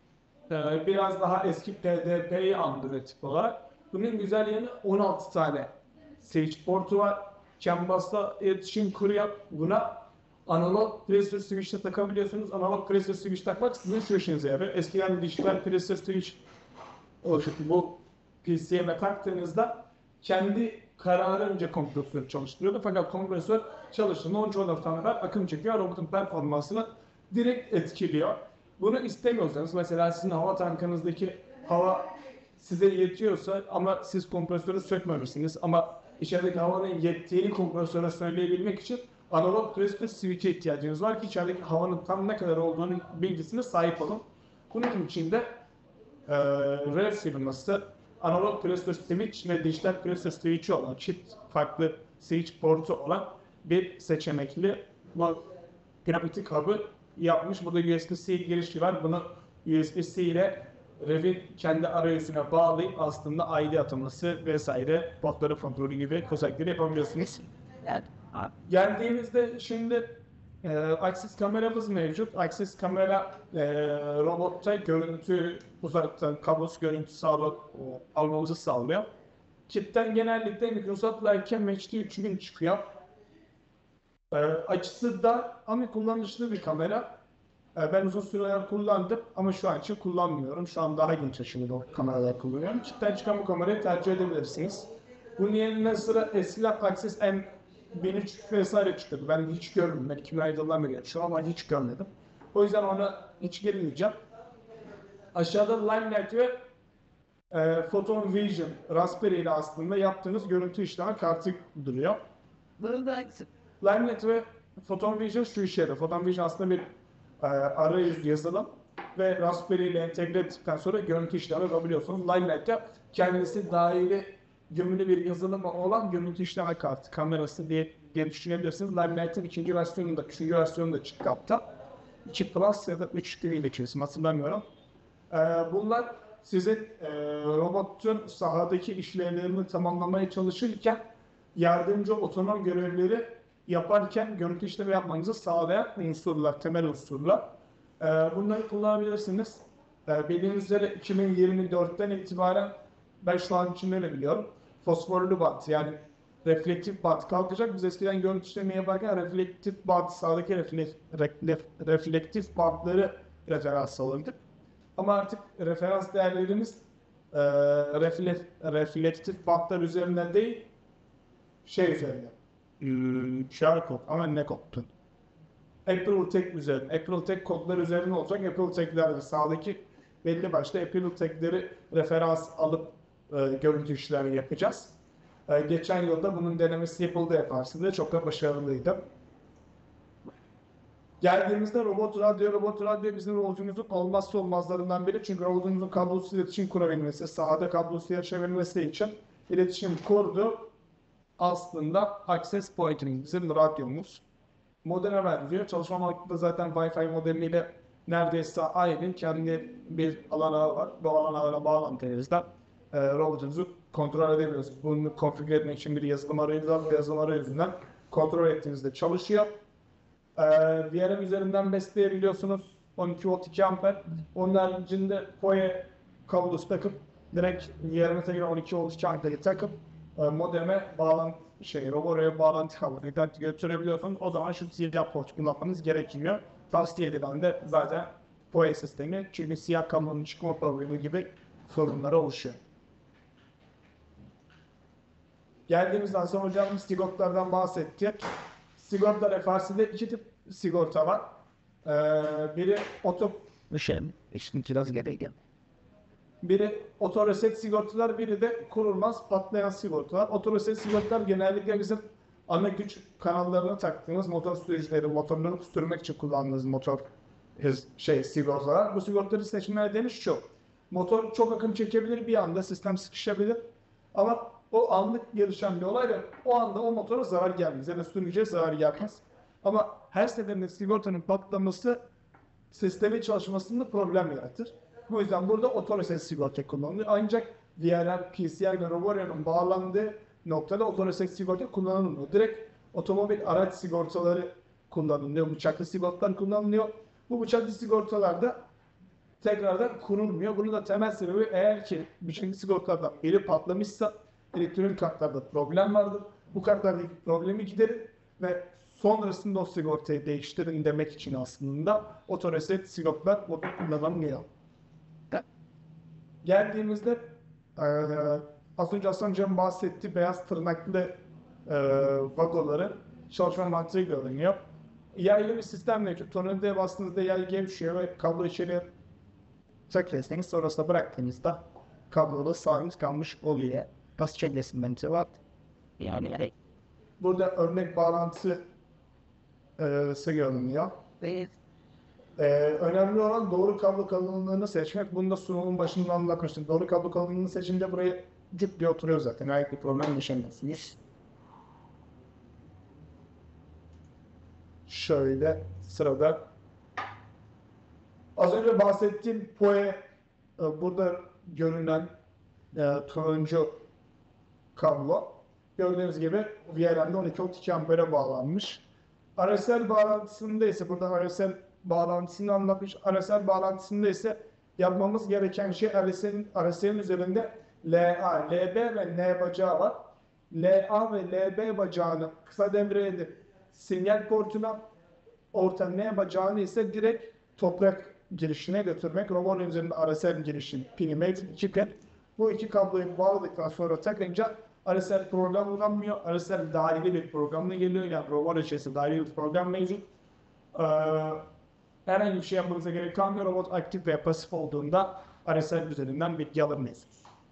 Ee, biraz daha eski P D P'yi andırıyor tip olarak. Bunun güzel yanı on altı tane Sage portu var. CAN bus'la iletişim kuruyor. Buna analog pressure switch'e takabiliyorsunuz. Analog pressure switch takmak sizin şu işinize yarıyor. Eskiden dijital pressure switch oluşup bu P C'ye taktığınızda kendi kararınca kompresör çalıştırıyordu. Fakat kompresör çalıştığında on çoğu kadar akım çekiyor. Robotun performansını direkt etkiliyor. Bunu istemiyorsanız mesela sizin hava tankınızdaki hava size yetiyorsa ama siz kompresörü sökmemişsiniz ama içerideki havanın yettiğini kompresöre söyleyebilmek için analog pressure switch'e ihtiyacınız var ki içerideki havanın tam ne kadar olduğunun bilgisine sahip olun. Bunun için de e, Rare firması analog pressure switch ve dijital pressure switch'i olan çift farklı switch portu olan bir seçenekli bu pneumatik hub'ı yapmış. Burada U S B-C girişi var. Bunu U S B-C ile Rev'in kendi arayüzüne bağlayıp aslında I D ataması vesaire portları kontrolü gibi özellikleri yapabiliyorsunuz. Yani, Geldiğimizde şimdi e, Axis kameramız mevcut. Axis kamera e, robotta görüntü uzaktan kablosuz görüntü sağla, e, almamızı sağlıyor. Kitten genellikle Microsoft Leica H D üç bin çıkıyor. E, açısı da ama kullanışlı bir kamera. E, ben uzun süreler kullandım ama şu an için kullanmıyorum. Şu an daha genç aşımda o kameralar kullanıyorum. Kitten çıkan bu kamerayı tercih edebilirsiniz. Bunun yerine sıra eskiler Axis M bin üç vesaire çıktı. Ben hiç görmedim. Ben iki bin yıldan beri yaşıyorum ama hiç görmedim. O yüzden ona hiç girmeyeceğim. Aşağıda Limelight ve e, Photon Vision Raspberry ile aslında yaptığınız görüntü işleme kartı duruyor. burada Limelight ve Photon Vision şu işe yarıyor. Photon Vision aslında bir e, arayüz yazılım ve Raspberry ile entegre ettikten sonra görüntü işleme yapabiliyorsunuz. Limelight'ta kendisi dahili gömülü bir yazılımı olan görüntü işleme kartı kamerası diye, diye düşünebilirsiniz. Limelight'ın ikinci versiyonunda, üçüncü versiyonunda çıktı hatta. iki Plus ya da üç ile kesim hatırlamıyorum. Ee, bunlar sizin e, robotun sahadaki işlevlerini tamamlamaya çalışırken yardımcı otonom görevleri yaparken görüntü işlemi yapmanızı sağlayan unsurlar, temel unsurlar. Ee, bunları kullanabilirsiniz. Ee, bildiğiniz üzere iki bin yirmi dörtten itibaren ben şu an için öyle biliyorum. Fosforlu bant yani reflektif bant kalkacak. Biz eskiden görüntü işlemi yaparken reflektif bant, sağdaki reflek, reflek, reflektif bantları referans alırdık. Ama artık referans değerlerimiz e, reflek, reflektif bantlar üzerinden değil, şey üzerinden. Şarj kod ama ne kodtu? Apple Tag üzerine. Apple Tag kodları üzerine olacak. Apple Tag'lerde sağdaki belli başlı Apple Tag'leri referans alıp e, görüntü işlemi yapacağız. E, geçen yılda bunun denemesi Apple'da yaparsın çok da başarılıydı. Geldiğimizde robot radyo, robot radyo bizim robotümüzün olmazsa olmazlarından biri. Çünkü robotumuzun kablosuz iletişim kurabilmesi, sahada kablosuz yaşayabilmesi için iletişim kurdu. Aslında Access Point'in bizim radyomuz. Modeme benziyor. Çalışma mantıklı zaten Wi-Fi modemiyle neredeyse aynı. Kendi bir alan ağı var. Bu alan ağına bağlantınızda e, robotunuzu kontrol edebiliyorsunuz. Bunu konfigüre etmek için bir yazılım arayüzü var. Bir yazılım arayüzünden kontrol ettiğinizde çalışıyor. E, V R M üzerinden besleyebiliyorsunuz. on iki volt iki amper. Onun haricinde P O E kablosu takıp direkt V R M'e göre on iki volt iki amper'i takıp e, modeme bağlantı şey, oraya bağlantı kablosu götürebiliyorsunuz. O zaman şu siyah port kullanmanız gerekiyor. Tavsiye edilen de zaten P O E sistemi. Çünkü siyah kablonun çıkma problemi gibi sorunları oluşuyor. Geldiğimizden sonra hocam sigortalardan bahsettik. Sigorta F R C'de iki tip sigorta var. Ee, biri oto Şey, işte biraz gerekiyor. Biri otoreset sigortalar, biri de kurulmaz patlayan sigortalar. Otoreset sigortalar genellikle bizim ana güç kanallarına taktığımız motor sürücüleri, motorları sürmek için kullandığımız motor şey sigortalar. Bu sigortaları seçme nedeni şu. Motor çok akım çekebilir, bir anda sistem sıkışabilir. Ama o anlık gelişen bir olay ve o anda o motora zarar gelmez. Yani sürücüye zarar gelmez. Ama her seferinde sigortanın patlaması sistemin çalışmasında problem yaratır. Bu yüzden burada otoreset sigorta kullanılıyor. Ancak V R M, P C I ve Roborio'nun bağlandığı noktada otoreset sigorta kullanılmıyor. Direkt otomobil araç sigortaları kullanılıyor. Bıçaklı sigortalar kullanılıyor. Bu bıçaklı sigortalarda tekrardan kurulmuyor. Bunun da temel sebebi eğer ki birinci sigortadan biri patlamışsa elektronik kartlarda problem vardır. Bu kartlardaki problemi giderin ve sonrasında o sigortayı değiştirin demek için aslında otoreset sigortalar motor kullanılmıyor. Geldiğimizde eee az önce Hasan Hocam bahsetti beyaz tırnaklı eee vagoların çalışma mantığı görünüyor. Yaylı bir sistem mevcut. Tornavidaya bastığınızda yay gevşiyor ve kablo içeri çekerseniz sonrasında bıraktığınızda kabloda sabit kalmış oluyor. Nasıl çeklesin bence var. Yani yani. Burada örnek bağlantısı eee görünüyor. Ve Ee, önemli olan doğru kablo kalınlığını seçmek. Bunu da sunumun başında anlatmıştım. Doğru kablo kalınlığını seçince buraya dip diye oturuyor zaten. Herhangi bir problem yaşamıyorsunuz. Şöyle sırada az önce bahsettiğim P O E e, burada görünen e, turuncu kablo. Gördüğünüz gibi V R M'de on iki volt iki ampere bağlanmış. R S L bağlantısında ise burada R S L bağlantısını anlatmış. R S L bağlantısında ise yapmamız gereken şey R S L'in R S L'in üzerinde L A, L B ve N bacağı var. L A ve L B bacağını kısa devre edip sinyal portuna, orta N bacağını ise direkt toprak girişine götürmek. Robotun üzerinde R S L girişi pini mevcut iki pin. Bu iki kabloyu bağladıktan sonra takınca R S L program ulanmıyor. R S L dahili bir programla geliyor. Yani robot içerisinde dahili bir program mevcut. Ee, herhangi bir şey yapmanıza gerek kalmıyor. Robot aktif ve pasif olduğunda R S L üzerinden bilgi alamayız.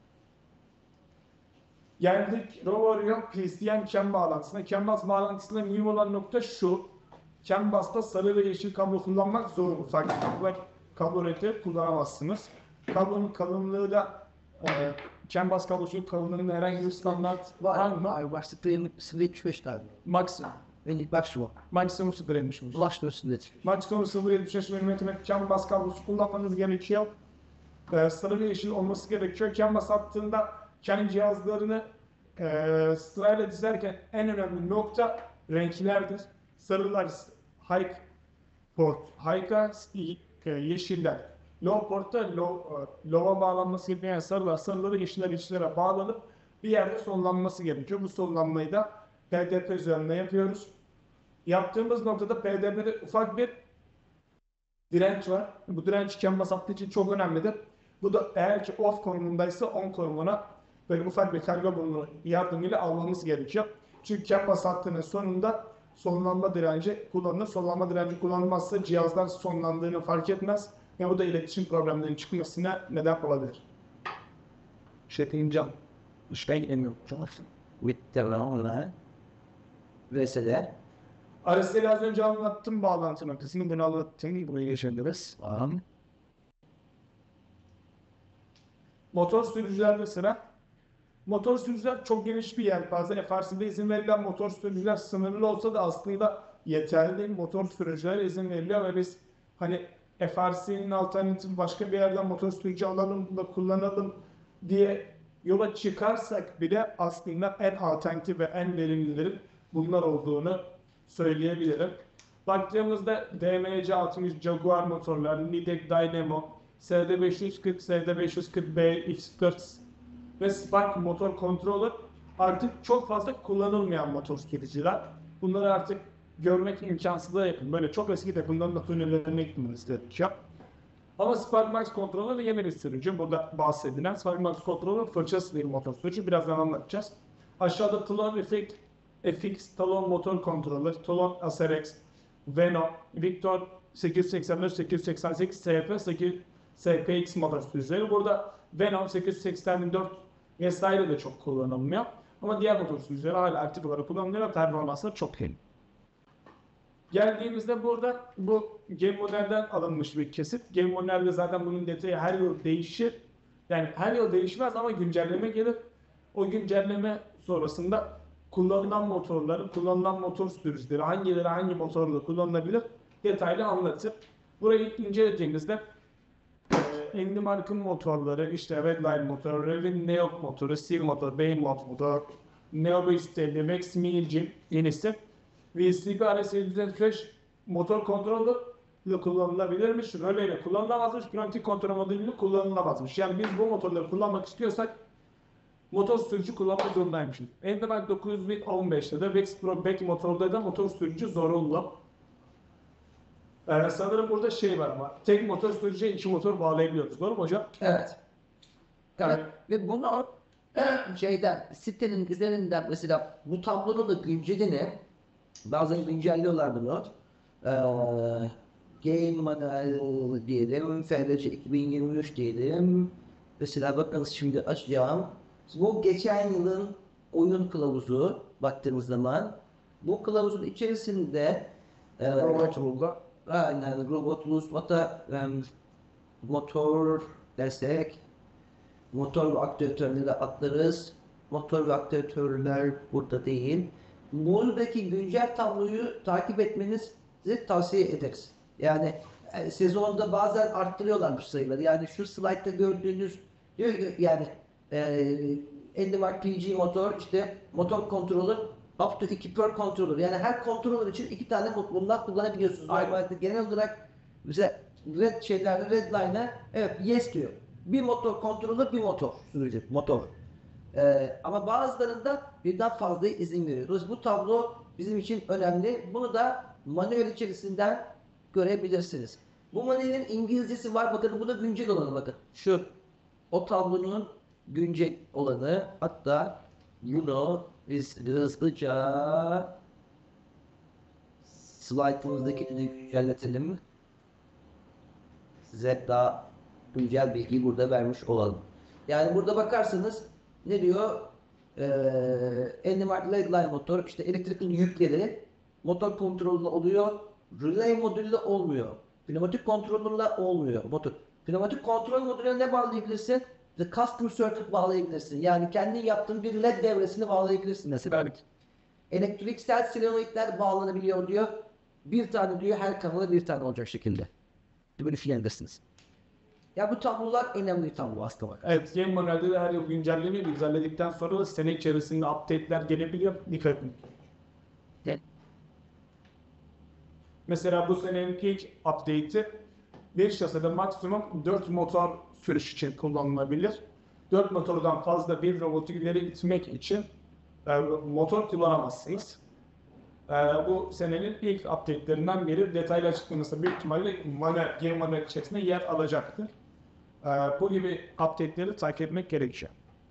Geldik Rovorio P C M CAN bağlantısına. CAN bus bağlantısında mühim olan nokta şu. CAN bus'ta sarı ve yeşil kablo kullanmak zorunlu. Farklı kablo, kablo renkleri kullanamazsınız. Kablonun kalınlığı da e, CAN bus kablosunun kalınlığında herhangi bir standart var mı? Var. Başlıklarını sıfır virgül yetmiş beş tane. Maksimum. Ve bak şu. Maksimum sıfır virgül yetmiş beş. Ulaş üstünde. Maksimum sıfır virgül yetmiş beş milimetre CAN bus kablosu kullanmanız gerekiyor. Ee, sarı ve yeşil olması gerekiyor. CAN bus attığında CAN cihazlarını e, sırayla dizerken en önemli nokta renklerdir. Sarılar high port, high'a e, yeşiller low port'ta low, e, low'a bağlanması gerekiyor. Yani sarılar sarıları yeşiller yeşillere bağlanıp bir yerde sonlanması gerekiyor. Bu sonlanmayı da P D P üzerinde yapıyoruz. Yaptığımız noktada P D P'de ufak bir direnç var. Bu direnç CAN bus attığı için çok önemlidir. Bu da eğer ki off konumundaysa on konumuna böyle ufak bir karga burnu yardımıyla almamız gerekiyor. Çünkü CAN bus hattının sonunda sonlanma direnci kullanılır. Sonlanma direnci kullanılmazsa cihazdan sonlandığını fark etmez ve bu da iletişim problemlerinin çıkmasına neden olabilir. şey diyeceğim. İşte gelmiyor. With the wrong Mesela. R S L'yi az önce anlattım bağlantı noktasını. Bunu anlattım. Buraya geçebiliriz. Tamam. Motor sürücülerde sıra. Motor sürücüler çok geniş bir yelpaze. F R C'de izin verilen motor sürücüler sınırlı olsa da aslında yeterli değil. Motor sürücülere izin veriliyor ve biz hani F R C'nin alternatifi başka bir yerden motor sürücü alalım da kullanalım diye yola çıkarsak bile aslında en alternatif ve en verimlilerin bunlar olduğunu söyleyebilirim. Baktığımızda D M C altı yüz Jaguar motorlar, Nidec Dynamo, S D beş yüz kırk, S D beş yüz kırk B, X kırk ve Spark motor controller artık çok fazla kullanılmayan motor sürücüler. Bunları artık görmek imkansızlığa yakın. Böyle çok eski de bunların da tünellerine gitmemiz gerekiyor. Ama Spark Max Controller yeni bir sürücü. Burada bahsedilen Spark Max Controller fırçası bir motor sürücü. Birazdan anlatacağız. Aşağıda Talon Effect, F X, Talon Motor Controller, Talon A S R X, Venom, Victor sekiz yüz seksen dört, sekiz yüz seksen sekiz, S F, S P X motor sürücüleri. Burada Venom sekiz yüz seksen dört vesaire de çok kullanılmıyor. Ama diğer motor sürücüleri hala aktif olarak kullanılıyor ve performansları çok iyi. Geldiğimizde burada bu Game Model'den alınmış bir kesit. Game Model'de zaten bunun detayı her yıl değişir. Yani her yıl değişmez ama güncelleme gelir. O güncelleme sonrasında kullanılan motorları, kullanılan motor sürücüleri, hangileri hangi motorla kullanılabilir detaylı anlatır. Burayı incelediğimizde Andy Mark'ın motorları, işte Redline motoru, Revin Neok motoru, Steel motor, Behemoth motor, Neo beş yüz elli, Max Mini yenisi, V S D R S yedi yüz elli beş motor kontrolü ile kullanılabilirmiş, röleyle kullanılamazmış, pneumatik kontrol modülüyle kullanılamazmış. Yani biz bu motorları kullanmak istiyorsak motor sürücü kullanmak zorundaymışız. Endemark dokuz bin on beşte de Vex Pro Back motorda da motor sürücü zorunlu. Ee, sanırım burada şey var ama tek motor sürücüye iki motor bağlayabiliyoruz. Doğru mu hocam? Evet. Evet. Yani- Ve bunu şeyden, sitenin üzerinden mesela bu tablonun da güncelini bazen güncelliyorlar bunu. Ee, Game Manual diyelim, F R C iki bin yirmi üç diyelim. Mesela bakın şimdi açacağım. Bu geçen yılın oyun kılavuzu baktığımız zaman bu kılavuzun içerisinde e, Robot Rule'da. aynen robot rules, motor, em, motor destek, motor ve aktivatörleri atlarız. Motor ve aktivatörler burada değil. Buradaki güncel tabloyu takip etmenizi tavsiye ederiz. Yani e, sezonda bazen arttırıyorlarmış sayıları. Yani şu slaytta gördüğünüz diyor ki yani e, Endemark P G motor işte motor kontrolü up to iki per controller. Yani her controller için iki tane bundan kullanabiliyorsunuz. Aynen. Normalde genel olarak bize red şeylerde redline'a evet yes diyor. Bir motor kontrolü bir motor sürücü motor. Ee, ama bazılarında birden fazla izin veriyoruz. Bu tablo bizim için önemli. Bunu da manuel içerisinden görebilirsiniz. Bu manuelin İngilizcesi var. Bakın bu da güncel olanı bakın. Şu o tablonun güncel olanı. Hatta bunu biz hızlıca slaytımızdakini de güncelletelim. Size daha güncel bilgiyi burada vermiş olalım. Yani burada bakarsanız ne diyor? Ee, Endemark Redline motor işte elektrikli yükleri motor kontrolü oluyor. Relay modülü olmuyor. Pneumatik kontrolörle olmuyor motor. Pneumatik kontrol modülüne ne bağlayabilirsin? The custom circuit bağlayabilirsin. Yani kendi yaptığın bir led devresini bağlayabilirsin mesela. Elektriksel solenoidler bağlanabiliyor diyor. Bir tane diyor her kanala bir tane olacak şekilde. Böyle filandırsınız. Ya bu tablolar önemli tablo aslında bak. Evet, Game Manual'de de her yıl güncelleniyor. Güncelledikten sonra da sene içerisinde update'ler gelebiliyor. Dikkat edin. Evet. Mesela bu senenin ilk update'i bir şasede maksimum dört motor sürüş için kullanılabilir. dört motordan fazla bir robotu ileri itmek için e, motor kullanamazsınız. E, bu senenin ilk update'lerinden biri. Detaylı açıklaması büyük ihtimalle manuel, Game Manual içerisinde yer alacaktır. E, bu gibi update'leri takip etmek gerekiyor.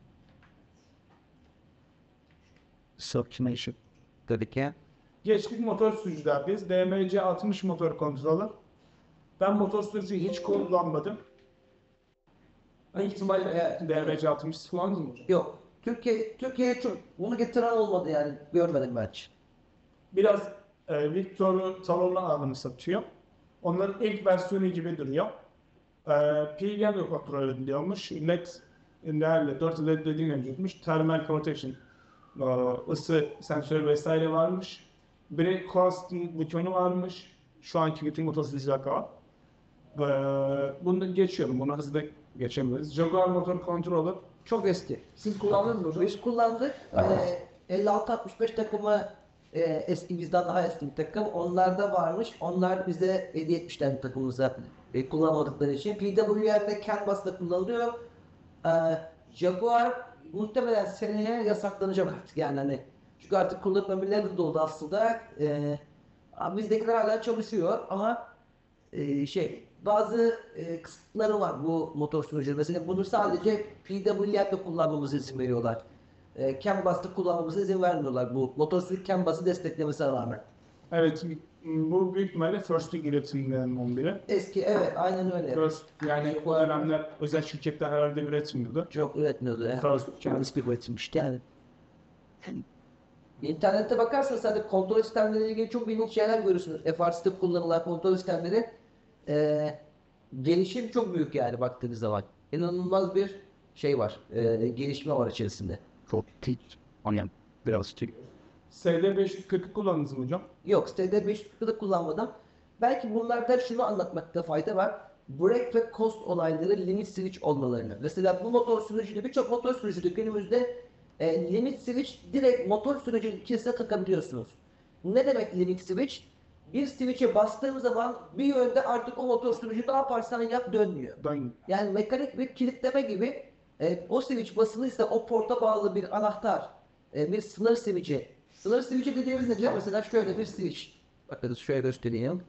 Sublimation. Tabii ki. Geçtik motor sürücüler. Biz D M C altmış motor kontrolü. Ben motor sürücüyü hiç kullanmadım. Büyük ihtimalle e, D M C altmış kullandın mı? yok. Türkiye Türkiye'ye çok bunu getiren olmadı yani görmedim ben hiç. Biraz e, Victor'u talonla ağını satıyor. Onların ilk versiyonu gibi duruyor. E, P G M kontrol ediliyormuş. Net değerli dört L E D dediğim mevcutmuş. Thermal protection, e, ısı sensörü vesaire varmış. Brake constant butonu varmış. Şu anki bütün motosikletler var. E, bunu geçiyorum. Bunu hızlı geçebiliriz. Jaguar motor controller. Çok eski. Siz kullandınız mı? Biz kullandık. Ee, elli altı altmış beş takımı e, eski bizden daha eski bir takım. Onlarda varmış. Onlar bize hediye etmişler bu takımımıza. E, kullanmadıkları için. P W R'de Canvas'ta kullanılıyor. Ee, Jaguar muhtemelen seneye yasaklanacak artık yani hani. Çünkü artık kullanılabilir de oldu aslında. Ee, ama bizdekiler hala çalışıyor ama e, şey bazı e, kısıtları var bu motor sürücüleri. Mesela bunu sadece P W R'de kullanmamıza izin veriyorlar. E, Canvas'ta kullanmamıza izin vermiyorlar bu motor sürücü Canvas'ı desteklemesine rağmen. Evet, bu büyük ihtimalle First'in üretimlerinden biri. Eski evet aynen öyle. First, yani o dönemler özel şirketler herhalde üretmiyordu. Çok üretmiyordu ya. First, Canvas bir üretilmişti yani. İnternette bakarsanız zaten kontrol sistemleriyle ilgili çok ilginç şeyler görürsünüz. F R C'de kullanılan kontrol sistemleri e, gelişim çok büyük yani baktığınız zaman. İnanılmaz bir şey var. E, gelişme var içerisinde. Çok tit. Hani biraz tit. S D beş yüz kırkı kullandınız mı hocam? Yok, S D beş yüzü kullanmadan. Belki bunlarda şunu anlatmakta fayda var. Break ve coast olayları limit switch olmalarını. Mesela bu motor sürücüde birçok motor sürücüde günümüzde e, limit switch direkt motor sürücünün içerisine takabiliyorsunuz. Ne demek limit switch? bir switch'e bastığım zaman bir yönde artık o motor sürücü ne yaparsan yap dönmüyor. Ben Yani mekanik bir kilitleme gibi e, o switch basılıysa o porta bağlı bir anahtar, e, bir sınır switch'i. Sınır switch'i dediğimiz nedir? Mesela şöyle bir switch. Bakın şöyle göstereyim.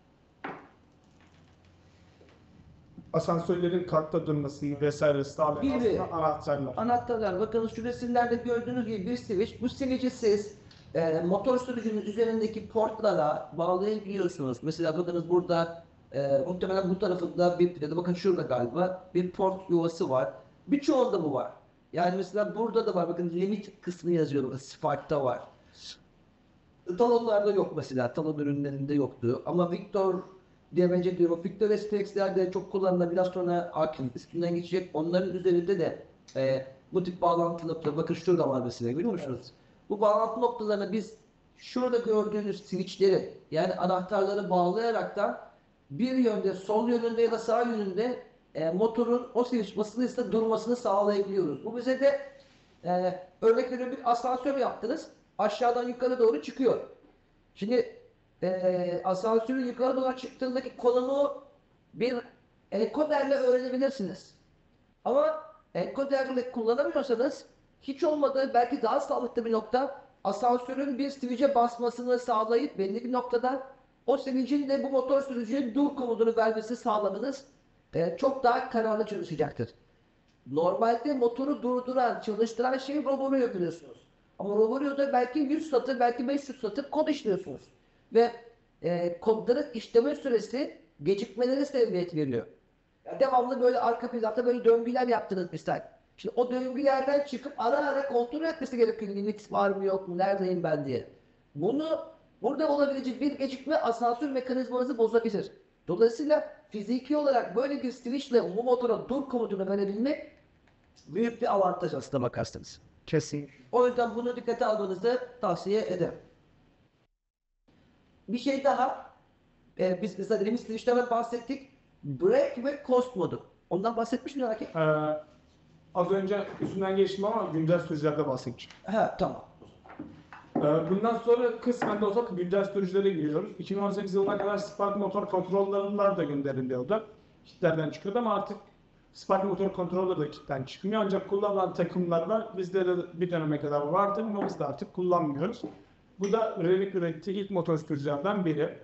asansörlerin kalkta durmasını vesaire sağlayan Gibi. aslında anahtarlar. Anahtarlar. Bakın şu resimlerde gördüğünüz gibi bir switch. Bu switch'i siz e, motor sürücünün üzerindeki portlara bağlayabiliyorsunuz. Mesela bakınız burada e, muhtemelen bu tarafında bir ya da bakın şurada galiba bir port yuvası var. Birçoğunda bu var. Yani mesela burada da var. Bakın limit kısmı yazıyor. Spark'ta var. Talonlarda yok mesela. Talon ürünlerinde yoktu. Ama Victor diye bence diyorum. Victor S T X'lerde çok kullanılan biraz sonra Arkin üstünden geçecek. Onların üzerinde de e, bu tip bağlantı noktaları. Bakın şurada var mesela. Görüyor musunuz? Bu bağlantı noktalarını biz şurada gördüğünüz switchleri yani anahtarları bağlayaraktan bir yönde sol yönünde ya da sağ yönünde e, motorun o switch basılıysa durmasını sağlayabiliyoruz. Bu bize de e, örnek veriyorum bir asansör yaptınız. Aşağıdan yukarı doğru çıkıyor. Şimdi e, asansörün yukarı doğru çıktığındaki konumu bir enkoderle öğrenebilirsiniz. Ama enkoderle kullanamıyorsanız hiç olmadığı belki daha sağlıklı bir nokta asansörün bir switch'e basmasını sağlayıp belli bir noktada o switch'in de bu motor sürücüye dur komutunu vermesi sağlamanız e, çok daha kararlı çalışacaktır. Normalde motoru durduran, çalıştıran şey Roborio biliyorsunuz. Ama Roborio'da belki yüz satır, belki beş yüz satır kod işliyorsunuz. Ve e, kodların işleme süresi gecikmeleri sebebiyet veriyor. Yani devamlı böyle arka planda böyle döngüler yaptınız misal. Şimdi o döngülerden çıkıp ara ara kontrol etmesi gerekiyor. Limit var mı yok mu, neredeyim ben diye. Bunu burada olabilecek bir gecikme asansör mekanizmanızı bozabilir. Dolayısıyla fiziki olarak böyle bir switchle bu motora dur komutunu verebilmek büyük bir avantaj aslında bakarsanız. Kesin. O yüzden bunu dikkate almanızı tavsiye ederim. Bir şey daha, e, biz mesela demin switch'ten bahsettik. Break ve coast modu. Ondan bahsetmiş miyim Akif? Ee, az önce üstünden geçtim ama güncel sürücülerde bahsedeceğim. Ha tamam. Ee, bundan sonra kısmen de olsa güncel sürücülere giriyoruz. iki bin on sekiz yılına kadar Spark motor kontrollerler de gönderiliyordu. Kitlerden çıkıyordu ama artık Spark motor kontroller de kitten çıkmıyor. Ancak kullanılan takımlar var. Bizde de bir döneme kadar vardı ama biz de artık kullanmıyoruz. Bu da Revit ürettiği ilk motor sürücülerden biri.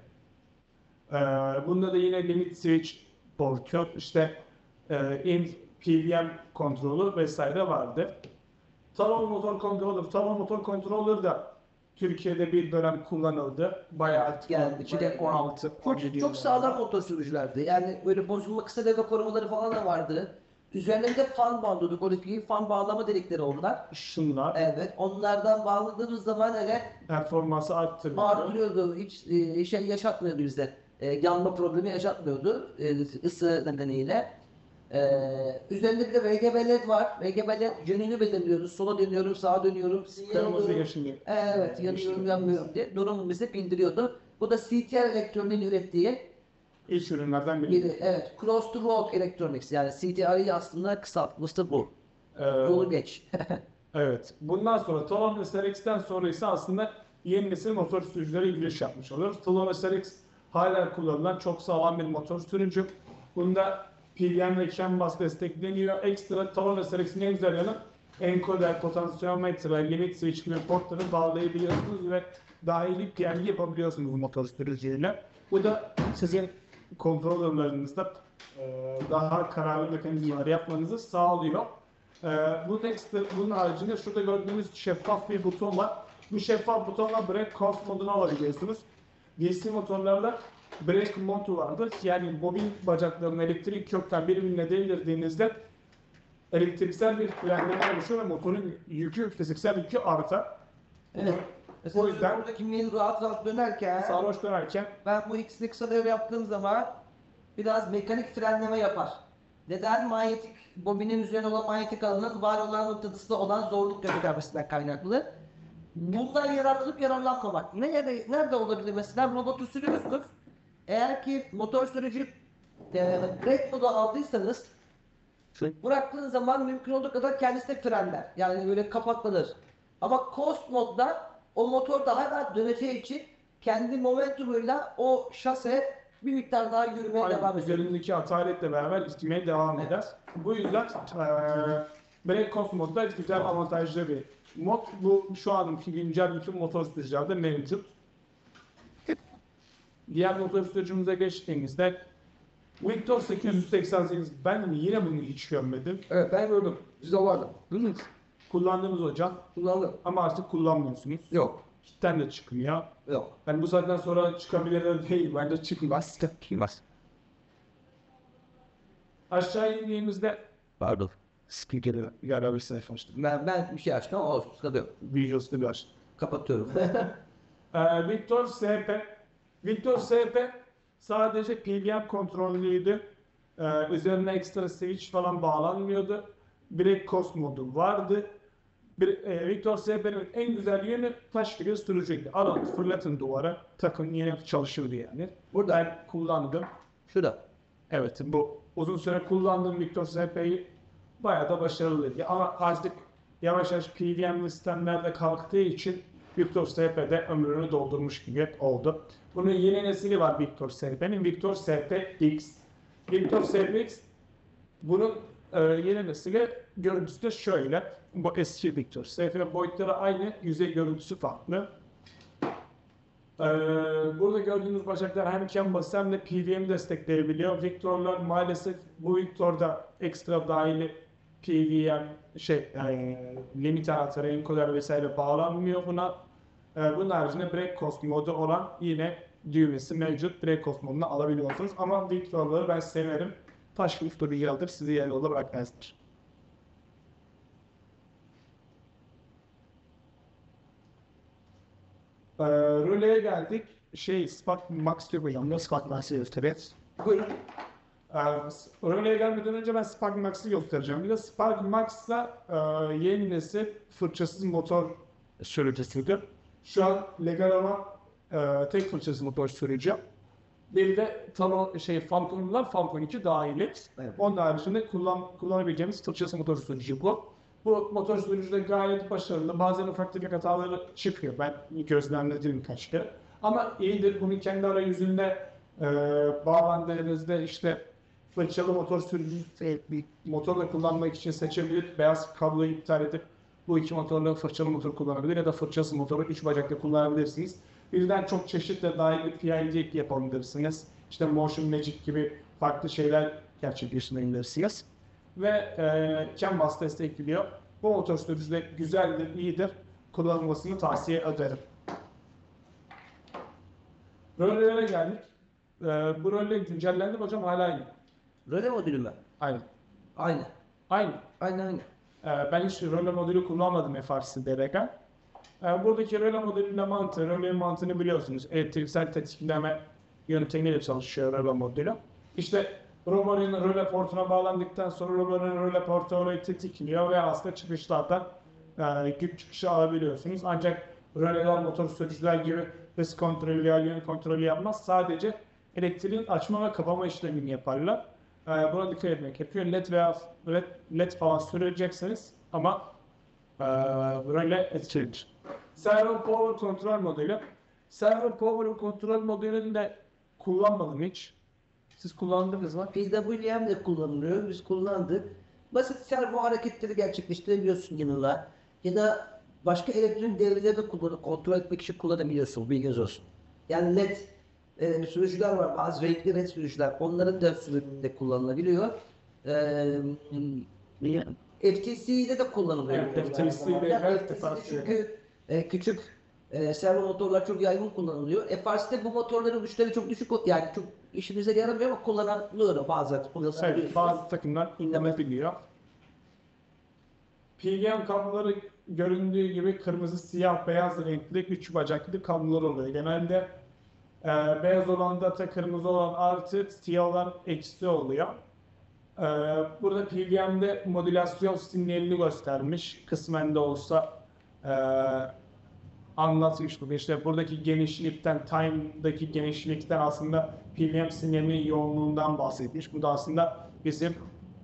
Ee, bunda da yine limit switch portu, işte e, in P V M kontrolü vesaire vardı. Talon motor controller, Talon motor controller da Türkiye'de bir dönem kullanıldı. Bayağı Geldi. içinde on altı. Çok, çok sağlam motor sürücülerdi. Yani böyle bozulma kısa devre korumaları falan da vardı. Üzerlerinde fan bağlıyorduk. Oradaki fan bağlama delikleri onlar. Şunlar Evet. Onlardan bağladığımız zaman öyle performansı arttırıyor. artırıyordu. Hiç e, şey yaşatmıyordu bizde. E, yanma problemi yaşatmıyordu. E, ısı nedeniyle. E, üzerinde bir de R G B led var. R G B led yönünü belirliyoruz. Sola dönüyorum, sağa dönüyorum. Sinyal Kırmızı alıyorum. yeşilli. Evet, yanıyorum, yanmıyorum diye durumu bize bildiriyordu. Bu da C T R Elektronik'in ürettiği İlk ürünlerden biri. bir, evet, Cross to Road Electronics yani C T R'yi aslında kısaltması bu. Ee, Yolu geç. Evet. Bundan sonra Talon S R X'ten sonra ise aslında yeni nesil motor sürücülere giriş yapmış oluyoruz. Talon S R X hala kullanılan çok sağlam bir motor sürücü. Bunda P V M ve CAN bus destekleniyor. Ekstra Talon S R X'in en güzel yanı enkoder, potansiyometre, limit switch gibi portları bağlayabiliyorsunuz ve dahili P M yapabiliyorsunuz bu motor sürücüyle. Bu da sizin kontrolörlerinizde e, daha kararlı mekanizmalar yapmanızı sağlıyor. Ee, bunun, ekstra, bunun haricinde şurada gördüğünüz şeffaf bir buton var. Bu şeffaf butonla brake coast moduna alabiliyorsunuz. D C motorlarda brake modu vardır. Yani bobin bacaklarının elektrik kökten birbirine değdirdiğinizde elektriksel bir frenleme oluşuyor ve motorun yükü, fiziksel yükü artar. Evet. Mesela O yüzden buradaki mail rahat rahat dönerken sarhoş dönerken ben bu ikisini kısa devre yaptığım zaman biraz mekanik frenleme yapar. Neden? Manyetik bobinin üzerine olan manyetik alanın var olan mıknatıslı olan zorluk göstermesinden kaynaklı. Bundan yararlanıp yararlanmamak. Nerede, nerede olabilir mesela? Robotu sürüyorsunuz. Eğer ki motor sürücü e, brake modu aldıysanız bıraktığın zaman mümkün olduğu kadar kendisi de frenler. Yani böyle kapatlanır. Ama coast modda o motor daha rahat döneceği için kendi momentumuyla o şase bir miktar daha yürümeye Aynen, devam ediyor. üzerindeki ataletle beraber gitmeye devam eder. Bu yüzden eee Break Off modda güzel avantajlı bir mod. Bu şu anki güncel bütün motosikletçilerde mevcut. Diğer motosikletçimize geçtiğimizde Victor sekiz yüz seksen sekiz, ben yine bunu hiç görmedim. Evet, ben gördüm. Bizde vardı. Kullandığımız hocam Kullandım. ama artık kullanmıyorsunuz. Yok. Kitten de çıkmıyor. Yok. Yani bu saatten sonra çıkabilir de değil, bence çıkmaz. Çıkmaz. Aşağı indiğimizde Pardon. Speaker'ı yararlı sayfamıştım. Ben, ben bir şey açtım ama olsun. Sıkıntı yok. videosunu bir aç. Kapatıyorum. Ee, Victor S P. Victor S P sadece P V M kontrollüydü. Ee, üzerine ekstra switch falan bağlanmıyordu. Break Coast modu vardı. Bir, e, Victor S P'nin en güzel yönü taş gibi sürücüydü. Alın fırlatın duvara, takın yine çalışırdı yani. Burada. Ben kullandım. Şurada. Evet, bu uzun süre kullandığım Victor S P'yi bayağı da başarılıydı. Ama artık yavaş yavaş P V M sistemlerde kalktığı için Victor S P'de ömrünü doldurmuş gibi oldu. Bunun yeni nesili var Victor S P'nin. Victor S P X. Victor S P X bunun e, yeni nesili görüntüsü de şöyle. Bu eski Victor S P boyutları aynı, yüzey görüntüsü farklı. Ee, burada gördüğünüz bacaklar hem CAN bası hem de P V M destekleyebiliyor. Victor'lar maalesef bu Victor'da ekstra dahili P V M şey e, limit anahtarı, encoder vesaire bağlanmıyor buna. E, bunun haricinde Break Coast modu olan yine düğmesi mevcut. Break Coast modunu alabiliyorsunuz ama Victor'ları ben severim. Taş Victor'u yıldır sizi yer yolda bırakmazdır. Ee, Röleye geldik. Şey, Spark Max diyor hocam. Spark Max'ı göstereceğiz. Buyurun. Ee, Röleye gelmeden önce ben Spark Max'ı göstereceğim. Bir de Spark Max'la e, yeni nesil fırçasız motor sürücüsüdür. Şu an legal olan e, tek fırçasız motor sürücü. Bir de tam şey Phantom'lar Phantom iki dahili. Evet. Onun haricinde kullan, kullanabileceğimiz fırçasız motor sürücü bu. Bu motor sürücü de gayet başarılı. Bazen ufak tefek hataları çıkıyor. Ben gözlemledim birkaç kere. Ama iyidir. Bunu kendi arayüzünde e, bağlandığınızda işte fırçalı motor sürücü bir motorla kullanmak için seçebilir. Beyaz kabloyu iptal edip bu iki motorla fırçalı motor kullanabilir ya da fırçasız motoru üç bacakla kullanabilirsiniz. Birden çok çeşitli dahil P I D yapabilirsiniz. İşte Motion Magic gibi farklı şeyler gerçekleştirebilirsiniz. Ve e, CAN bus destekliyor. Bu motor sürücü de güzeldir, iyidir. Kullanılmasını tavsiye ederim. Rölelere geldik. E, bu röle güncellendi mi hocam? Hala aynı. Röle modülü mü? Aynı. Aynı. Aynı. Aynı aynı. E, ben hiç röle modülü kullanmadım F R C D R K. E, buradaki röle modülünün mantığı, rölenin mantığını biliyorsunuz. Elektriksel tetikleme yöntemiyle çalışıyor röle modülü. İşte robotunun röle portuna bağlandıktan sonra robotunun röle portu orayı tetikliyor ve aslında çıkışlardan yani güç çıkışı alabiliyorsunuz. Ancak röleler motor sürücüler gibi hız kontrolü veya yön kontrolü yapmaz. Sadece elektriğin açma ve kapama işlemini yaparlar. Ee, buna dikkat etmek gerekiyor. Led veya led, led falan süreceksiniz ama ee, röle etkilir. Servo Power kontrol modülü. Servo Power kontrol modülünü de kullanmadım hiç. Siz kullandınız mı? P W M de kullanılıyor. Biz kullandık. Basit servo hareketleri gerçekleştirebiliyorsun yanına. Ya da başka elektronik devreleri de kullanıp kontrol etmek için kullanabiliyorsun. Bilginiz olsun. Yani led e, sürücüler var. Bazı renkli led sürücüler. Onların da sürümünde kullanılabiliyor. E, F T C'de de kullanılıyor. Evet, F T C de her defasında. Çünkü e, küçük e, servo motorlar çok yaygın kullanılıyor. F R C'de bu motorların güçleri çok düşük. Yani çok işimize yaramıyor ama kullanılıyor bazen. Evet, bazı takımlar kullanabiliyor. P V M kabloları göründüğü gibi kırmızı, siyah, beyaz renkli üç bacaklı kablolar oluyor. Genelde e, beyaz olan data, kırmızı olan artı, siyah olan eksi oluyor. E, burada P V M'de modülasyon sinyalini göstermiş. Kısmen de olsa e, anlatmış bu. İşte buradaki genişlikten, time'daki genişlikten aslında P V M sinyalinin yoğunluğundan bahsetmiş. Bu da aslında bizim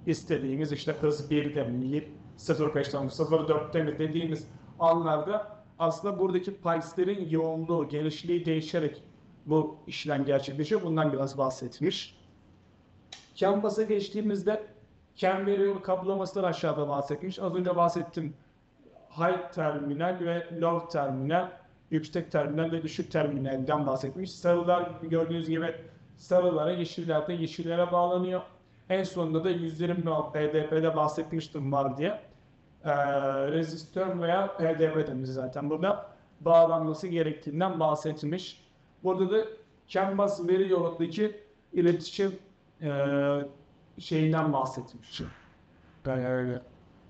istediğimiz işte hız birde mi, sıfır nokta beşten mi, sıfır nokta dörtte mi dediğimiz anlarda aslında buradaki pipes'lerin yoğunluğu, genişliği değişerek bu işlem gerçekleşiyor. Bundan biraz bahsetmiş. Canvas'a geçtiğimizde cam veriyor kaplamasından aşağıda bahsetmiş. Az önce bahsettim. High terminal ve low terminal, yüksek terminal ve düşük terminalden bahsetmiş. Sarılar gördüğünüz gibi sarılara, yeşillerden yeşillere bağlanıyor. En sonunda da yüz yirmi ohm P D F'de bahsetmiştim var diye. Ee, rezistör veya P D F demiş zaten burada bağlanması gerektiğinden bahsetmiş. Burada da CAN bus veri yolundaki iletişim e, şeyinden bahsetmiş. Böyle.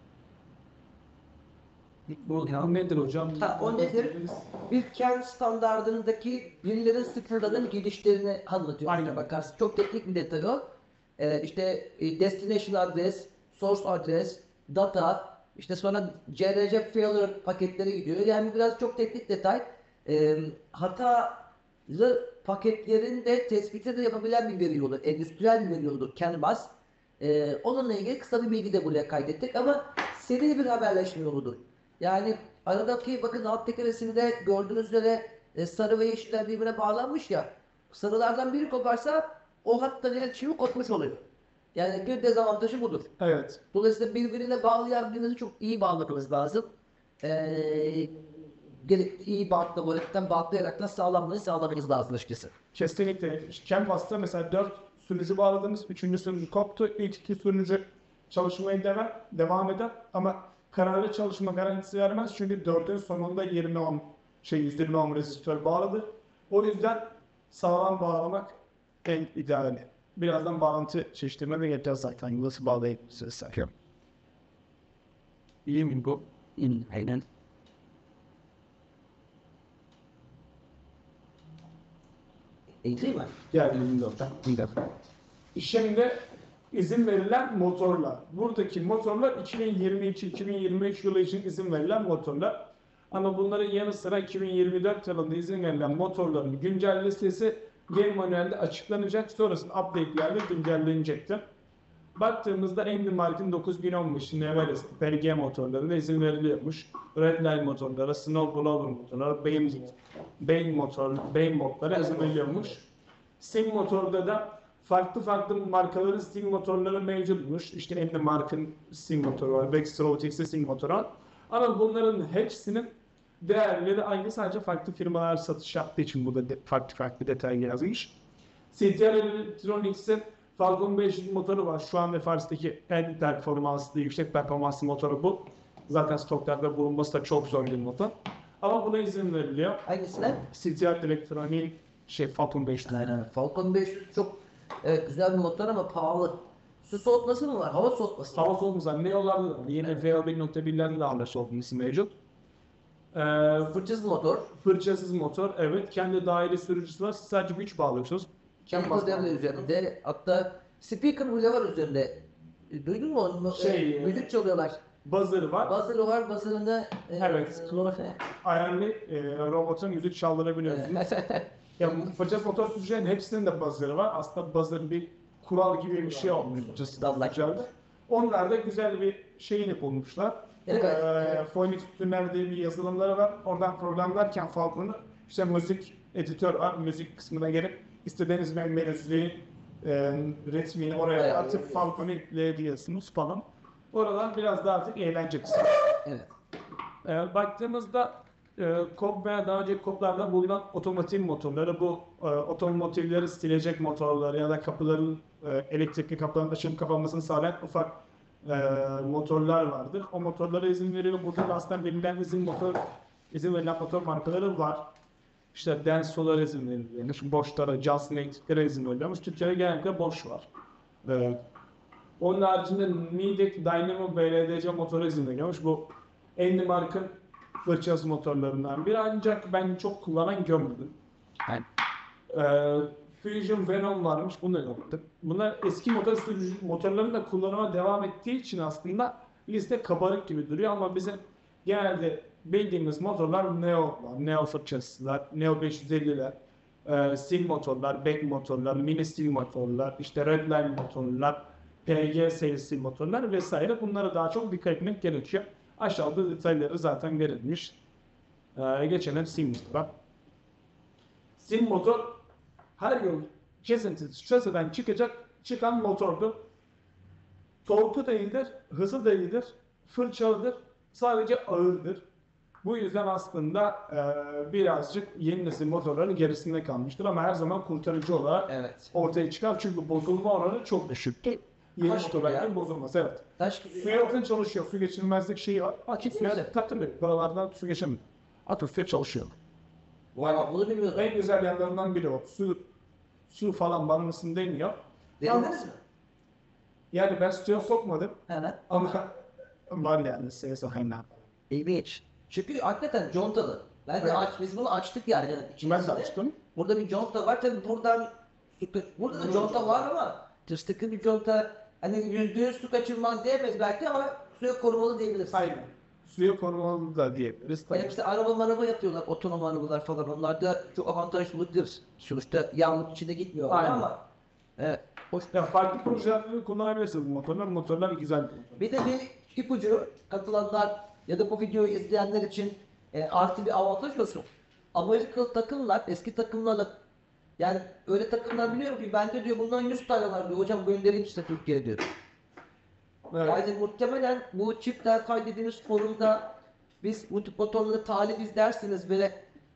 Bu nedir hocam? Ha, o nedir? Bir CAN standardındaki birilerin sıfırların girişlerini anlatıyor. Aynen. Aynen. Bakarsın. Çok teknik bir detay o. Ee, işte e, destination adres, source adres, data, işte sonra C R C failure paketleri gidiyor. Yani biraz çok teknik detay. Ee, hatalı paketlerin de tespiti de yapabilen bir veri yolu. Endüstriyel bir veri yoludur CAN bus. Ee, onunla ilgili kısa bir bilgi de buraya kaydettik ama seri bir haberleşme yoludur. Yani aradaki bakın alttaki resimde gördüğünüz üzere e, sarı ve yeşiller birbirine bağlanmış ya. Sarılardan biri koparsa o hatta iletişimi kopmuş oluyor. Yani bir dezavantajı budur. Evet. Dolayısıyla birbirine bağlayan birini çok iyi bağlamanız lazım. Ee, gerek iyi bağlı, boletten bağlayarak da sağlamlığı sağlamanız lazım açıkçası. Kesinlikle. CAN bus'ta mesela dört sürücü bağladınız. Üçüncü sürücü koptu. İlk iki sürücü çalışmaya devam, devam eder. Ama kararlı çalışma garantisi vermez. Çünkü dördün sonunda yirmi ohm şey yüz yirmi ohm rezistör bağladı. O yüzden sağlam bağlamak en ideali. Birazdan bağlantı çeşitlerine de geleceğiz zaten. Nasıl bağlayıp size. İyi mi bu? Aynen. İyi değil mi? Geldiğinde oradan. Şimdi izin verilen motorlar. Buradaki motorlar iki bin yirmi iki iki bin yirmi üç yılı için izin verilen motorlar. Ama bunların yanı sıra iki bin yirmi dört yılında izin verilen motorların güncel listesi Game Manual'de açıklanacak. Sonrasında update'lerle güncellenecektir. Baktığımızda Andy Mark'ın dokuz bin on beş Neveres P G motorlarına izin veriliyormuş. Redline motorlara, Snowblower motorlara, Bane, Bane motor, Bane modlara izin veriliyormuş. Sting motorda da farklı farklı markaların Sting motorları mevcutmuş. İşte Andy Mark'ın Sting motoru var, Baxter Robotics'in Sting motoru var. Ama bunların hepsinin değerleri aynı, sadece farklı firmalar satış yaptığı için burada de, farklı farklı detay yazmış. C T R Electronics'in Falcon beş yüz motoru var. Şu an F R S'teki en performanslı, yüksek performanslı motoru bu. Zaten stoklarda bulunması da çok zor bir motor. Ama buna izin veriliyor. Hangisine? C T R Electronics şey Falcon beş. Aynen. Falcon beş yüz çok evet, güzel bir motor ama pahalı. Su soğutması mı var? Hava soğutması. Hava soğutması ne yollarda da. Yine V O bir nokta birlerde de hava soğutması mevcut. Ee, Fırçasız motor. fırçasız motor. Evet. Kendi daire sürücüsü var. Siz sadece güç bağlıyorsunuz. Campus devre üzerinde. Hatta speaker bile var üzerinde. E, Duydun mu onu? Şey, E, müzik çalıyorlar. Buzzer var. Buzzer'ı var. Buzzer'ında e, Evet. e, Ayarlı e, robotun müzik çaldırabiliyorsunuz. Ya fırça motor sürücülerin hepsinin de buzzer'ı var. Aslında buzzer bir kural gibi bir şey olmuş. Damla. Onlar da güzel bir şeyini bulmuşlar. Evet. Ee, Phoenix Tuner diye bir yazılımları var. Oradan programlarken Falcon'u işte müzik editör var. Müzik kısmına gelip istediğiniz melodiyi, e, ritmini oraya Evet. atıp Falcon'u ekleyebiliyorsunuz falan. Oradan biraz daha artık eğlence kısmı. Evet. Ee, baktığımızda e, kop veya daha önceki koplarda bulunan otomotiv motorları, bu e, otomotivleri silecek motorları ya da kapıların e, elektrikli kapıların açılıp kapanmasını sağlayan ufak e, motorlar vardır. O motorlara izin veriyor. Burada da aslında verilen izin motor, izin verilen motor markaları var. İşte Denso'lara izin veriliyormuş, Bosch'lara, Just Make'lere izin veriliyormuş. Türkiye'de genellikle Bosch var. E, onun haricinde Nidec Dynamo B L D C motora izin veriyormuş. Bu Andy Mark'ın fırçası motorlarından biri, ancak ben çok kullanan görmedim. Yani. Ee, Fusion Venom varmış, bunu da görmedim. Bunlar eski motor sürücü motorların da kullanıma devam ettiği için aslında liste kabarık gibi duruyor ama bizim genelde bildiğimiz motorlar Neo var, Neo fırçasılar, Neo beş yüz elliler, e, Sting motorlar, Beck motorlar, Mini Sting motorlar, işte Redline motorlar, P G serisi motorlar vesaire. Bunlara daha çok dikkat etmek gerekiyor. Aşağıda detayları zaten verilmiş. Ee, Ee, geçelim Sim motora. Sim motor her yıl kesintisiz şaseden çıkacak çıkan motordu. Torku da iyidir, hızı da iyidir, fırçalıdır, sadece ağırdır. Bu yüzden aslında e, birazcık yeni nesil motorların gerisinde kalmıştır ama her zaman kurtarıcı olarak Evet. ortaya çıkar çünkü bozulma oranı çok düşük. Yeni Taş gibi ya. motorların bozulması, evet. Taş gibi. Su yakın çalışıyor, su geçirmezlik şeyi var. Açık suya Güzel. takılıyor, buralardan su geçemiyor. Atıf suya çalışıyor. Vay bak bunu bilmiyordum. En güzel yanlarından biri o. Su, su falan banmasın demiyor. Denediniz mi? Yani ben suya sokmadım Evet. ama var yani suya sokayım ben. İlginç. Çünkü hakikaten contalı. Ben de aç, biz bunu açtık yani. Ben de içerisinde. açtım. Burada bir conta var tabii buradan burada da conta var ama tıstıklı bir conta hani yüzde yüz su kaçırmaz diyemeyiz belki ama suya korumalı diyebiliriz. Aynen. Suya korumalı da diyebiliriz. Yani işte araba araba yapıyorlar, otonom arabalar falan. Onlar da çok avantajlıdır. Sonuçta yağmur içinde gitmiyor Aynen. ama evet. Hoş. Ya farklı projelerde kullanabilirsiniz bu motorlar. Motorlar güzel. Bir de bir ipucu katılanlar ya da bu videoyu izleyenler için e, artı bir avantaj olsun. Amerikalı takımlar eski takımlarla yani öyle takımlar biliyorum ki bende diyor bundan yüz tane var diyor. Hocam göndereyim size Türkiye'ye diyor. Evet. Yani muhtemelen bu çiftler kaydedilmiş forumda biz bu tip motorları talibiz dersiniz böyle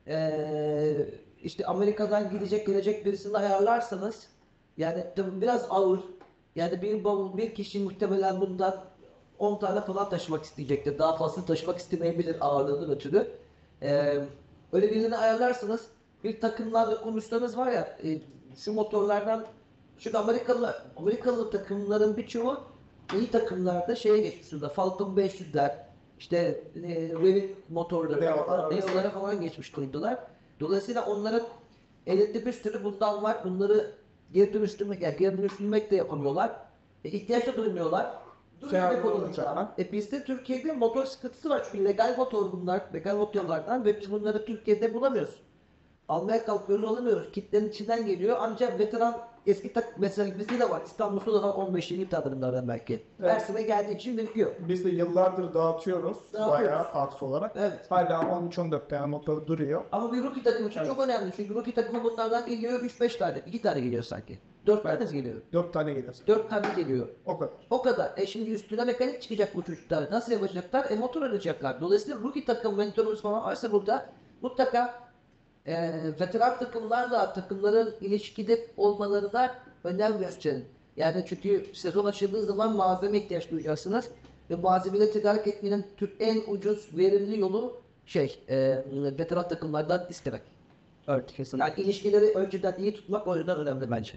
eee işte Amerika'dan gidecek gelecek birisini ayarlarsanız yani tabii biraz ağır yani bir bavul bir kişi muhtemelen bundan on tane falan taşımak isteyecektir. Daha fazla taşımak istemeyebilir ağırlığından ötürü. Eee öyle birini ayarlarsanız bir takımlarla konuşsanız var ya e, şu motorlardan şu Amerikalı Amerikalı takımların birçoğu iyi takımlarda şeye geçmiş durumda. Falcon beş yüzler, işte e, Revit motorları, Neo'lara, Neo'lara falan geçmiş durumdalar. Dolayısıyla onların elinde bir sürü bundan var. Bunları geri dönüştürmek, yani geri dönüştürmek de yapamıyorlar. E, ihtiyaç da duymuyorlar. Şey Duruyor yapıyorlar konumda. zaten. E bizde Türkiye'de motor sıkıntısı var. Çünkü legal motor bunlar, legal motorlardan ve biz bunları Türkiye'de bulamıyoruz. Almaya kalkıyoruz alamıyoruz. Kitlenin içinden geliyor. Ancak veteran eski tak mesela bizde de var. İstanbul'da da var on beş yirmi tadımlardan belki. Evet. Her sene geldiği için birikiyor. Biz de yıllardır dağıtıyoruz. Dağıtıyoruz. Bayağı art olarak. Evet. Hala on üç on dört tane motor duruyor. Ama bir rookie takımı için Evet. çok önemli. Çünkü rookie takımı bunlardan geliyor üç beş tane. iki tane geliyor sanki. dört tane Evet. geliyor. dört tane gelir. dört tane geliyor. O kadar. O kadar. E şimdi üstüne mekanik çıkacak bu çocuklar. Nasıl yapacaklar? E motor alacaklar. Dolayısıyla rookie takım mentorumuz falan varsa burada mutlaka e, veteran takımlarla takımların ilişkide olmalarına önem gösterin. Yani çünkü sezon açıldığı zaman malzeme ihtiyaç duyacaksınız. Ve malzemeleri tedarik etmenin Türk en ucuz, verimli yolu şey, e, veteran takımlardan istemek. Evet, kesin. Yani ilişkileri önceden iyi tutmak o yüzden önemli bence.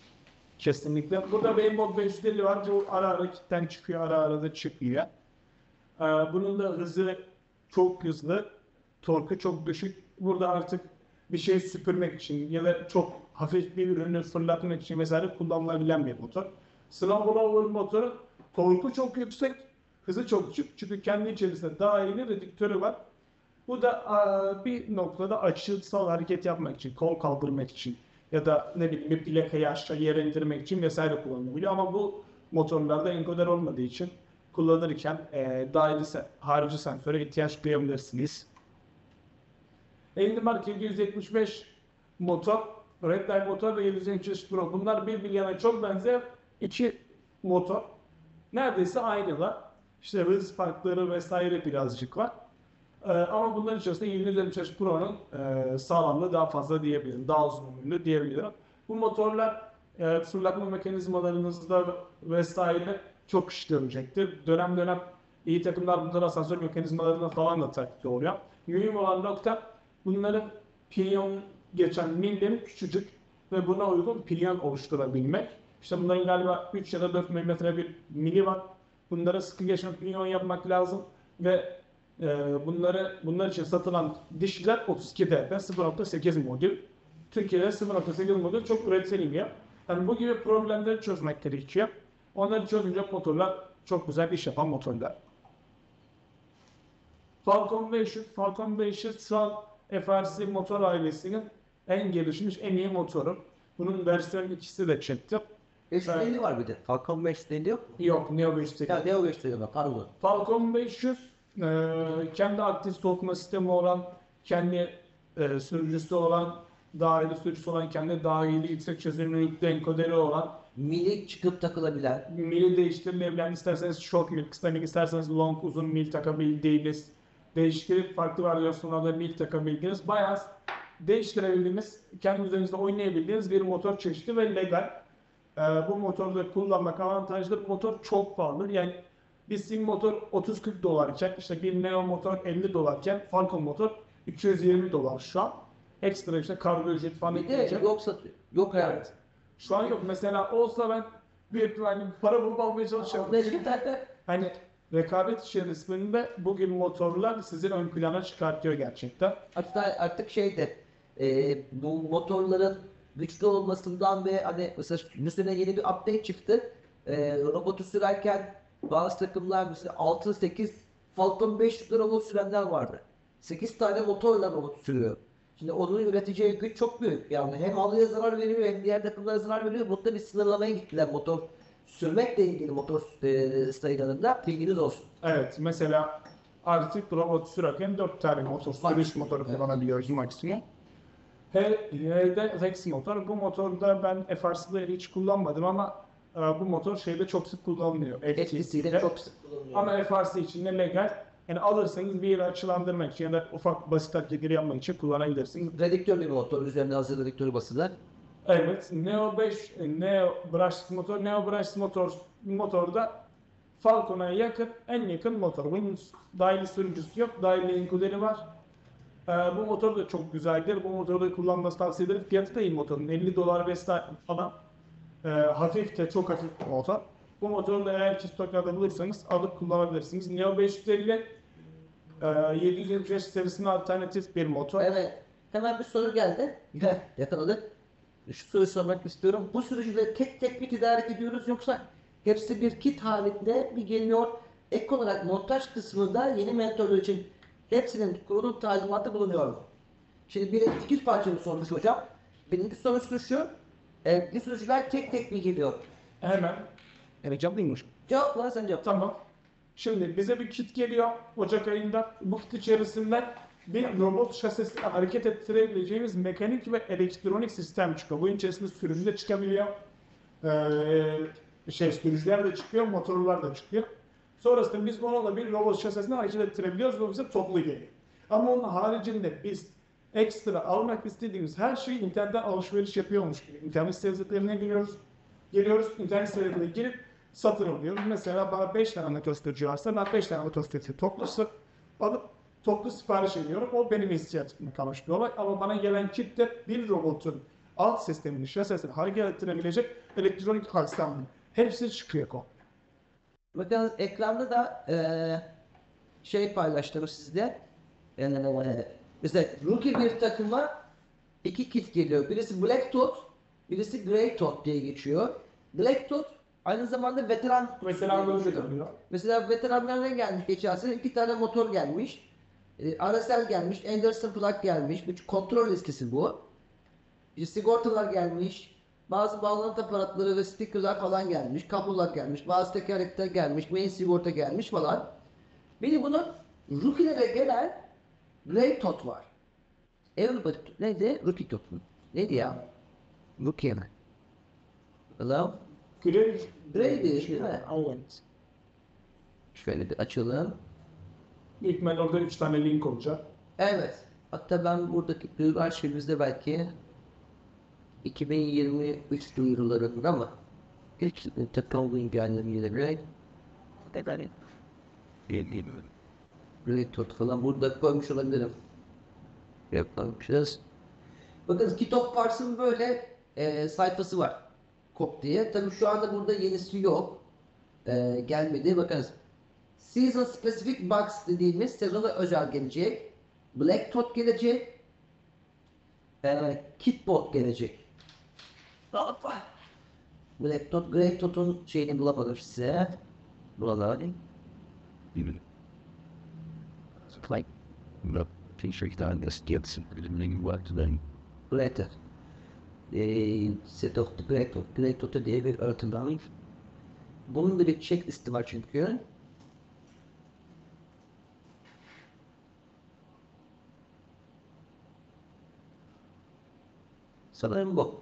Kesinlikle. Burada Rainbow beş yüz elli var. Bu ara ara kitten çıkıyor, ara ara da çıkıyor. Ee, bunun da hızı çok hızlı, torku çok düşük. Burada artık bir şey süpürmek için ya da çok hafif bir ürünü fırlatmak için vesaire kullanılabilen bir motor. Snowblower motorun torku çok yüksek, hızı çok düşük. Çünkü kendi içerisinde dahili redüktörü var. Bu da aa, bir noktada açısal hareket yapmak için, kol kaldırmak için ya da ne bileyim bir plakayı aşağı yere indirmek için vesaire kullanılabiliyor. Ama bu motorlarda enkoder olmadığı için kullanırken e, dahili se- harici sensöre ihtiyaç duyabilirsiniz. Endimark yedi yüz yetmiş beş motor, Redline motor ve yedi yüz yetmiş beş Pro bunlar birbirine çok benzer iki motor. Neredeyse aynılar. İşte hız farkları vesaire birazcık var. Ee, ama bunların içerisinde yedi yüz yetmiş beş Pro'nun e, sağlamlığı daha fazla diyebilirim. Daha uzun ömürlü diyebilirim. Bu motorlar e, fırlatma mekanizmalarınızda vesaire çok iş görecektir. Dönem dönem iyi takımlar bunlar asansör mekanizmalarına falan da takip oluyor. Mühim olan nokta bunların pinyon geçen milleri küçücük ve buna uygun pinyon oluşturabilmek. İşte bunların galiba üç ya da dört milimetre bir mili var. Bunlara sıkı geçen pinyon yapmak lazım ve e, bunları bunlar için satılan dişliler otuz iki D P sıfır nokta sekiz modül. Türkiye'de sıfır nokta sekiz modül çok üretilmiyor. Yani bu gibi problemleri çözmek gerekiyor. Onları çözünce motorlar çok güzel iş yapan motorlar. Falcon beş yüz, Falcon beş yüz şu an F R C motor ailesinin en gelişmiş, en iyi motoru. Bunun versiyon ikisi de çıktı. beş yüz elli var bir de. Falcon beş yüz elli yok mu? Yok, Neo beş yüz elli. Ya ne o gösteriyor bak pardon. Falcon beş yüz e, kendi aktif soğutma sistemi olan kendi e, sürücüsü olan, dahili sürücüsü olan, kendi dahili yüksek çözünürlükte enkoderi olan, Mili çıkıp takılabilen. mili değiştirilebilen, isterseniz short mil, kısa mil, isterseniz long, uzun mil takabildiğiniz, değiştirip farklı varyasyonlarda mil takabildiğiniz, bayağı değiştirebildiğiniz, kendi üzerinizde oynayabildiğiniz bir motor çeşidi ve legal. Ee, bu motoru kullanmak avantajlı. Bu motor çok pahalı. Yani bir sim motor otuz kırk dolarken, işte bir Neo motor elli dolarken, Falcon motor üç yüz yirmi dolar şu an. Ekstra işte kargo ücret falan Bir de ekleyecek. yok satıyor. Yok yani. Evet. Şu an yok. Mesela olsa ben bir hani para bulup almaya çalışıyorum. Hani rekabet içerisinde bugün motorlar sizin ön plana çıkartıyor gerçekten. Hatta artık şeyde e, bu motorların güçlü olmasından ve hani mesela bu sene yeni bir update çıktı. E, robotu sürerken bazı takımlar mesela altı sekiz Falcon beş yüz robot sürenler vardı. sekiz tane motorla robot sürüyor. Şimdi onun üreteceği güç çok büyük. Yani hem halıya zarar veriyor hem diğer takımlara zarar veriyor. Burada bir sınırlamaya gittiler motor sürmekle ilgili motor e, sayılarında. Bilginiz olsun. Evet, mesela artık robot sürerken dört tane motor, sürüş motoru Evet. kullanabiliyoruz maksimum. He, he de Rex motor. Bu motorda ben F R C'leri hiç kullanmadım ama e, bu motor şeyde çok sık kullanılıyor. Etkisiyle çok sık kullanılıyor. Ama F R C içinde legal. Yani alırsanız bir açılandırmak için ya da ufak basit hareketleri yapmak için kullanabilirsiniz. Redüktör bir motor. Üzerine hazır redüktörü basılar. Evet, Neo beş, Neo brushless motor, Neo brushless motor motorda Falcon'a yakın, en yakın motor. Bunun dahili sürücüsü yok, dahili enkuderi var. Ee, bu motor da çok güzeldir. Bu motoru da kullanması tavsiye ederim. Fiyatı da iyi motorun. elli dolar vesaire falan. Ee, hafif de çok hafif bir motor. Bu motoru da eğer ki stoklarda bulursanız alıp kullanabilirsiniz. Neo beş yüz elli e, yedi yüz yetmiş beş serisine alternatif bir motor. Evet. Hemen bir soru geldi. Heh, yakaladık. Şu soruyu sormak istiyorum. Bu sürücüleri tek tek bir tedarik ediyoruz yoksa hepsi bir kit halinde bir geliyor? Ek olarak montaj kısmında yeni mentorlar için hepsinin kurulum talimatı bulunuyor mu? Şimdi bir iki parçalı sormuş hocam. Birinci sorusu şu. E, bu sürücüler tek tek mi geliyor? Hemen. Evet cevaplıymış. Cevapla sen cevap. Tamam. Şimdi bize bir kit geliyor Ocak ayında. Bu kit içerisinde bir robot şasisi hareket ettirebileceğimiz mekanik ve elektronik sistem çıkıyor. Bunun içerisinde sürücü de çıkabiliyor. Ee, şey sürücüler de çıkıyor, motorlar da çıkıyor. Sonrasında biz onunla bir robot şasisini hareket ettirebiliyoruz ve bize toplu geliyor. Ama onun haricinde biz ekstra almak istediğimiz her şeyi internetten alışveriş yapıyormuş gibi. İnternet sitelerine giriyoruz. Geliyoruz, internet sitelerine girip satın alıyoruz. Mesela bana beş tane motosikleti varsa ben beş tane motosikleti toplusu alıp toplu sipariş ediyorum. O benim ihtiyacımla kalmış bir olay. Ama bana gelen kit de bir robotun alt sistemini, şasisini hareket ettirebilecek elektronik sistemli. Hepsi çıkıyor kom. Bakın ekranda da eee şey paylaştım sizde. Eee mesela rookie bir takıma iki kit geliyor. Birisi Black Dot, birisi Grey Dot diye geçiyor. Black Dot aynı zamanda veteran Mesela böyle geçiyor. oluyor. Mesela veteranlardan gelmiş geçen sene iki tane motor gelmiş. E, R S L gelmiş, Anderson plug gelmiş. Bir kontrol listesi bu. Bir sigortalar gelmiş. Bazı bağlantı aparatları ve stickerlar falan gelmiş. Kablolar gelmiş. Bazı tekerlekler gelmiş. Main sigorta gelmiş falan. Bir de bunun rookie'lere gelen Grey Tot var. Everybody neydi? Rookie Tot mu? Neydi ya? Rookie mi? Hello? Grey, Grey değil mi? Evet. Şöyle bir açalım. İlk ben orada üç tane link olacak. Evet. Hatta ben buradaki duyuru arşivimizde belki iki bin yirmi üç duyurularında ama hiç takıldığım geldiğimde bile neden Grey Tot falan burada koymuş olabilirim. Yapmamışız. Bakın Kit of Pars'ın böyle e, sayfası var. Kop diye. Tabii şu anda burada yenisi yok. E, gelmedi. Bakınız. Season Specific Bugs dediğimiz sezona özel gelecek. Black Tot gelecek. E, Kitbot gelecek. Hoppa. Black Tot, Grey Tot'un şeyini bulamadım size. Bulalım. Like, No, t-shirt'tan gets bilmem what Black Tot. E, set of the Grey Tot. Grey Tot diye bir öğretim var. Bunun da bir checklisti var çünkü. Sanırım bu.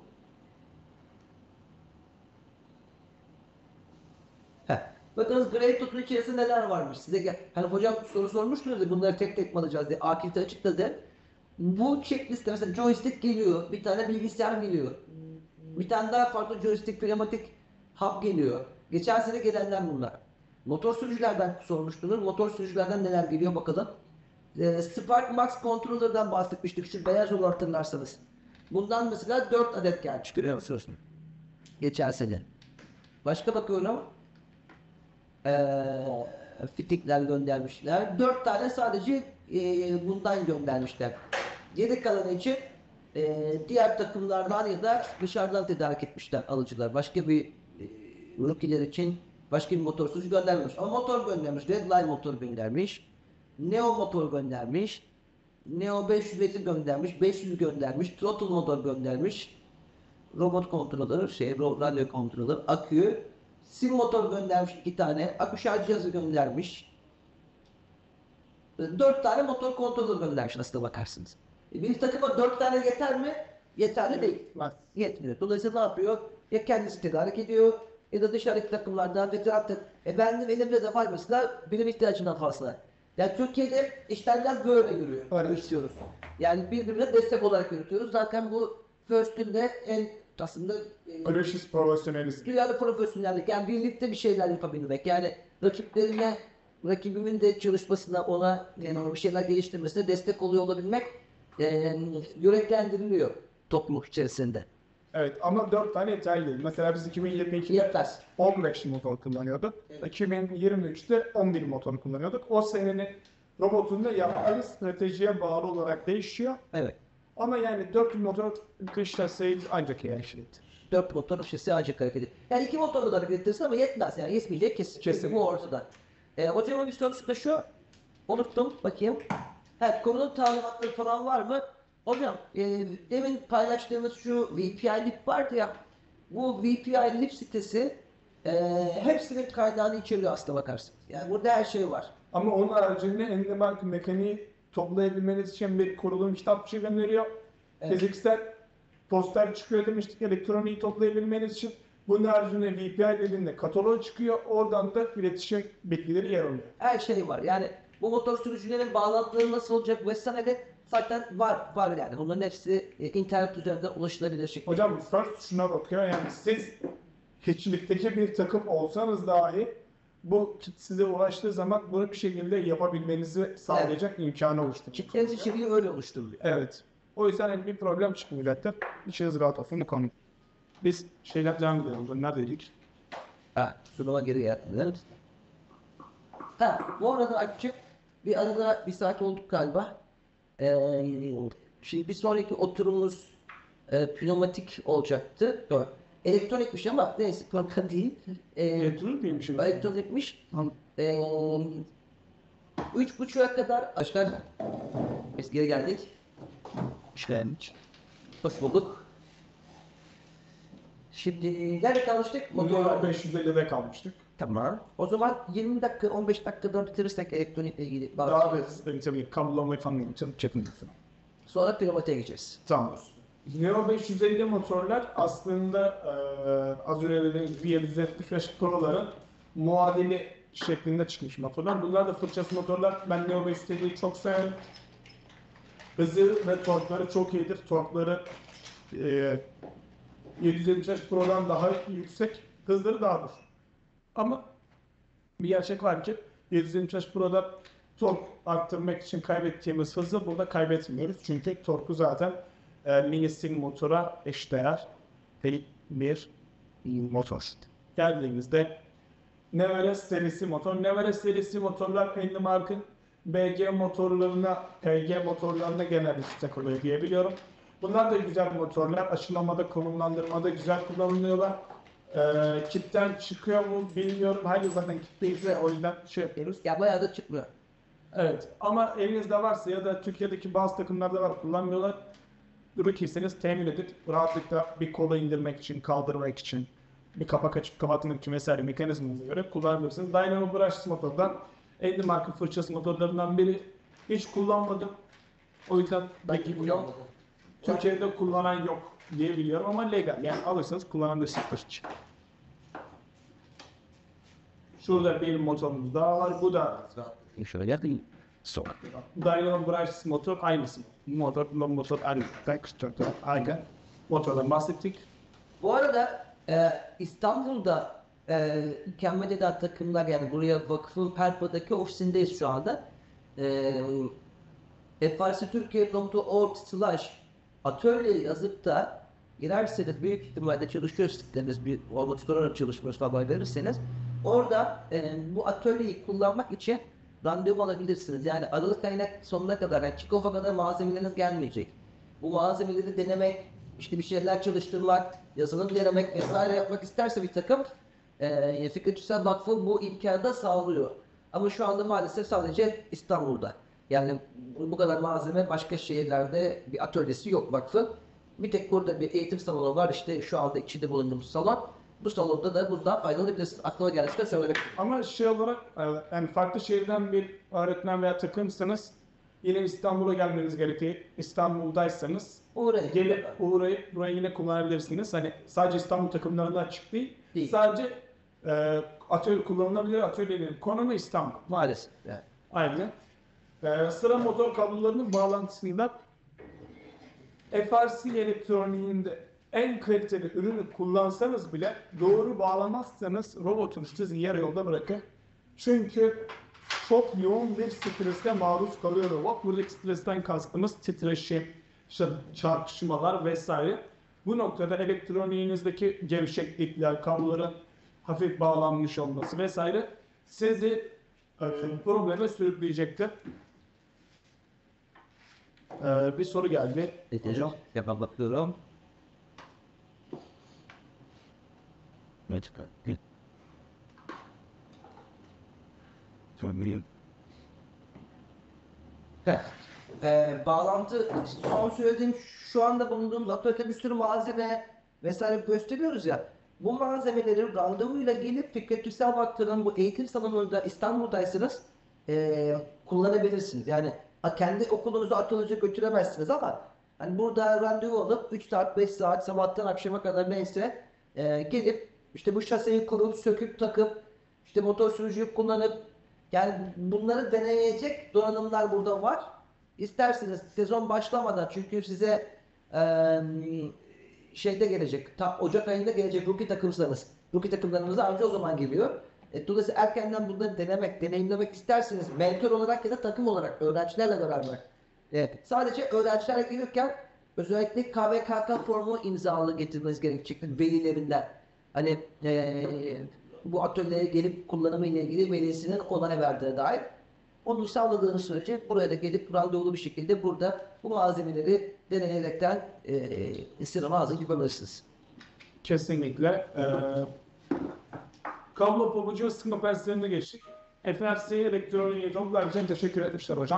Heh. Bakınız Grey Tool'un içerisinde neler varmış. Size gel. Hani hocam soru sormuştunuz ya bunları tek tek mi alacağız diye. Akif de açıkladı. Bu checkliste mesela joystick geliyor. Bir tane bilgisayar geliyor. Bir tane daha farklı joystick pneumatik hub geliyor. Geçen sene gelenler bunlar. Motor sürücülerden sormuştunuz. Motor sürücülerden neler geliyor bakalım. E, Spark Max Controller'dan bahsetmiştik. Şu beyaz yolu hatırlarsanız. Bundan mesela dört adet gelmiş. Görüyor musunuz? Geçen sene. Başka bakıyorum. Eee fitikler göndermişler. Dört tane sadece eee, bundan göndermişler. Geri kalanı için eee, diğer takımlardan ya da dışarıdan tedarik etmişler alıcılar. Başka bir eee rookie'ler için başka bir motorsuz göndermemiş. Ama motor göndermiş. Redline motor göndermiş. Neo motor göndermiş. Neo beş yüz elli göndermiş. beş yüz göndermiş. Throttle motor göndermiş. Robot kontrolör, şey, ro- radyo kontrolör, akü, sim motor göndermiş iki tane, akü şarj cihazı göndermiş. E, Dört tane motor kontrolör göndermiş aslına bakarsınız. E, bir takıma dört tane yeter mi? Yeterli değil. Var. Yetmiyor. Dolayısıyla ne yapıyor? Ya kendisi tedarik ediyor ya da dışarıdaki takımlardan ve zaten e benim elimde de var mesela benim ihtiyacımdan fazla. Yani Türkiye'de işler biraz böyle yürüyor. Öyle. istiyoruz. Yani birbirine destek olarak yürütüyoruz. Zaten bu First'ün de en aslında e, Ölüşüz profesyonelizm. dünyada profesyonellik. Yani birlikte bir şeyler yapabilmek. Yani rakiplerine, rakibimin de çalışmasına, ona yani bir şeyler geliştirmesine destek oluyor olabilmek e, yüreklendiriliyor topluluk içerisinde. Evet ama dört tane yeterli değil. Mesela biz iki bin yirmi ikide Yetmez. on beş motor kullanıyorduk. iki bin yirmi üçte on bir motor kullanıyorduk. O senenin robotunda yaptığı stratejiye bağlı olarak değişiyor. Evet. Ama yani dört motor kış şaseyi ancak yani şey. Dört motor şişesi ancak hareket ediyor. Yani iki motorla da hareket ettirsin ama yetmez yani yetmeyecek kesin. Kesin. Bu ortada. E, hocamın bir sorusu da şu. Unuttum bakayım. Evet konunun talimatları falan var mı? Hocam e, demin paylaştığımız şu V P I Lib vardı ya. Bu V P I Lib sitesi e, hepsinin kaynağını içeriyor aslına bakarsın. Yani burada her şey var. Ama onun haricinde Engelmark mekaniği toplayabilmeniz için bir kurulum kitapçığı gönderiyor. Evet. Fiziksel poster çıkıyor demiştik elektroniği toplayabilmeniz için. Bunun haricinde V P I dediğinde katalog çıkıyor. Oradan da iletişim bilgileri yer alıyor. Her şey var. Yani bu motor sürücülerin bağlantıları nasıl olacak vesaire zaten var var yani. Bunların hepsi e, internet üzerinden ulaşılabilir şekilde. Hocam first şuna bakıyor yani siz hiçlikteki bir takım olsanız dahi bu kit size ulaştığı zaman bunu bir şekilde yapabilmenizi sağlayacak imkanı oluşturacak. Kitleniz içeriği öyle oluşturuluyor. Evet. O yüzden hani bir problem çıkmayacaktır. İçiniz rahat olsun bu konu. Biz şeyler devam edelim. Neredeydik? Ha, sunuma geri geldi. Ha, bu arada açık bir arada bir saat olduk galiba. Ee, şimdi bir sonraki oturumumuz e, pneumatik olacaktı. Yok, elektronikmiş ama neyse korkan değil. Ee, Elektronik miymiş? elektronikmiş. Ee, üç buçuğa kadar arkadaşlar biz geri geldik. İşte yani. Hoş bulduk. Şimdi nerede kalmıştık? Motorlar beş yüz ellide kalmıştık. Tamam. O zaman yirmi dakika, on beş dakikada bitirirsek elektronikle ilgili bazı Daha şeyler. da tabii kablolamayı falan için çekinmesin. Sonra pneumatiğe geçeceğiz. Tamam. Neo beş yüz elli motorlar aslında eee az önce dediğim gibi yedi yüz yetmiş beş Pro'ların muadili şeklinde çıkmış motorlar. Bunlar da fırçası motorlar. Ben Neo beş yüz elliyi çok severim. Hızı ve torkları çok iyidir. Torkları eee yedi yüz yetmiş beş Pro'dan daha yüksek. Hızları daha düşük. Ama bir gerçek var ki yedi yüz yetmiş beş Pro'da tork arttırmak için kaybettiğimiz hızı burada kaybetmiyoruz. Çünkü torku zaten e, mini sim motora eşdeğer bir, bir motor. Geldiğimizde Neveres serisi motor. Neveres serisi motorlar Engelmark'ın B G motorlarına, P G motorlarına genel istek oluyor diyebiliyorum. Bunlar da güzel motorlar. Aşılamada, konumlandırmada güzel kullanılıyorlar. Ee, kitten çıkıyor mu bilmiyorum. Hayır zaten kitleyse o yüzden şey yapıyoruz. Ya bayağı da çıkmıyor. Evet ama elinizde varsa ya da Türkiye'deki bazı takımlarda var kullanmıyorlar. Üretirseniz temin edip rahatlıkla bir kola indirmek için, kaldırmak için, bir kapak açıp kapatmak için vesaire mekanizmanıza göre kullanabilirsiniz. Dynamo Brushless motordan Engelmark'ın fırçası motorlarından biri. Hiç kullanmadım. O yüzden belki bu yok. Türkiye'de kullanan yok. diye biliyorum ama legal. Yani alırsanız kullanabilirsiniz. Şurada bir motorumuz daha var. Bu da Şöyle yapayım. Sonra. Dynamo Brush motor aynısı. Motor, motor aynı. Texture aynı. Motordan bahsettik. Bu arada e, İstanbul'da e, İKM'de takımlar, yani buraya vakfın Perpa'daki ofisindeyiz şu anda. E, f r c türkiye nokta org slash atölye yazıp da girerseniz, büyük ihtimalle çalışıyor sistemimiz, bir orada çalışmıyoruz falan verirseniz, orada e, bu atölyeyi kullanmak için randevu alabilirsiniz. Yani Aralık ayına sonuna kadar, yani kick-off'a kadar malzemeleriniz gelmeyecek. Bu malzemeleri denemek, işte bir şeyler çalıştırmak, yazılım denemek vesaire yapmak isterse bir takım, e, Fikret Üstel Vakfı bu imkanı da sağlıyor. Ama şu anda maalesef sadece İstanbul'da. Yani bu bu kadar malzeme başka şehirlerde bir atölyesi yok vakfın. Bir tek burada bir eğitim salonu var, işte şu anda içinde bulunduğumuz salon. Bu salonda da bundan faydalanabilirsiniz. Aklıma gelmişken söylemek. Ama şey olarak yani farklı şehirden bir öğretmen veya takımsanız yine İstanbul'a gelmeniz gerekiyor. İstanbul'daysanız Oraya gelip uğrayıp burayı yine kullanabilirsiniz. Hani sadece İstanbul takımlarında açık değil. Değil. Sadece e, atölye kullanılabilir, atölyenin konumu İstanbul. maalesef. Yani. Aynen. Ee, sıra motor kablolarının bağlantısıyla F R C elektroniğinde en kaliteli ürünü kullansanız bile doğru bağlamazsanız robotun sizi yarı yolda bırakır. Çünkü çok yoğun bir strese maruz kalıyor robot. Buradaki stresten kastımız titreşim, işte çarpışmalar vesaire. Bu noktada elektroniğinizdeki gevşeklikler, kabloların hafif bağlanmış olması vesaire sizi e, probleme sürükleyecektir. Ee, bir soru geldi. Hocam, hemen bakıyorum. Evet. Sonra bileyim. Heh. Ee, bağlantı, son söylediğim, şu anda bulunduğumuz atölyede bir sürü malzeme vesaire gösteriyoruz ya. Bu malzemeleri randevuyla gelip Fikret Üstel Vakfı'nın bu eğitim salonunda İstanbul'daysanız ee, kullanabilirsiniz. Yani ha, kendi okulunuzu atölyenize götüremezsiniz ama hani burada randevu alıp üç saat beş saat sabahtan akşama kadar neyse ee, gelip işte bu şaseyi kurup söküp takıp işte motor sürücüyü kullanıp, yani bunları deneyecek donanımlar burada var. İsterseniz sezon başlamadan, çünkü size eee şeyde gelecek, ta Ocak ayında gelecek rookie takımsanız, rookie takımlarımız anca o zaman geliyor. E, dolayısıyla erkenden bunları denemek, deneyimlemek isterseniz mentor olarak ya da takım olarak öğrencilerle beraber. Evet. Sadece öğrencilerle gelirken özellikle K V K K formu imzalı getirmeniz gerekecek velilerinden. Hani eee bu atölyeye gelip kullanımı ile ilgili velisinin onay verdiğine dair. Onu sağladığınız sürece buraya da gelip randevulu bir şekilde burada bu malzemeleri deneyerekten e, sınava hazır yapabilirsiniz. Kesinlikle. Ee, kablo pabucu ısınma perslerine geçtik. F R C elektroniği toplar için teşekkür etmişler hocam.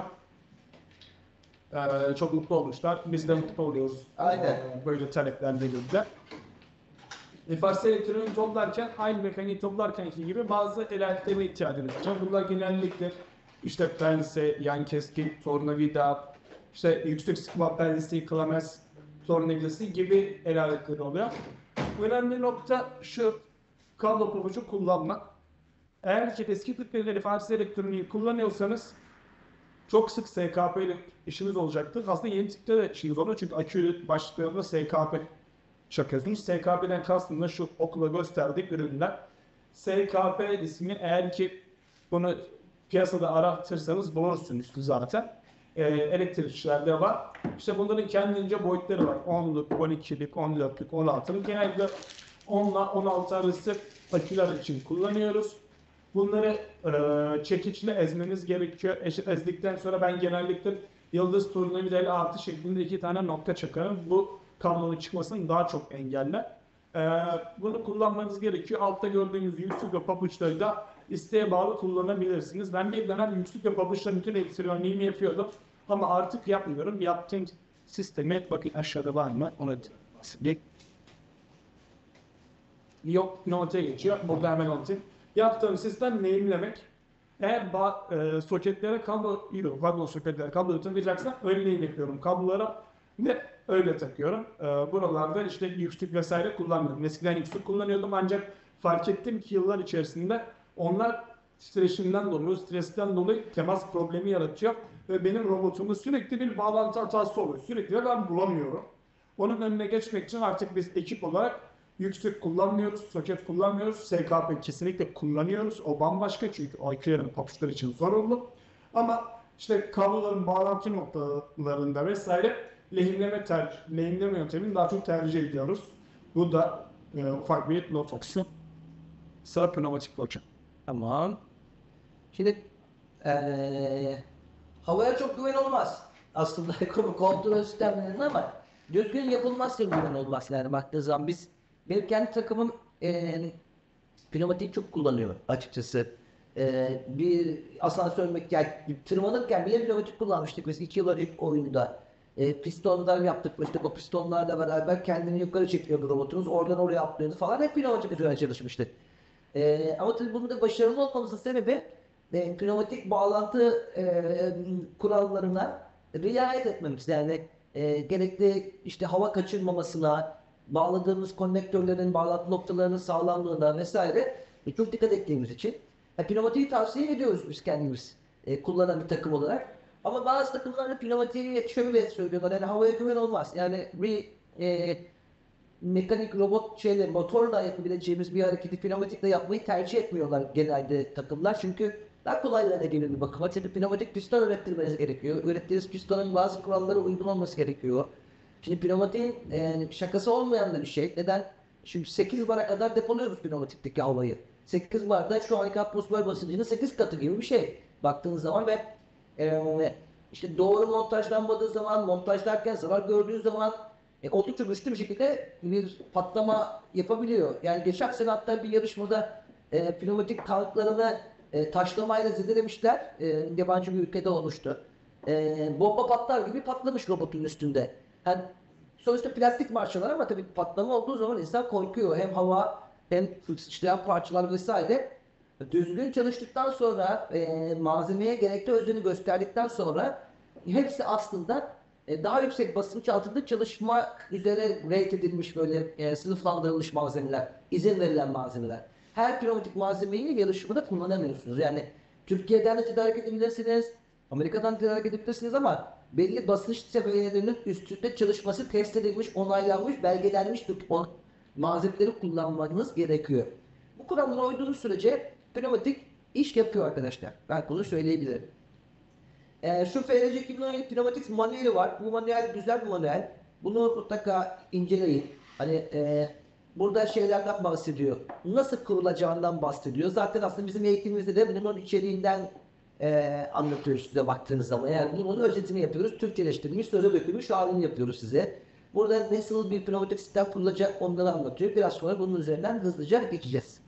Ee, çok mutlu olmuşlar. Biz de mutlu oluyoruz. Aynen. Ee, böyle taleplerle birlikte. F R C elektroniği toplarken aynı mekaniği toplarkenki gibi bazı el aletlere ihtiyacınız var. Bunlar genellikle işte pense, yan keskin, tornavida, işte yüksek sıkma pense, klamez, tornavidası gibi el aletleri oluyor. Önemli nokta şu: kablo pabucu kullanmak. Eğer ki eski tip F R C elektroniği kullanıyorsanız çok sık S K P ile işiniz olacaktır. Aslında yeni tipte de işiniz oluyor çünkü akü başlıklarında S K P çakıyorsunuz. S K P'den kastım da şu okula gösterdiği ürünler. S K P ismi, eğer ki bunu piyasada aratırsanız bulursunuz zaten. Ee, elektrikçilerde var. İşte bunların kendince boyutları var. onluk, on ikilik, on dörtlük, on altılık. Genelde on ile on altı arası aküler için kullanıyoruz. Bunları e, çekiçle ezmeniz gerekiyor. Eş, ezdikten sonra ben genellikle yıldız tornavida ile artı şeklinde iki tane nokta çakarım. Bu kablonun çıkmasını daha çok engeller. Ee, bunu kullanmanız gerekiyor. Altta gördüğünüz yüksük ve pabuçları da isteğe bağlı kullanabilirsiniz. Ben bir dönem yüksük ve pabuçların bütün elektroniğimi yapıyordum. Ama artık yapmıyorum. Yaptığım sistemi bakın aşağıda var mı? Onu bir yok, notaya geçiyor. Burada hemen anlatayım. Yaptığım sistem neyimlemek. Eğer e, soketlere kablo, kablo soketlere kablo tutacaksam öyle neyim yapıyorum. Kablolara Ve öyle takıyorum. Ee, buralarda işte yüksek vesaire kullanmıyorum. Eskiden yüksek kullanıyordum ancak fark ettim ki yıllar içerisinde onlar stresimden dolayı, stresten dolayı temas problemi yaratıyor. Ve benim robotumda sürekli bir bağlantı hatası oluyor. Sürekli ve ben bulamıyorum. Onun önüne geçmek için artık biz ekip olarak yüksek kullanmıyoruz, soket kullanmıyoruz. S K P kesinlikle kullanıyoruz. O bambaşka çünkü o eklerin papuçları için zorunlu. Ama işte kabloların bağlantı noktalarında vesaire lehimleme, ter, lehimleme yöntemini daha çok tercih ediyoruz. Bu da e, ufak bir not olsun. Sıra pneumatik bloke. Tamam. Şimdi eee, havaya çok güven olmaz. Aslında kontrol sistemlerinin ama düzgün yapılmazsa güven olmaz yani baktığı zaman biz benim kendi takımım eee pneumatik çok kullanıyor açıkçası. Eee, bir asansör yani tırmanırken bile pneumatik kullanmıştık biz iki yıl önce ilk oyunda. Eee pistonlar yaptık işte o pistonlarla beraber kendini yukarı çekiyordu robotumuz. Oradan oraya atlıyordu falan hep pneumatik üzerine çalışmıştık. Ee, ama tabii bunun da başarılı olmamızın sebebi e, pneumatik bağlantı e, kurallarına riayet etmemiz. Yani e, gerekli işte hava kaçırmamasına, bağladığımız konnektörlerin bağlantı noktalarının sağlamlığına vesaire e, çok dikkat ettiğimiz için e, pneumatiği tavsiye ediyoruz biz kendimiz e, kullanan bir takım olarak. Ama bazı takımlar da pneumatiği şöyle söylüyorlar yani havaya güven olmaz. Yani bir e, mekanik robot şeyle motorla yapabileceğimiz bir hareketi pneumatikle yapmayı tercih etmiyorlar genelde takımlar. Çünkü daha kolay hale gelir bir bakıma. Çünkü pneumatik piston ürettirmeniz gerekiyor. Ürettiğiniz pistonun bazı kurallara uygun olması gerekiyor. Şimdi pneumatiğin e, şakası olmayan da bir şey. Neden? Çünkü sekiz bara kadar depoluyoruz pneumatikteki havayı. sekiz barda şu anki atmosfer basıncının sekiz katı gibi bir şey. Baktığınız zaman ve e, işte doğru montajlanmadığı zaman, montajlarken zarar gördüğü zaman e, oldukça güçlü bir şekilde bir patlama yapabiliyor. Yani geçen sene hatta bir yarışmada e, pneumatik tanklarını e, taşlamayla zedelemişler. E, yabancı bir ülkede olmuştu. E, bomba patlar gibi patlamış robotun üstünde. Yani sonuçta plastik parçalar ama tabii patlama olduğu zaman insan korkuyor. Hem hava hem sıçrayan parçalar vesaire. Düzgün çalıştıktan sonra e, malzemeye gerekli özeni gösterdikten sonra hepsi aslında e, daha yüksek basınç altında çalışmak üzere rate edilmiş böyle e, sınıflandırılmış malzemeler, izin verilen malzemeler. Her pneumatik malzemeyi yarışmada kullanamıyorsunuz. Yani Türkiye'den de tedarik edebilirsiniz, Amerika'dan tedarik edebilirsiniz ama belli basınç seviyelerinin üstünde çalışması test edilmiş, onaylanmış, belgelenmiş bir o malzemeleri kullanmanız gerekiyor. Bu kurallara uyduğunuz sürece pneumatik iş yapıyor arkadaşlar. Ben bunu söyleyebilirim. Ee, şu F R C iki bin on yedi pneumatik manueli var. Bu manuel güzel bir manuel. Bunu mutlaka inceleyin. Hani e, burada şeylerden bahsediyor. Nasıl kurulacağından bahsediyor. Zaten aslında bizim eğitimimizde de bunun içeriğinden e, anlatıyoruz size baktığınız zaman. Yani bunun özetini yapıyoruz. Türkçeleştirilmiş, söze dökülmüş halini yapıyoruz size. Burada nasıl bir pneumatik sistem kurulacak onları anlatıyor. Biraz sonra bunun üzerinden hızlıca geçeceğiz.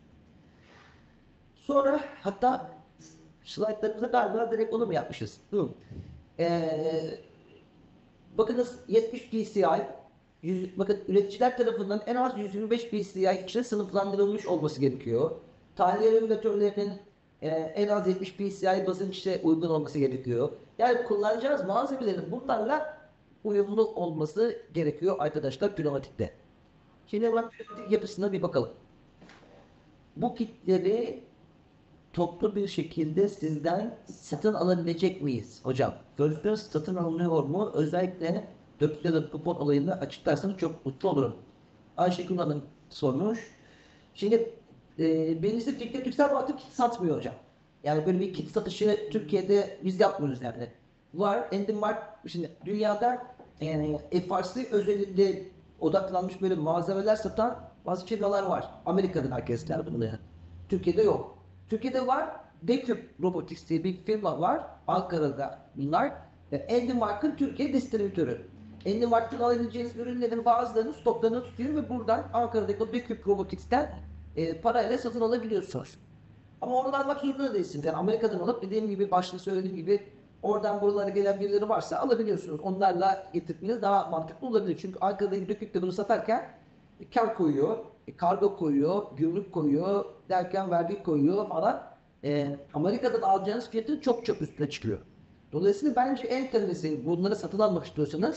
Sonra hatta slaytlarımıza galiba direkt onu mu yapmışız? Hı. Ee, bakınız yetmiş P C I yüz, bakın üreticiler tarafından en az yüz yirmi beş P C I için sınıflandırılmış olması gerekiyor. Tahliye regülatörlerinin e, en az yetmiş P C I basınçta uygun olması gerekiyor. Yani kullanacağız malzemelerin bunlarla uyumlu olması gerekiyor arkadaşlar pneumatikte. Şimdi hemen pneumatik yapısına bir bakalım. Bu kitleri toplu bir şekilde sizden satın alabilecek miyiz hocam? Gözlüğü satın alınıyor mu? Özellikle dört liralık kupon olayını açıklarsanız çok mutlu olurum. Ayşegül Hanım sormuş. Şimdi e, birincisi Fikret Yüksel Vakfı kit satmıyor hocam. Yani böyle bir kit satışı Türkiye'de biz yapmıyoruz yani. Var, Endimark, şimdi dünyada yani F R C özelinde odaklanmış böyle malzemeler satan bazı firmalar var. Amerika'da merkezler bunlar. Türkiye'de yok. Türkiye'de var. Decube Robotics diye bir firma var. Ankara'da bunlar. Endimark'ın Türkiye distribütörü. Endimark'tan alabileceğiniz ürünlerin bazılarını stoklarını tutuyor ve buradan Ankara'daki o Decube Robotics'ten e, parayla satın alabiliyorsunuz. Ama oradan almak zorunda değilsiniz. Yani Amerika'dan alıp dediğim gibi başta söylediğim gibi oradan buralara gelen birileri varsa alabiliyorsunuz. Onlarla getirmeniz daha mantıklı olabilir. Çünkü Ankara'daki Decube bunu satarken e, kar koyuyor, e, kargo koyuyor, gümrük koyuyor, derken vergi koyuyor falan. E, Amerika'dan alacağınız fiyatın çok çok üstüne çıkıyor. Dolayısıyla bence en temizliği bunları satın almak istiyorsanız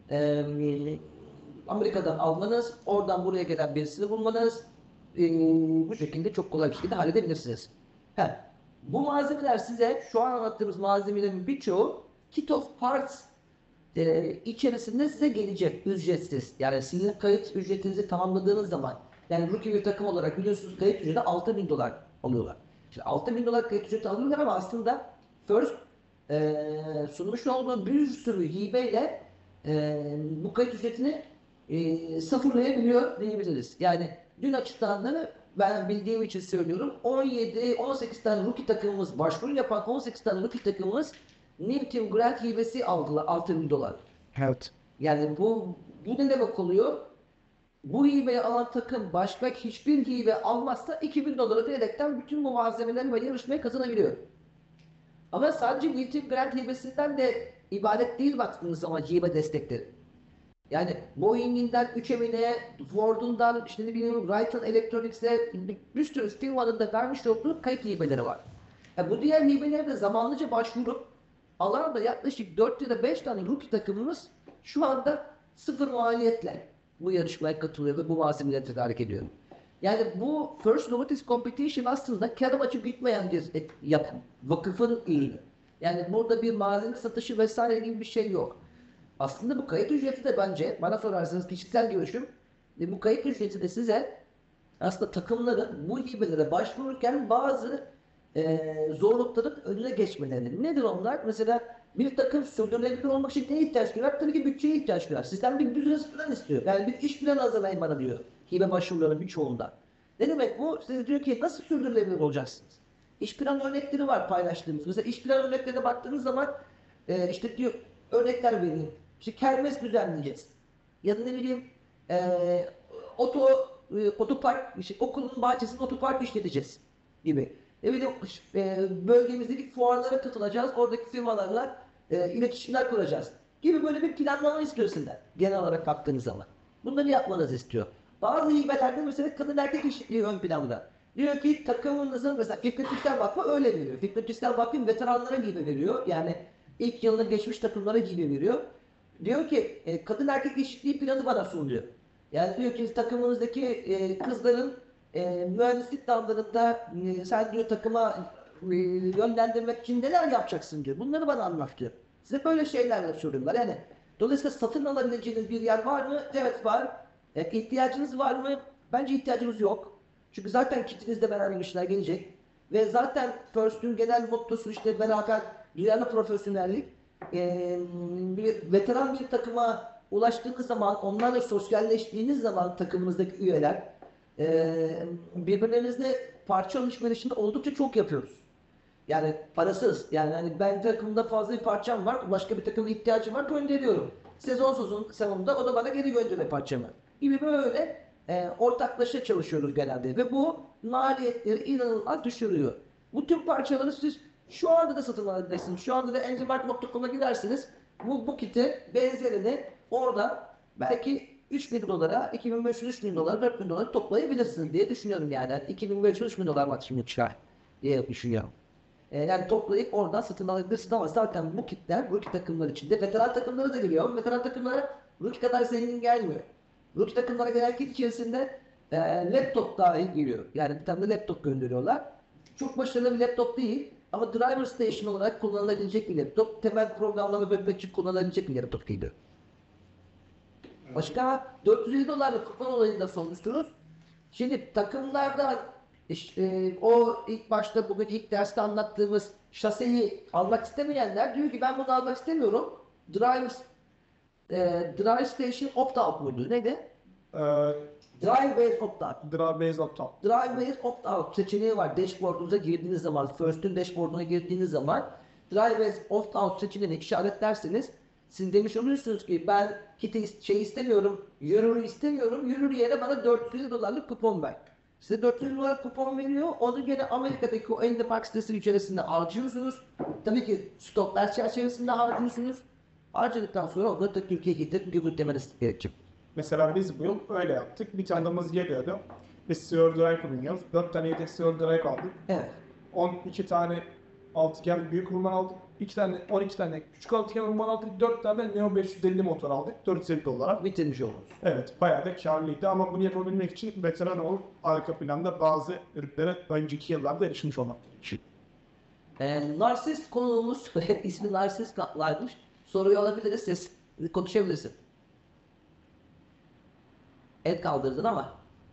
e, Amerika'dan almanız, oradan buraya gelen birisini bulmanız e, bu şekilde çok kolay bir şekilde halledebilirsiniz. Ha, bu malzemeler size şu an anlattığımız malzemelerin birçoğu kit of parts e, içerisinde size gelecek ücretsiz. Yani sizin kayıt ücretinizi tamamladığınız zaman, yani rookie bir takım olarak biliyorsunuz kayıt ücreti altı bin dolar alıyorlar. Şimdi altı bin dolar kayıt ücreti alıyorlar ama aslında first e, sunmuş olduğu bir sürü hibeyle e, bu kayıt ücretini e, sıfırlayabiliyor diyebiliriz. Yani dün açıklandığını ben bildiğim için söylüyorum. on yedi on sekiz tane rookie takımımız, başvuru yapan on sekiz tane rookie takımımız New Team Grant hibesi aldılar altı bin dolar. Evet. Yani bu bu ne demek oluyor? Bu hibeyi alan takım başka hiçbir hibe almazsa iki bin doları diyerekten bütün bu malzemeleri ve yarışmayı kazanabiliyor. Ama sadece New Team Grant hibesinden de ibaret değil baktığınız zaman hibe destekleri. Yani Boeing'inden üç M'ine, Ford'undan işte ne bileyim Raytheon Electronics'e bir, bir sürü firmanın da vermiş olduğu kayıt hibeleri var. Yani bu diğer hibeleri de zamanlıca başvurup alan da yaklaşık dört ya da beş tane rookie takımımız şu anda sıfır maliyetle bu yarışmaya katılıyor ve bu malzemeleri tedarik ediyor. Yani bu First Notice Competition aslında kar amacı bitmeyen bir et- yapım. Vakıfın ürünü. Yani burada bir malzeme satışı vesaire gibi bir şey yok. Aslında bu kayıt ücreti de bence bana sorarsanız kişisel görüşüm ve bu kayıt ücreti de size aslında takımların bu hibelere başvururken bazı eee zorlukların önüne geçmeleri. Nedir onlar? Mesela bir takım sürdürülebilir olmak için neye ihtiyaç duyar? Tabii ki bütçeye ihtiyaç duyar. Sizden bir business plan istiyor. Yani bir iş planı hazırlayın bana diyor. Hibe başvurularının birçoğunda. Ne demek bu? Siz diyor ki nasıl sürdürülebilir olacaksınız? İş plan örnekleri var paylaştığımız. Mesela iş plan örneklerine baktığınız zaman e, işte diyor örnekler vereyim. İşte kermes düzenleyeceğiz. Ya da ne bileyim e, oto e, otopark, işte okulun bahçesinde otopark işleteceğiz gibi. Ne bileyim e, bölgemizdeki fuarlara katılacağız. Oradaki firmalarla e, iletişimler kuracağız. Gibi böyle bir planlama istiyor sizden. Genel olarak baktığınız zaman. Bunları yapmanızı istiyor. Bazı hibelerde mesela kadın erkek eşitliği ön planda. Diyor ki takımınızın mesela Fikret Üstel Vakfı öyle veriyor. Fikret Üstel Vakfı veteranlara gibi veriyor. Yani ilk yılını geçmiş takımlara gibi veriyor. Diyor ki e, kadın erkek eşitliği planı bana sunuluyor. Yani diyor ki takımınızdaki e, kızların e, mühendislik dallarında e, sen diyor takıma e, yönlendirmek için neler yapacaksın diyor. Bunları bana anlat diyor. Size böyle şeylerle soruyorlar. Yani dolayısıyla satın alabileceğiniz bir yer var mı? Evet var. E, ihtiyacınız var mı? Bence ihtiyacınız yok. Çünkü zaten kitinizde beraber işler gelecek. Ve zaten First'ün genel mottosu işte beraber duyarlı profesyonellik. E, bir veteran bir takıma ulaştığınız zaman, onlarla sosyalleştiğiniz zaman takımınızdaki üyeler e, birbirlerinizle parça alışverişinde oldukça çok yapıyoruz. Yani parasız. Yani hani ben takımda fazla bir parçam var. Başka bir takımda ihtiyacım var. Gönderiyorum. Sezon sezon sonunda o da bana geri gönderiyor parçamı. Gibi böyle e, ortaklaşa çalışıyoruz genelde. Ve bu maliyetleri inanılmaz düşürüyor. Bu tüm parçaları siz şu anda da satın alabilirsiniz. Şu anda da enzimark nokta com'a gidersiniz. Bu, bu kiti benzerini orada belki üç bin dolara, iki bin beş yüz üç bin dolara, dört bin dolara toplayabilirsiniz diye düşünüyorum yani. iki bin beş yüz üç bin dolar maksimum çıkar diye düşünüyorum. E, yani toplayıp oradan satın alabilirsin ama zaten bu kitler rookie takımlar içinde veteran takımları da geliyor. Veteran takımlara rookie kadar zengin gelmiyor. Rookie takımlara gelen kit içerisinde e, laptop dahil geliyor. Yani bir tane de laptop gönderiyorlar. Çok başarılı bir laptop değil ama driver station olarak kullanılabilecek bir laptop. Temel programlama bölmek için kullanılabilecek bir laptop geliyor. Başka dört yüz elli dolarlık kupon olayını da sormuştunuz. Şimdi takımlarda işte, o ilk başta bugün ilk derste anlattığımız şaseyi almak istemeyenler diyor ki ben bunu almak istemiyorum. Drive, e, Drive Station Opt-out muydu? Neydi? Ee, Drive Base Opt-out. Drive Based Opt-out. Drive Base Opt-out seçeneği var. Dashboard'unuza girdiğiniz zaman, First'ün dashboard'una girdiğiniz zaman Drive Base Opt-out seçeneğini işaretlerseniz siz demiş oluyorsunuz ki ben kiti şey istemiyorum, Euro'yu istemiyorum. Euro yerine bana dört yüz dolarlık kupon ver. Size dört yüz dolar kupon veriyor. Onu gene Amerika'daki o Endepark sitesi içerisinde harcıyorsunuz. Tabii ki stoklar çerçevesinde harcıyorsunuz. Harcadıktan sonra onları da Türkiye'ye getirip gümrüklemeniz gerekecek. Mesela biz bu yıl öyle yaptık. Bir tanıdığımız geliyordu. Biz Steward Drive kullanıyoruz. dört tane yedek Steward Drive aldık. Evet. on iki tane altıgen büyük rulman aldık. iki tane, on iki tane küçük altıgen rulman aldık. dört tane Neo beş yüz elli motor aldık. dört yüz elli olarak. Bitirmiş oldunuz. Evet, bayağı da karlıydı ama bunu yapabilmek için veteran olup arka planda bazı ürünlere önceki yıllarda erişmiş olmak gerekiyor. Ee, narsist konuğumuz, ismi narsist katlarmış. Soruyu alabiliriz, siz konuşabilirsin. El kaldırdın ama.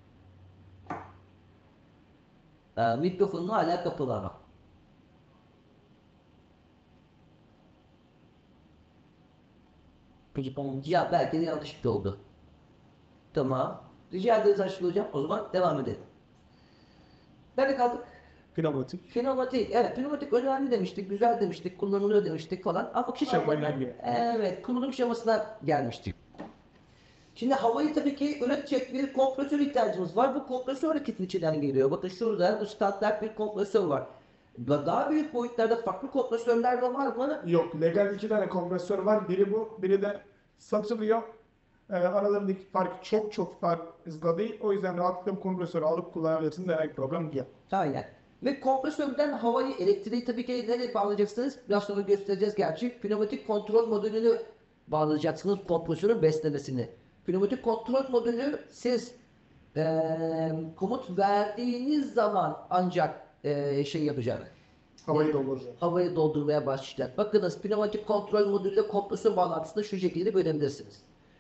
Ee, mikrofonun hala kapalı ama. Peki tamam. Ya belki de yanlışlıkla oldu. Tamam. Rica ederiz Aşkı Hocam. O zaman devam edelim. Nerede kaldık? Pneumatik. Pneumatik. Evet, pneumatik önemli demiştik, güzel demiştik, kullanılıyor demiştik falan. Ama Şema kullanımına, önemli. evet, kullanım şemasına gelmiştik. Şimdi havayı tabii ki üretecek bir kompresör ihtiyacımız var. Bu kompresör hareketin içinden geliyor. Bakın şurada bu standart bir kompresör var. Da- Daha büyük boyutlarda farklı kompresörler de var mı? Yok, legal iki tane kompresör var. Biri bu, biri de satılıyor. Ee, aralarındaki fark çok çok fazla değil. O yüzden rahatlıkla bu kompresörü alıp kullanabilirsiniz. Herhangi bir problem değil. Aynen. Ve kompresörden havayı, elektriği tabii ki nereye bağlayacaksınız? Biraz sonra göstereceğiz gerçi. Pneumatik kontrol modülünü bağlayacaksınız kompresörün beslemesini. Pneumatik kontrol modülü siz eee komut verdiğiniz zaman ancak eee, şey yapacak. Havayı dolduracak. Havayı doldurmaya başlayacak. Bakınız pneumatik kontrol modülüyle kompresör bağlantısını şu şekilde bölebilirsiniz.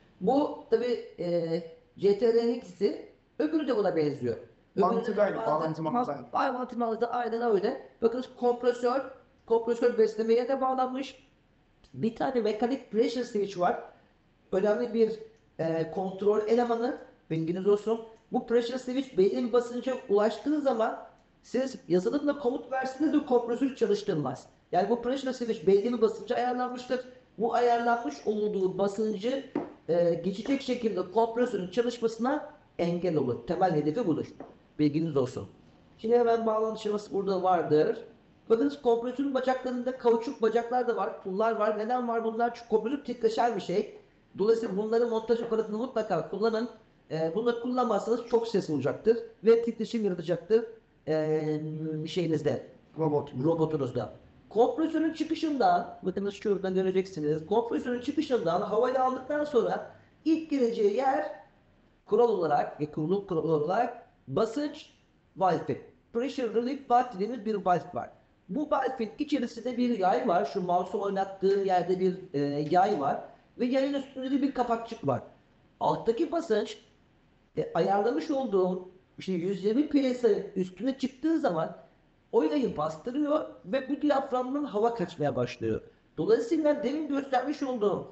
Bu tabi e, C T R'nin ikisi, öbürü de buna benziyor. Mantığı da aynı, Öbürü- bağlantı mantığı aynı. Aynı mantığı mantığı aynen öyle. Bakınız kompresör, kompresör beslemeye de bağlanmış. Bir tane mekanik pressure switch var. Önemli bir e, kontrol elemanı. Bilginiz olsun. Bu pressure switch belli bir basınca ulaştığı zaman siz yazılımla komut versiniz de kompresör çalıştırmaz. Yani bu pressure switch belli bir basınca ayarlanmıştır. Bu ayarlanmış olduğu basıncı e, geçecek şekilde kompresörün çalışmasına engel olur. Temel hedefi budur. Bilginiz olsun. Şimdi hemen bağlantı şeması burada vardır. Bakınız kompresörün bacaklarında kauçuk bacaklar da var, pullar var. Neden var bunlar? Çünkü kompresör titreşen bir şey. Dolayısıyla bunların montaj aparatını mutlaka kullanın. Ee, bunları kullanmazsanız çok ses olacaktır ve titreşim yaratacaktır ee, bir şeyinizde, robot, robotunuzda. Kompresörün çıkışından, bakınız şuradan göreceksiniz. Kompresörün çıkışından havayı aldıktan sonra ilk gireceği yer kural olarak ve kurulum kuralı olarak basınç valfi. Pressure relief valve dediğimiz bir valve var. Bu valve'in içerisinde bir yay var. Şu mouse'u oynattığı yerde bir e, yay var. Ve yayın üstünde de bir kapakçık var. Alttaki basınç e, ayarlamış olduğum işte yüz yirmi P S üstüne çıktığı zaman o yayı bastırıyor ve bu diyaframdan hava kaçmaya başlıyor. Dolayısıyla demin göstermiş olduğum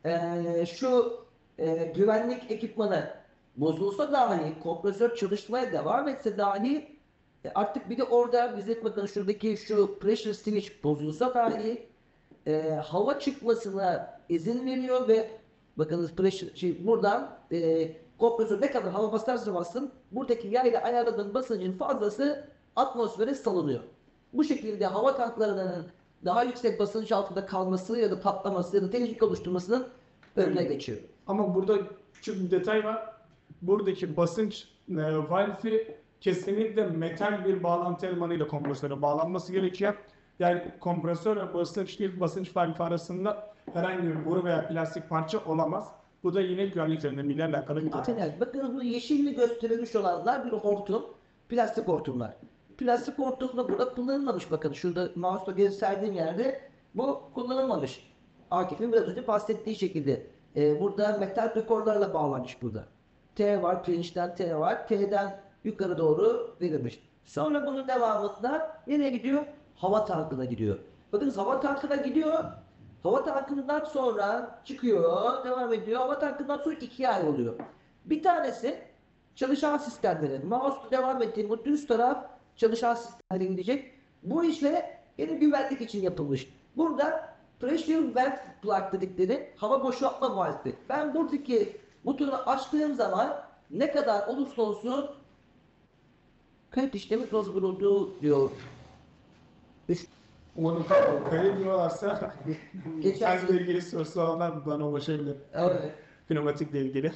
e, şu e, güvenlik ekipmanı bozulsa dahi, kompresör çalışmaya devam etse dahi e, artık bir de orada bize bakın şuradaki şu pressure switch bozulsa dahi e, hava çıkmasına izin veriyor ve bakınız pressure, şey, buradan e, kompresör ne kadar hava basarsa bassın buradaki yayla ayarladığın basıncın fazlası atmosfere salınıyor. Bu şekilde hava tanklarının daha yüksek basınç altında kalması ya da patlaması ya da tehlike oluşturmasının önüne geçiyor. Ama burada küçük bir detay var. Buradaki basınç e, valfi kesinlikle metal bir bağlantı elemanıyla kompresöre bağlanması gerekiyor. Yani kompresör ve basınç değil, basınç valfi arasında herhangi bir boru veya plastik parça olamaz. Bu da yine güvenlik önlemiyle alakalı bir detay. Aynen. Bakın bu yeşilli gösterilmiş olanlar bir hortum, plastik hortumlar. Plastik hortum da burada kullanılmamış bakın. Şurada mouse'la gösterdiğim yerde bu kullanılmamış. Akif'in biraz önce bahsettiği şekilde. Ee, burada metal dekorlarla bağlanmış burada. T var, pirinçten T var. T'den yukarı doğru verilmiş. Sonra bunun devamında nereye gidiyor? Hava tankına gidiyor. Bakın hava tankına gidiyor. Hava tankından sonra çıkıyor, devam ediyor. Hava tankından sonra ikiye ayrılıyor. Bir tanesi çalışan sistemlerin, mouse devam ettiği bu düz taraf çalışan sistemlere gidecek. Bu işle yine güvenlik için yapılmış. Burada pressure vent plug dedikleri hava boşaltma valfi. Ben buradaki butonu açtığım zaman ne kadar olursa olsun kayıt işlemi söz bulunduğu diyor. Üç- Umarım kaydediyorlarsa Geçen- kendisiyle ilgili sorusu olanlar bana ulaşabilir. Evet. Pneumatikle ilgili.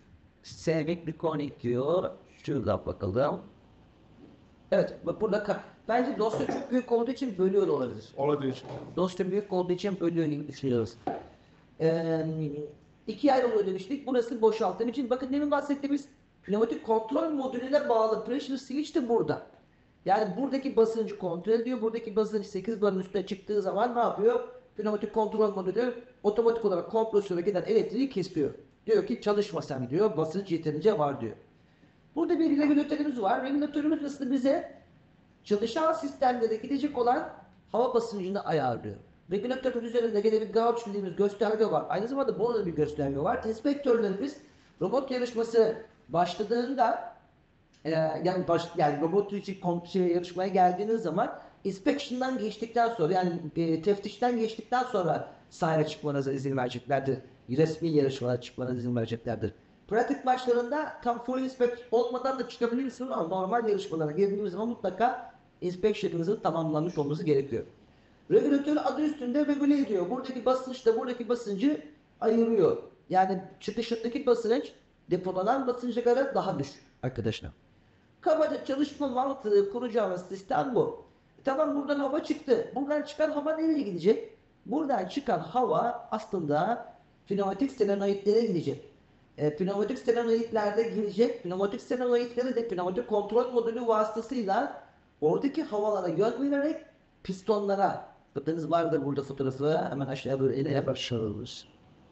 Sevmek bir konu diyor. Şuradan bakalım. Evet, bak burada ka- bence dosya çok büyük olduğu için bölüyor da olabilir. Olabilir. Dosya büyük olduğu için bölüyor gibi düşünüyoruz. Ee, iki ayrı oluyor demiştik. Burası boşaltım için. Bakın demin bahsettiğimiz pneumatik kontrol modülüne bağlı pressure switch de burada. Yani buradaki basıncı kontrol ediyor. Buradaki basınç sekiz barın üstüne çıktığı zaman ne yapıyor? Pneumatik kontrol modülü otomatik olarak kompresyona giden elektriği kesiyor. Diyor ki çalışma sen diyor. Basınç yeterince var diyor. Burada bir regülatörümüz var. Regülatörümüz aslında bize çalışan sistemlere gidecek olan hava basıncını ayarlıyor. Regülatörün üzerinde gene bir gauge dediğimiz gösterge var. Aynı zamanda burada bir gösterge var. İnspektörlerimiz robot yarışması başladığında e, yani, baş, yani robot için kom- şey, yarışmaya geldiğiniz zaman inspection'dan geçtikten sonra yani e, teftişten geçtikten sonra sahaya çıkmanıza izin vereceklerdir. Resmi yarışmalara çıkmanıza izin vereceklerdir. Pratik maçlarında tam full inspect olmadan da çıkabilirsiniz ama normal yarışmalara girdiğimiz zaman mutlaka inspection'ınızın tamamlanmış olması gerekiyor. Regülatör adı üstünde regüle ediyor. Buradaki basınçla buradaki basıncı ayırıyor. Yani çıkışındaki basınç depolanan basınca göre daha düşük arkadaşlar. Kabaca çalışma mantığı kuracağımız sistem bu. Tamam buradan hava çıktı. Buradan çıkan hava nereye gidecek? Buradan çıkan hava aslında pneumatik solenoidlere gidecek. E, pneumatik solenoidlerde girecek. Pneumatik solenoidleri de pneumatik kontrol modülü vasıtasıyla oradaki havalara yön vererek pistonlara, bakınız vardır burada fotoğrafı, hemen aşağıya böyle ele başlıyoruz.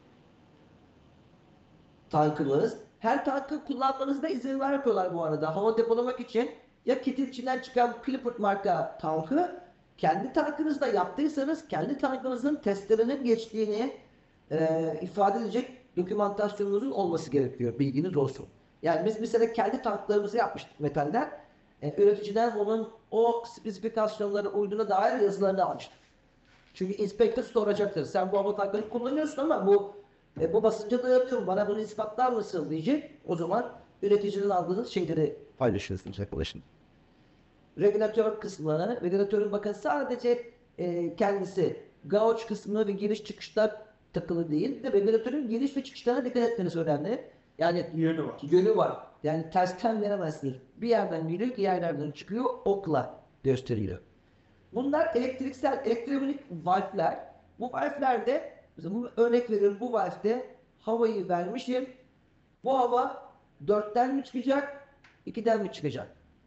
Tankımız. Her tankı kullanmanızda izin vermiyorlar bu arada. Hava depolamak için ya kitin içinden çıkan Clifford marka tankı kendi tankınızda yaptıysanız kendi tankınızın testlerinin geçtiğini e, ifade edecek dokümantasyonunuzun olması gerekiyor. Bilginiz olsun. Yani biz mesela kendi tanklarımızı yapmıştık metalden. E, üreticiden onun o spesifikasyonlara uyduğuna dair yazılarını almıştık. Çünkü inspektör soracaktır. Sen bu hava tanklarını kullanıyorsun ama bu e, bu basınca dayanıyor. Bana bunu ispatlar mısın diyecek. O zaman üreticinin aldığınız şeyleri paylaşırsınız arkadaşım. Regülatör kısmına, regülatörün bakın sadece e, kendisi gauge kısmı ve giriş çıkışlar takılı değil. De regülatörün giriş ve çıkışlarına dikkat etmeniz önemli. Yani Yönü var. yönü var. Yani tersten veremezsiniz. Bir yerden giriyor, diğer yerden çıkıyor, okla gösteriliyor. Bunlar elektriksel, elektronik valfler. Bu valflerde, mesela bu örnek veriyorum, bu valfte havayı vermişim. Bu hava dörtten mi çıkacak, ikiden mi çıkacak?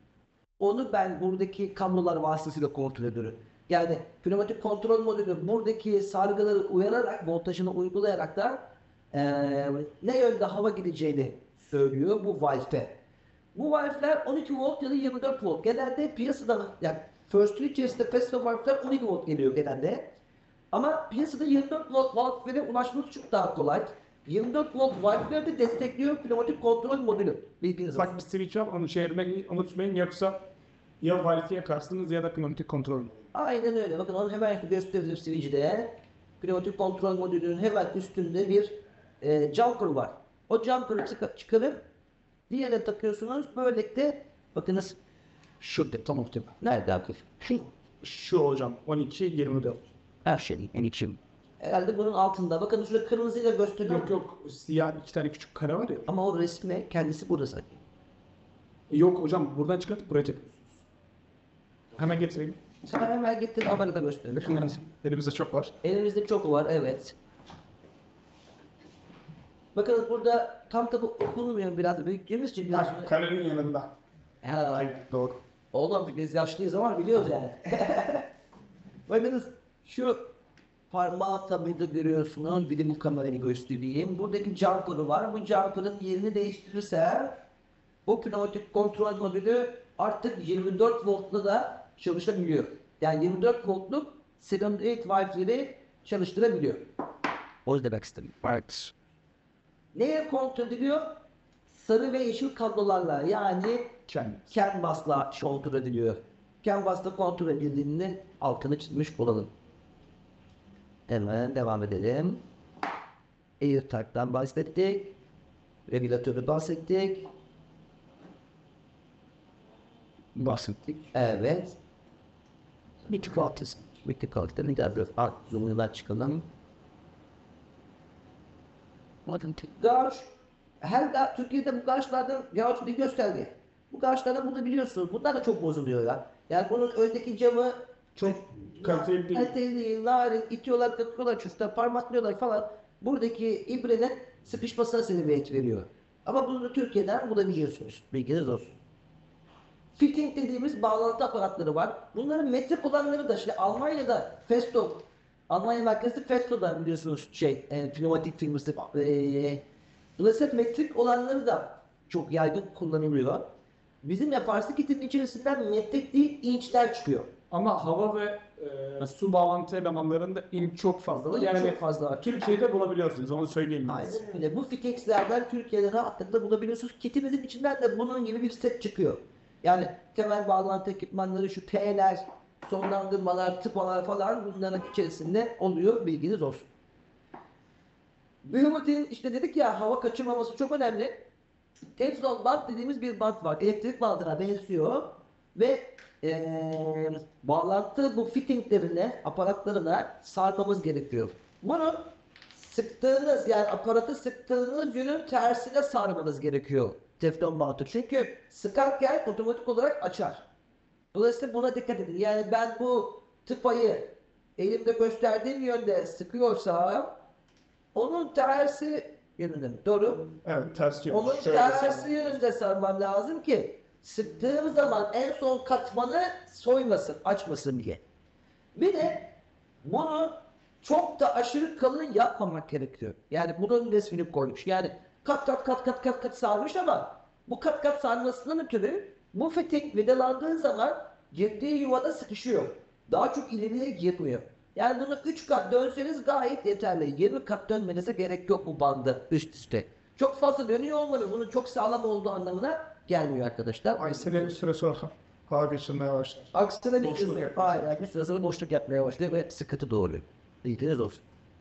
Onu ben buradaki kablolar vasıtasıyla kontrol ediyorum. Yani pneumatik kontrol modülü buradaki sargıları uyararak, voltajını uygulayarak da eee, ne yönde hava gideceğini söylüyor bu valfte. Bu valfler on iki volt ya da yirmi dört volt. Genelde piyasada yani First'ün içerisinde Festo valfler on iki volt geliyor genelde. Ama piyasada yirmi dört volt valflere ulaşmak çok daha kolay. yirmi dört volt valfleri de destekliyor pneumatik kontrol modülü. Bilginiz olsun. Ufak bir switch var, onu çevirmeyi unutmayın yoksa ya valfi yakarsınız ya da pneumatik kontrol. Aynen öyle. Bakın onu hemen göstereceğim switch'de. Pneumatik kontrol modülünün hemen üstünde bir e, jumper var. O jumper'ı çık çıkarıp diğerine takıyorsunuz. Böylelikle bakınız şurada tam ortada. Nerede aktif? Şu Şu hocam on iki yirmi dört. her şey en içim. Herhalde bunun altında. Bakın şurada kırmızıyla gösteriyor. Yok yok siyah iki tane küçük kare var ya. Ama o resmi kendisi burada zaten. Yok hocam buradan çıkartıp buraya çekiyorsunuz. Hemen getireyim. Sana hemen getir haberle gösterelim. Elimizde çok var. Elimizde çok var evet. Bakın burada tam tabi okunmuyor biraz büyüktüğümüz için biraz... Kalenin yanında. Ha, Doğru. oğlum biz yaşlıyız ama biliyoruz yani. Bakınız şu parmağı tabi de görüyorsunuz. Bir de bu kamerayı göstereyim. Buradaki jumper'ı var. Bu jumper'ın yerini değiştirirse bu pneumatik kontrol modülü artık yirmi dört voltla da çalışabiliyor. Yani yirmi dört voltluk solenoid valfleri çalıştırabiliyor. O demek istedim. Evet. Neye kontrol ediliyor? Sarı ve yeşil kablolarla yani Kendi. CAN bus'la kontrol ediliyor. CAN bus'la kontrol edildiğinin altını çizmiş olalım. Hemen devam edelim. AirTag'dan bahsettik. Regülatörü bahsettik. Bahsettik. Evet. Bitti kalktı. Bitti kalktı. Ne kadar art zoom'dan çıkalım. Gauge, her Türkiye'de bu gauge'lardan gauge bir gösterge. Bu gauge'lardan bunu biliyorsunuz. Bunlar da çok bozuluyor ya. Yani bunun öndeki camı Çok kaliteli değil. kaliteli değil, narin, itiyorlar, kakıyorlar, çocuklar parmaklıyorlar falan. Buradaki ibrenin sıkışmasına sebebiyet veriyor. Ama bunu da Türkiye'den bulabiliyorsunuz. Bilginiz olsun. Fitting dediğimiz bağlantı aparatları var. Bunların metrik olanları da işte Almanya'da Festo, Almanya merkezli Festo'da biliyorsunuz şey, e, pneumatik firması. E, dolayısıyla metrik olanları da çok yaygın kullanılıyor. Bizim yaparsı kitin içerisinden metrik değil inçler çıkıyor. Ama hava ve e, su bağlantı elemanlarında ilk çok fazla var. İlk Yani çok fazla var. Türkiye'de bulabiliyorsunuz, onu söyleyeyim. Aynen öyle. Bu fitexlerden Türkiye'de rahatlıkla bulabiliyorsunuz. Kitimizin içinden de bunun gibi bir set çıkıyor. Yani temel bağlantı ekipmanları, şu T'ler, sonlandırmalar, tıpalar falan bunların içerisinde oluyor. Bilginiz olsun. Biometin işte dedik ya hava kaçırmaması çok önemli. Teflon bant dediğimiz bir bant var. Elektrik bandına benziyor. Ve eee, bağlantı bu fittinglerine, aparatlarına sarmamız gerekiyor. Bunu sıktığınız yani aparatı sıktığınız yönün tersine sarmanız gerekiyor teflon bantı. Çünkü sıkarken otomatik olarak açar. Dolayısıyla buna dikkat edin. Yani ben bu tıpayı elimde gösterdiğim yönde sıkıyorsam onun tersi yönünde mi? Doğru. Evet, ters yönü. Onun Şöyle tersi söyleyeyim. yönünde sarmam lazım ki sıktığım zaman en son katmanı soymasın, açmasın diye. Bir de bunu çok da aşırı kalın yapmamak gerekiyor. Yani bunun resmini koymuş. Yani kat kat kat kat kat kat sarmış ama bu kat kat sarmasından ötürü bu fitting vidalandığı zaman girdiği yuvada sıkışıyor. Daha çok ileriye girmiyor. Yani bunu üç kat dönseniz gayet yeterli. yirmi kat dönmenize gerek yok bu bandı üst üste. Çok fazla dönüyor olmalı. Bunun çok sağlam olduğu anlamına gelmiyor arkadaşlar. Aksine bir süre sonra hava geçirmeye başlar. Aksine bir Boşluk hızlı, yapıyor. hayır, bir süre sonra boşluk yapmaya başlıyor ve sıkıntı doğuruyor. İlginiz olsun.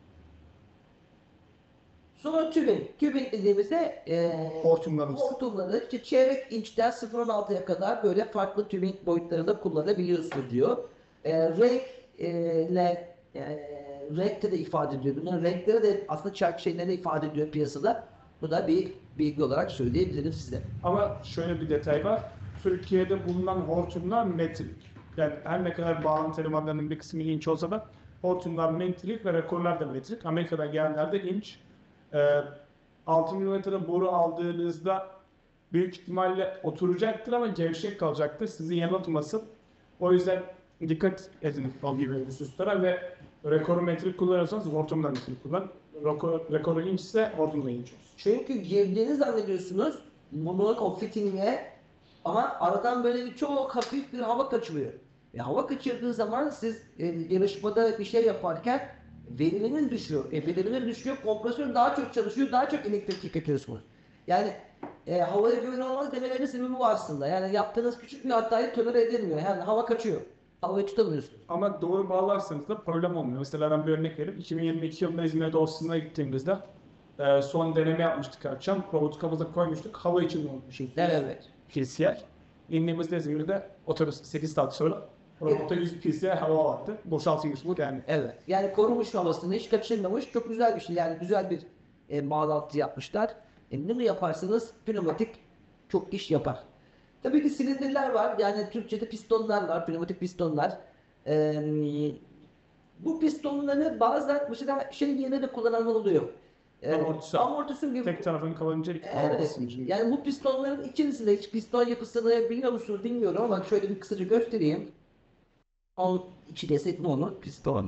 Sonra tübing. Tübing dediğimizde eee Hortumlarımız. hortumları işte çeyrek inçten sıfır virgül on altıya kadar böyle farklı tübing boyutlarında kullanabiliyorsun diyor. Eee renk eee, ile eee, renkte de ifade ediyor. Bunların renkleri de aslında çarpı şeyleri ifade ediyor piyasada. Bu da bir bilgi olarak söyleyebilirim size. Ama şöyle bir detay var. Türkiye'de bulunan hortumlar metrik. Yani her ne kadar bağlantı elemanlarının bir kısmı inç olsa da hortumlar metrik ve rekorlar da metrik. Amerika'dan gelenler de inç. Ee, altı milimetre boru aldığınızda büyük ihtimalle oturacaktır ama gevşek kalacaktır. Sizi yanıltmasın. O yüzden dikkat edin o gibi hususlara ve rekoru metrik kullanıyorsanız hortumdan metrik kullan. Rekor, rekoru inç ise hortumda inç olsun. Çünkü girdiğini zannediyorsunuz bunun o fitting'e ama aradan böyle bir çok hafif bir hava kaçırıyor. E, hava kaçırdığı zaman siz e, yarışmada bir şey yaparken veriminiz düşüyor. E, veriminiz düşüyor, kompresör daha çok çalışıyor, daha çok elektrik tüketiyorsunuz. Yani e, havaya güvenli olmaz demelerinin sebebi bu aslında. Yani yaptığınız küçük bir hatayı tolere edilmiyor. Yani hava kaçıyor. Havayı tutamıyorsunuz. Ama doğru bağlarsanız da problem olmuyor. Mesela ben bir örnek vereyim. iki bin yirmi iki yılında İzmir'de Ostim'e gittiğimizde e, son deneme yapmıştık akşam. Robotu kafamıza koymuştuk. Hava için olmuş. Evet. P C R. İndiğimizde İzmir'de otobüs sekiz saat sonra robotta yüz P C R hava vardı. Boşaltılmış yani. Evet. Yani korumuş havasını hiç kaçırmamış. Çok güzel bir şey. Yani güzel bir e, bağlantı yapmışlar. E, bunu yaparsanız pneumatik çok iş yapar. Tabii ki silindirler var. Yani Türkçe'de pistonlar var. Pneumatik pistonlar. E, bu pistonları bazen mesela şey yerine de kullananlar oluyor. E, Amortisör. amortisör gibi. Tek tarafın kalınca Evet. Yani bu pistonların içerisinde hiç piston yapısını biliyor musunuz bilmiyorum ama şöyle bir kısaca göstereyim. O içi desek ne olur? Piston.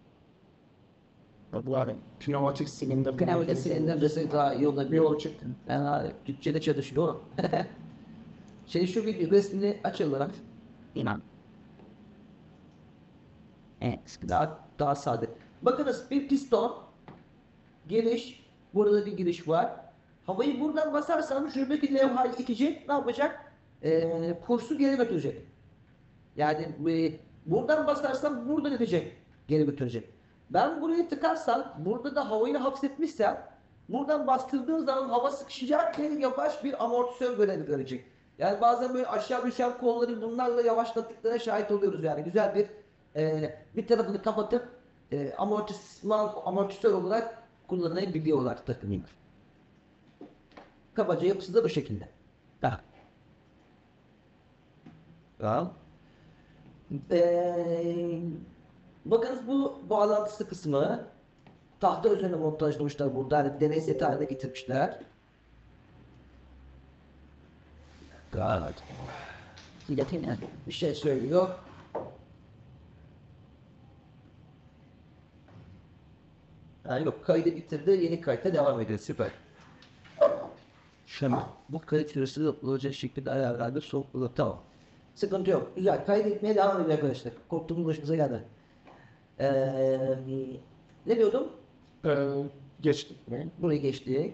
bu abi pneumatik silindir. Pneumatik silindir desek daha iyi olabilir. Bir yol çıktı. Yani Türkçe'de çalışıyor. Şey şu bir resmini açılarak inan. Evet, daha, daha sade. Bakınız bir piston giriş, burada bir giriş var. Havayı buradan basarsan şuradaki levhayı itecek, ne yapacak? Ee, kursu geri götürecek. Yani e, buradan basarsam buradan itecek, geri götürecek. Ben burayı tıkarsam, burada da havayı hapsetmişsem, buradan bastırdığım zaman hava sıkışacak ve yavaş bir amortisör görevi görecek. Yani bazen böyle aşağı düşen kolları bunlarla yavaşlattıklarına şahit oluyoruz yani. Güzel bir e, bir tarafını kapatıp e, amortisman, amortisör olarak kullanabiliyorlar takımını. Kabaca yapısı da bu şekilde. Daha. Tamam. Ee, bakınız bu bağlantısı kısmı tahta üzerine montajlamışlar burada. Hani deney seti haline getirmişler. Gayet. Yine bir şey söylüyor. Ha, yok kaydı bitirdi. Yeni kayıta devam ediyor. Süper. Şimdi bu kayıt süresi olacak şekilde ayarlandı. Soğukluğu tamam. Sıkıntı yok. Güzel. Kaydetmeye devam ediyor arkadaşlar. Korktuğumuz başımıza geldi. Ee, ne diyordum? Ee, geçtim. Burayı geçtik.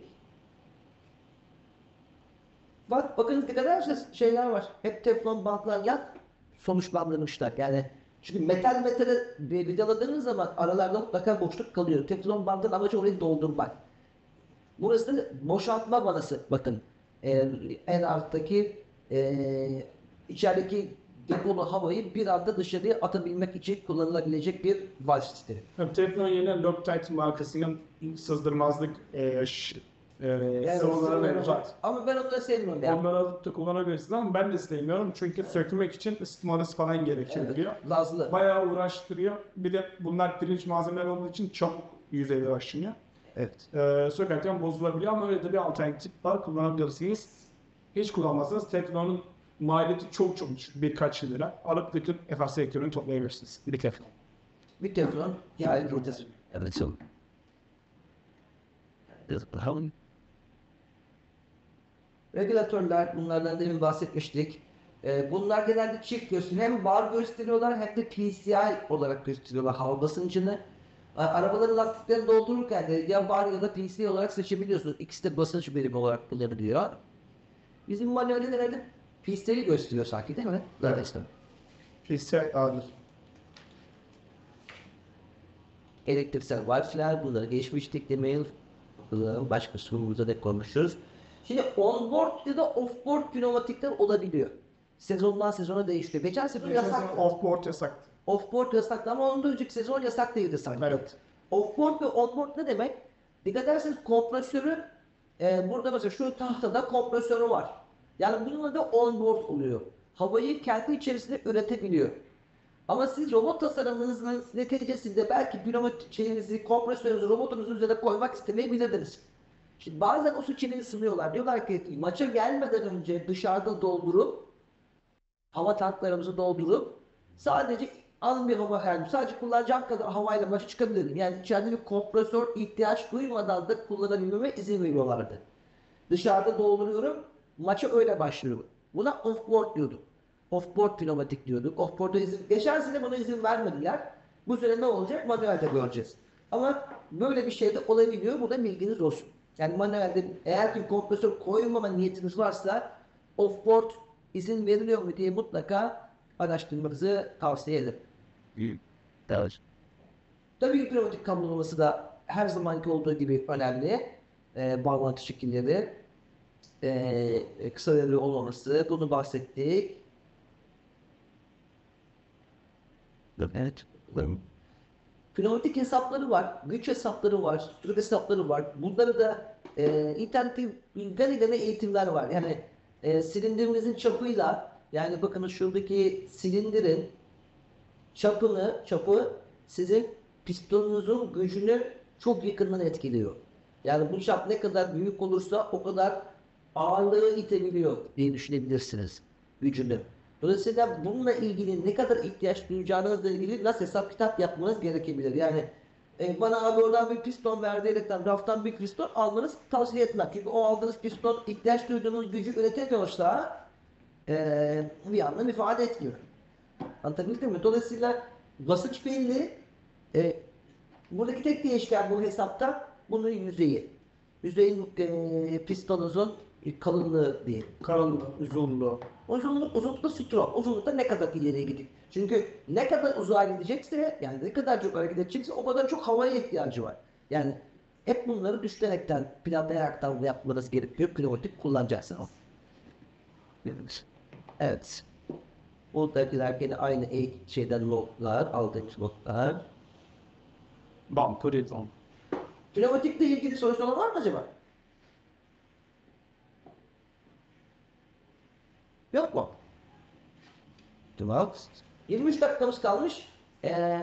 Bak bakın ne kadar şeyler var. Hep teflon bantlar yak sonuçlandırmışlar. Yani çünkü metal metale bir vidaladığınız zaman aralarda mutlaka boşluk kalıyor. Teflon bantın amacı orayı doldurmak. Burası boşaltma vanası. Bakın Ee, en alttaki ee, içerideki depolu havayı bir anda dışarıya atabilmek için kullanılabilecek bir valve sistemi. Tabii Teflon yine Loctite markasının sızdırmazlık e, ş- e, Yani sıvıları sıvıları mevcut. var. Ama ben onu sevmiyorum ya. Onları alıp da kullanabilirsiniz ama ben de sevmiyorum çünkü sökmek için ısıtmanız falan gerekiyor Evet, diyor. Lazlı. Bayağı uğraştırıyor. Bir de bunlar pirinç malzemeleri olduğu için çabuk yüzeyde başlıyor. Evet. Ee, sökerken bozulabiliyor ama öyle de bir alternatif var, kullanabilirsiniz. Hiç kullanmazsanız Teflon'un maliyeti çok çok düşük, birkaç lira. Alıp bütün F A sektörünü toplayabilirsiniz. Bir Teflon. Bir teflon yani rotasyon. Evet son. Regülatörler bunlardan demin bahsetmiştik. Ee, bunlar genelde çift gösteriyor. Hem bar gösteriyorlar hem de P C I olarak gösteriyorlar hava basıncını. A- Arabaların lastiklerini doldururken de ya bar ya da P C I olarak seçebiliyorsunuz. İkisi de basınç birimi olarak kullanılıyor. Bizim manuelde genelde P C I'yi gösteriyor sanki değil mi? Evet. P C I ağır. Elektriksel valfler bunları geçmiştik demeyin. Başka sorumuzda da konuşuruz. Şimdi onboard ya da offboard pneumatikler olabiliyor. Sezondan sezona değişiyor. Geçen sezon yasak. Off-board yasak. Offboard yasaktı ama ondan önceki sezon yasak değildi sanki. Evet. Offboard ve onboard ne demek? Dikkat ederseniz kompresörü e, burada mesela şu tahtada kompresörü var. Yani bunun adı onboard oluyor. Havayı kendi içerisinde üretebiliyor. Ama siz robot tasarımınızın neticesinde belki pneumatik şeyinizi, kompresörünüzü robotunuzun üzerine koymak istemeyebilirdiniz. Şimdi bazen o suçini sınıyorlar. Diyorlar ki maça gelmeden önce dışarıda doldurup hava tanklarımızı doldurup sadece az bir hava verdim. Sadece kullanacağım kadar havayla maça çıkabilirim. Yani içeride bir kompresör ihtiyaç duymadan da kullanabilmeme izin veriyorlardı. Dışarıda dolduruyorum. Maça öyle başlıyorum. Buna offboard diyorduk. Offboard pneumatik diyorduk. Offboard'a izin... Geçen sene buna izin vermediler. Bu sene ne olacak? Manuelde göreceğiz. Ama böyle bir şey de olabiliyor. Bu da bilginiz olsun. Yani manuelde eğer ki kompresör koymama niyetiniz varsa offboard izin veriliyor mu diye mutlaka araştırmanızı tavsiye ederim. Evet. Tabii ki pneumatik kablolaması da her zamanki olduğu gibi önemli. Ee, bağlantı şekilleri, ee, kısa devre olmaması, bunu bahsettik. Evet. Pneumatik hesapları var, güç hesapları var, süre hesapları var. Bunları da e, internette gene gene eğitimler var. Yani e, silindirimizin çapıyla, yani bakın şuradaki silindirin çapını, çapı sizin pistonunuzun gücünü çok yakından etkiliyor. Yani bu çap ne kadar büyük olursa o kadar ağırlığı itebiliyor diye düşünebilirsiniz gücünü. Dolayısıyla bununla ilgili ne kadar ihtiyaç duyacağınızla ilgili nasıl hesap kitap yapmanız gerekebilir. Yani e, bana abi oradan bir piston verdiğinden raftan bir piston almanız tavsiye etmem. Çünkü o aldığınız piston ihtiyaç duyduğunuz gücü üretemiyorsa e, bir anlam ifade etmiyor. Anlatabildim mi? Dolayısıyla basınç belli. E, buradaki tek değişken bu hesapta bunun yüzeyi. Yüzeyin e, pistonunuzun kalınlığı değil. Kalınlığı. Uzunluğu. Uzunluk, uzunlukta strom. Uzunlukta ne kadar ileriye gidecek. Çünkü ne kadar uzağa gidecekse, yani ne kadar çok hareket edecekse o kadar çok havaya ihtiyacı var. Yani hep bunları düşünerekten, planlayaraktan yapmanız gerekiyor. Pneumatik kullanacaksınız. Evet. Buradakiler yine aynı eğitim şeyden notlar, aldığımız notlar. Bam, put it on. Pneumatikle ilgili sorusu olan var mı acaba? Yok mu? Tamam. yirmi üç dakikamız kalmış. Ee,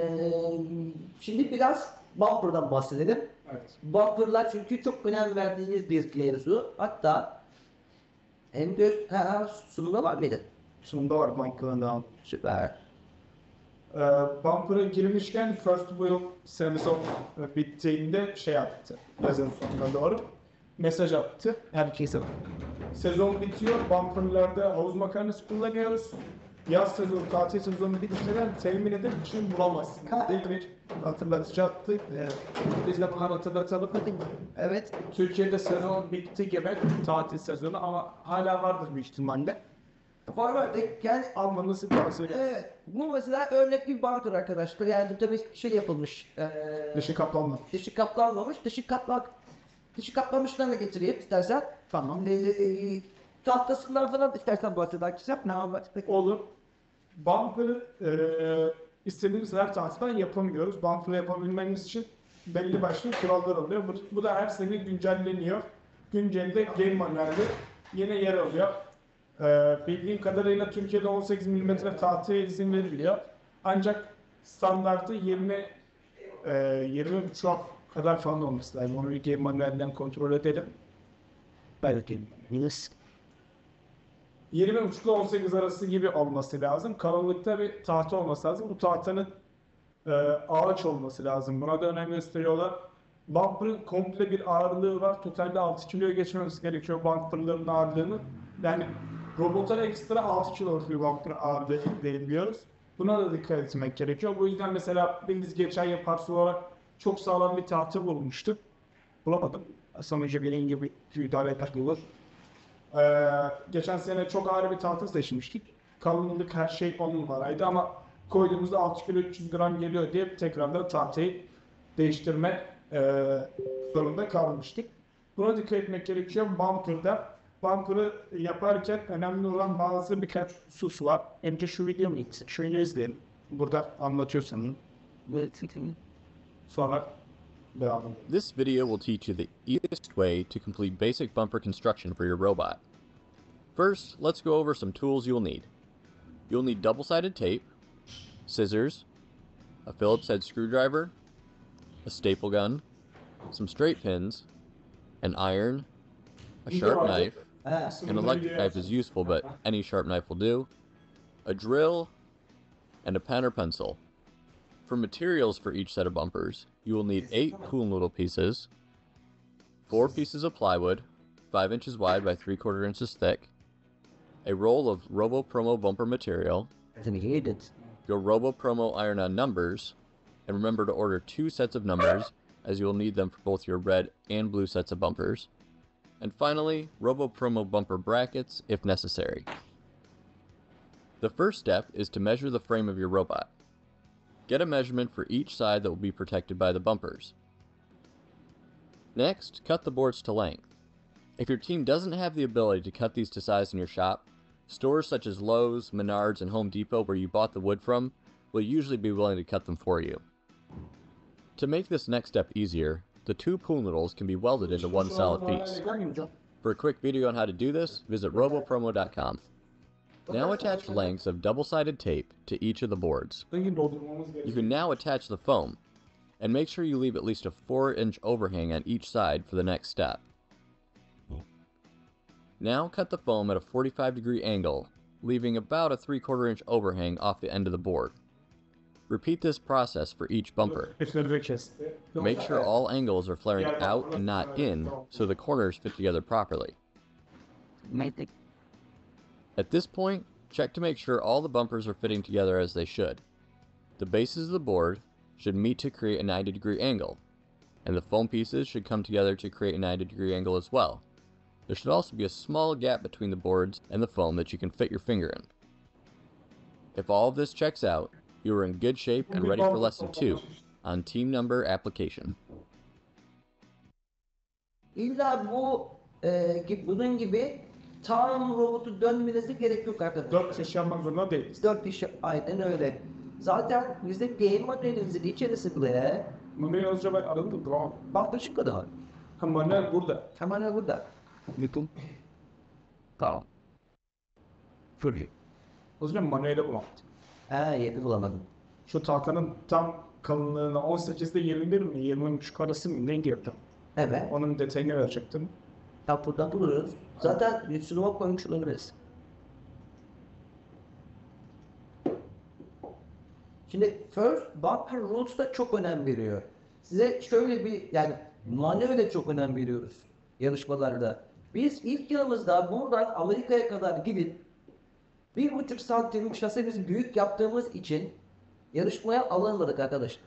şimdi biraz bumper'dan bahsedelim. Evet. Bumper'lar çünkü çok önem verdiğiniz bir mevzu. Hatta hem de ha, sunumda var mıydı? Sonunda var bankalarından. Süper. Ee, Bumper'a girmişken First Wheel sezon e, bittiğinde şey yaptı. Yazın sonuna doğru. Mesaj attı. Herkese var. Sezon bitiyor. Bumper'larda havuz makarnası kullanıyoruz. Yaz sezonu, tatil sezonu bitmeden temin edip için bulamazsın. Değil bir hatırlatıcı attı. Ee, Biz de bunları hatırlatalım. Evet. Türkiye'de sezon bitti gibi tatil sezonu ama hala vardır büyük ihtimalle. Forward'daki yani Almanızı tavsiye ederim. evet, bu mesela örnek bir bumper arkadaşlar. Yani tabii şey yapılmış. Ee, Dışı kaplanma. dışı kaplanmamış. Dışı kaplan dışı kaplamışlarla getireyim istersen. Tamam. Ee, tahtasından falan istersen bahseder kitap. Ne yapmak? Olur. Bumper'ı eee istediğimiz her tatilden yapamıyoruz. Bumper'ı yapabilmemiz için belli başlı kurallar oluyor. Bu, bu da her sene güncelleniyor. Güncelde game manuelde yine yer alıyor. Eee bildiğim kadarıyla Türkiye'de on sekiz milimetre tahtaya izin veriliyor. Ancak standartı yirmi eee yirmi buçuk kadar falan olması lazım. Onu bir game manuelden kontrol edelim. Belki. Yes. yirmi buçuk ile on sekiz arası gibi olması lazım. Kalınlıkta bir tahta olması lazım. Bu tahtanın e, ağaç olması lazım. Buna da önem gösteriyorlar. Bumper'ın komple bir ağırlığı var. Totalde altı kiloya geçmemiz gerekiyor bumper'ların ağırlığını. Yani robota ekstra altı kilo bir bumper ağırlığı ekleyebiliyoruz. Buna da dikkat etmek gerekiyor. Bu yüzden mesela biz geçen yıl parça olarak çok sağlam bir tahta bulmuştuk. Bulamadım. Sonucu bilin gibi idare etmek olur. Ee, geçen sene çok ağır bir tahta seçmiştik. Kalınlık her şey on numaraydı ama koyduğumuzda altı kilo üç yüz gram geliyor diye tekrardan tahtayı değiştirme e, zorunda kalmıştık. Buna dikkat etmek gerekiyor bumper'da. Bumper'ı yaparken önemli olan bazı birkaç husus var. Önce şu videomu şöyle izleyelim. Burada anlatıyorsun. Sonra devam edelim. This video will teach you the easiest way to complete basic bumper construction for your robot. First, let's go over some tools you'll need. You'll need double-sided tape, scissors, a Phillips head screwdriver, a staple gun, some straight pins, an iron, a sharp knife. Ha. An electric knife is useful, but any sharp knife will do, a drill, and a pen or pencil. For materials for each set of bumpers, you will need eight pool noodle pieces, four pieces of plywood, five inches wide by three quarter inches thick, a roll of Robo Promo bumper material, your Robo Promo iron-on numbers, and remember to order two sets of numbers, as you will need them for both your red and blue sets of bumpers. And finally, Robo Promo bumper brackets if necessary. The first step is to measure the frame of your robot. Get a measurement for each side that will be protected by the bumpers. Next, cut the boards to length. If your team doesn't have the ability to cut these to size in your shop, stores such as Lowe's, Menards, and Home Depot where you bought the wood from will usually be willing to cut them for you. To make this next step easier, the two pool noodles can be welded into one solid piece. For a quick video on how to do this, visit robo promo dot com. Now attach lengths of double-sided tape to each of the boards. You can now attach the foam, and make sure you leave at least a four inch overhang on each side for the next step. Now cut the foam at a forty-five degree angle, leaving about a three quarter inch overhang off the end of the board. Repeat this process for each bumper. Make sure all angles are flaring out and not in, so the corners fit together properly. At this point, check to make sure all the bumpers are fitting together as they should. The bases of the board should meet to create a ninety degree angle, and the foam pieces should come together to create a ninety degree angle as well. There should also be a small gap between the boards and the foam that you can fit your finger in. If all of this checks out, you are in good shape and ready for lesson two on team number application. İlla bu e, gibi- bunun gibi tam robotu dönmenize gerek yok arkadaşlar. Dört kişi yapmak zorunda değiliz. Dört kişi aynen öyle. Zaten bizde game modelimizin içerisinde Manuel Hoca ben aradım tamam. bak şu kadar. Ha manuel burada. Hemen burada. Yıkım. Tamam. Fırlı. O zaman manuelde bulamam. He, yeri bulamadım. Şu tahtanın tam kalınlığına on sekizde yirmi bir mi yirmi üç arası mı ne girdi? Evet. Onun detayını verecektim. Ya buradan buluyoruz. Zaten bir sürü bak koymuş olabiliriz. Şimdi first bumper rules da çok önem veriyor. Size şöyle bir yani manuel de çok önem veriyoruz yarışmalarda. Biz ilk yılımızda buradan Amerika'ya kadar gidip bir buçuk santim şasemiz büyük yaptığımız için yarışmaya alınmadık arkadaşlar.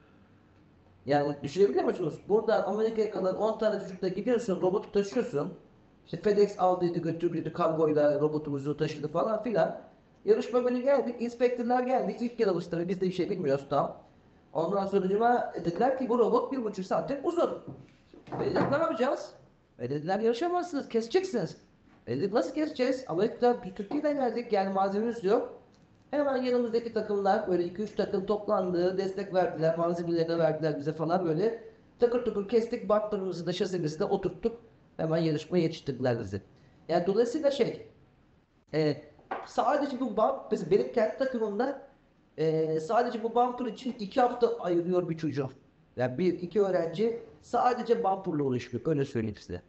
Yani düşünebiliyor musunuz? Buradan Amerika'ya kadar on tane çocukla gidiyorsun, robotu taşıyorsun. İşte FedEx aldıydı, götürdüydü, kargoyla robotumuzu taşıdı falan filan. Yarışma günü geldik, inspektörler geldi. İlk kere alıştırdı, biz de bir şey bilmiyoruz tam. Ondan sonra acaba dediler ki bu robot bir buçuk santim uzun. E dedik ne yapacağız? E dediler yarışamazsınız, keseceksiniz. E dedik nasıl keseceğiz? Amerika'da bir Türkiye'den geldik, yani malzememiz yok. Hemen yanımızdaki takımlar böyle iki üç takım toplandı, destek verdiler, malzemelerini verdiler bize falan böyle. Takır tukur kestik, bantlarımızı da şasemizi de oturttuk. Hemen yarışmaya yetiştirdiler bizi. Yani dolayısıyla şey, e, sadece bu bump, mesela benim kendi takımımda e, sadece bu bumper için iki hafta ayırıyor bir çocuğum. Yani bir, iki öğrenci sadece bumperla uğraşıyor, öyle söyleyeyim size.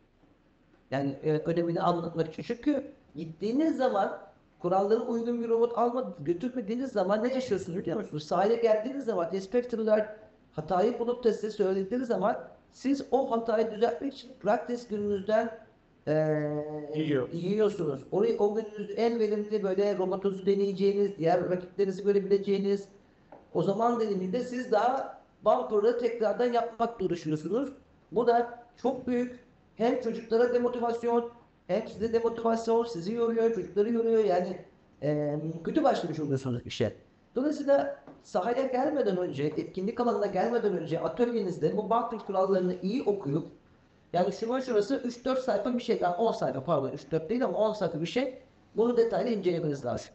Yani e, önemini anlatmak için. Çünkü gittiğiniz zaman kurallara uygun bir robot almadı, götürmediğiniz zaman ne yaşıyorsunuz biliyor musunuz? Sahile geldiğiniz zaman inspektörler hatayı bulup da size söyledikleri zaman siz o hatayı düzeltmek için practice gününüzden eee Yiyor. yiyorsunuz. Orayı o gününüz en verimli böyle robotunuzu deneyeceğiniz, diğer rakiplerinizi görebileceğiniz o zaman diliminde siz daha bumper'ı tekrardan yapmakla uğraşıyorsunuz. Bu da çok büyük hem çocuklara demotivasyon hem size demotivasyon, sizi yoruyor, çocukları yoruyor. Yani eee kötü başlamış oluyorsunuz işe. Dolayısıyla sahaya gelmeden önce, etkinlik alanına gelmeden önce atölyenizde bu bumper kurallarını iyi okuyup yani şuna şurası üç dört sayfa bir şey, yani on sayfa pardon üç dört değil ama on sayfa bir şey. Bunu detaylı incelemeniz lazım.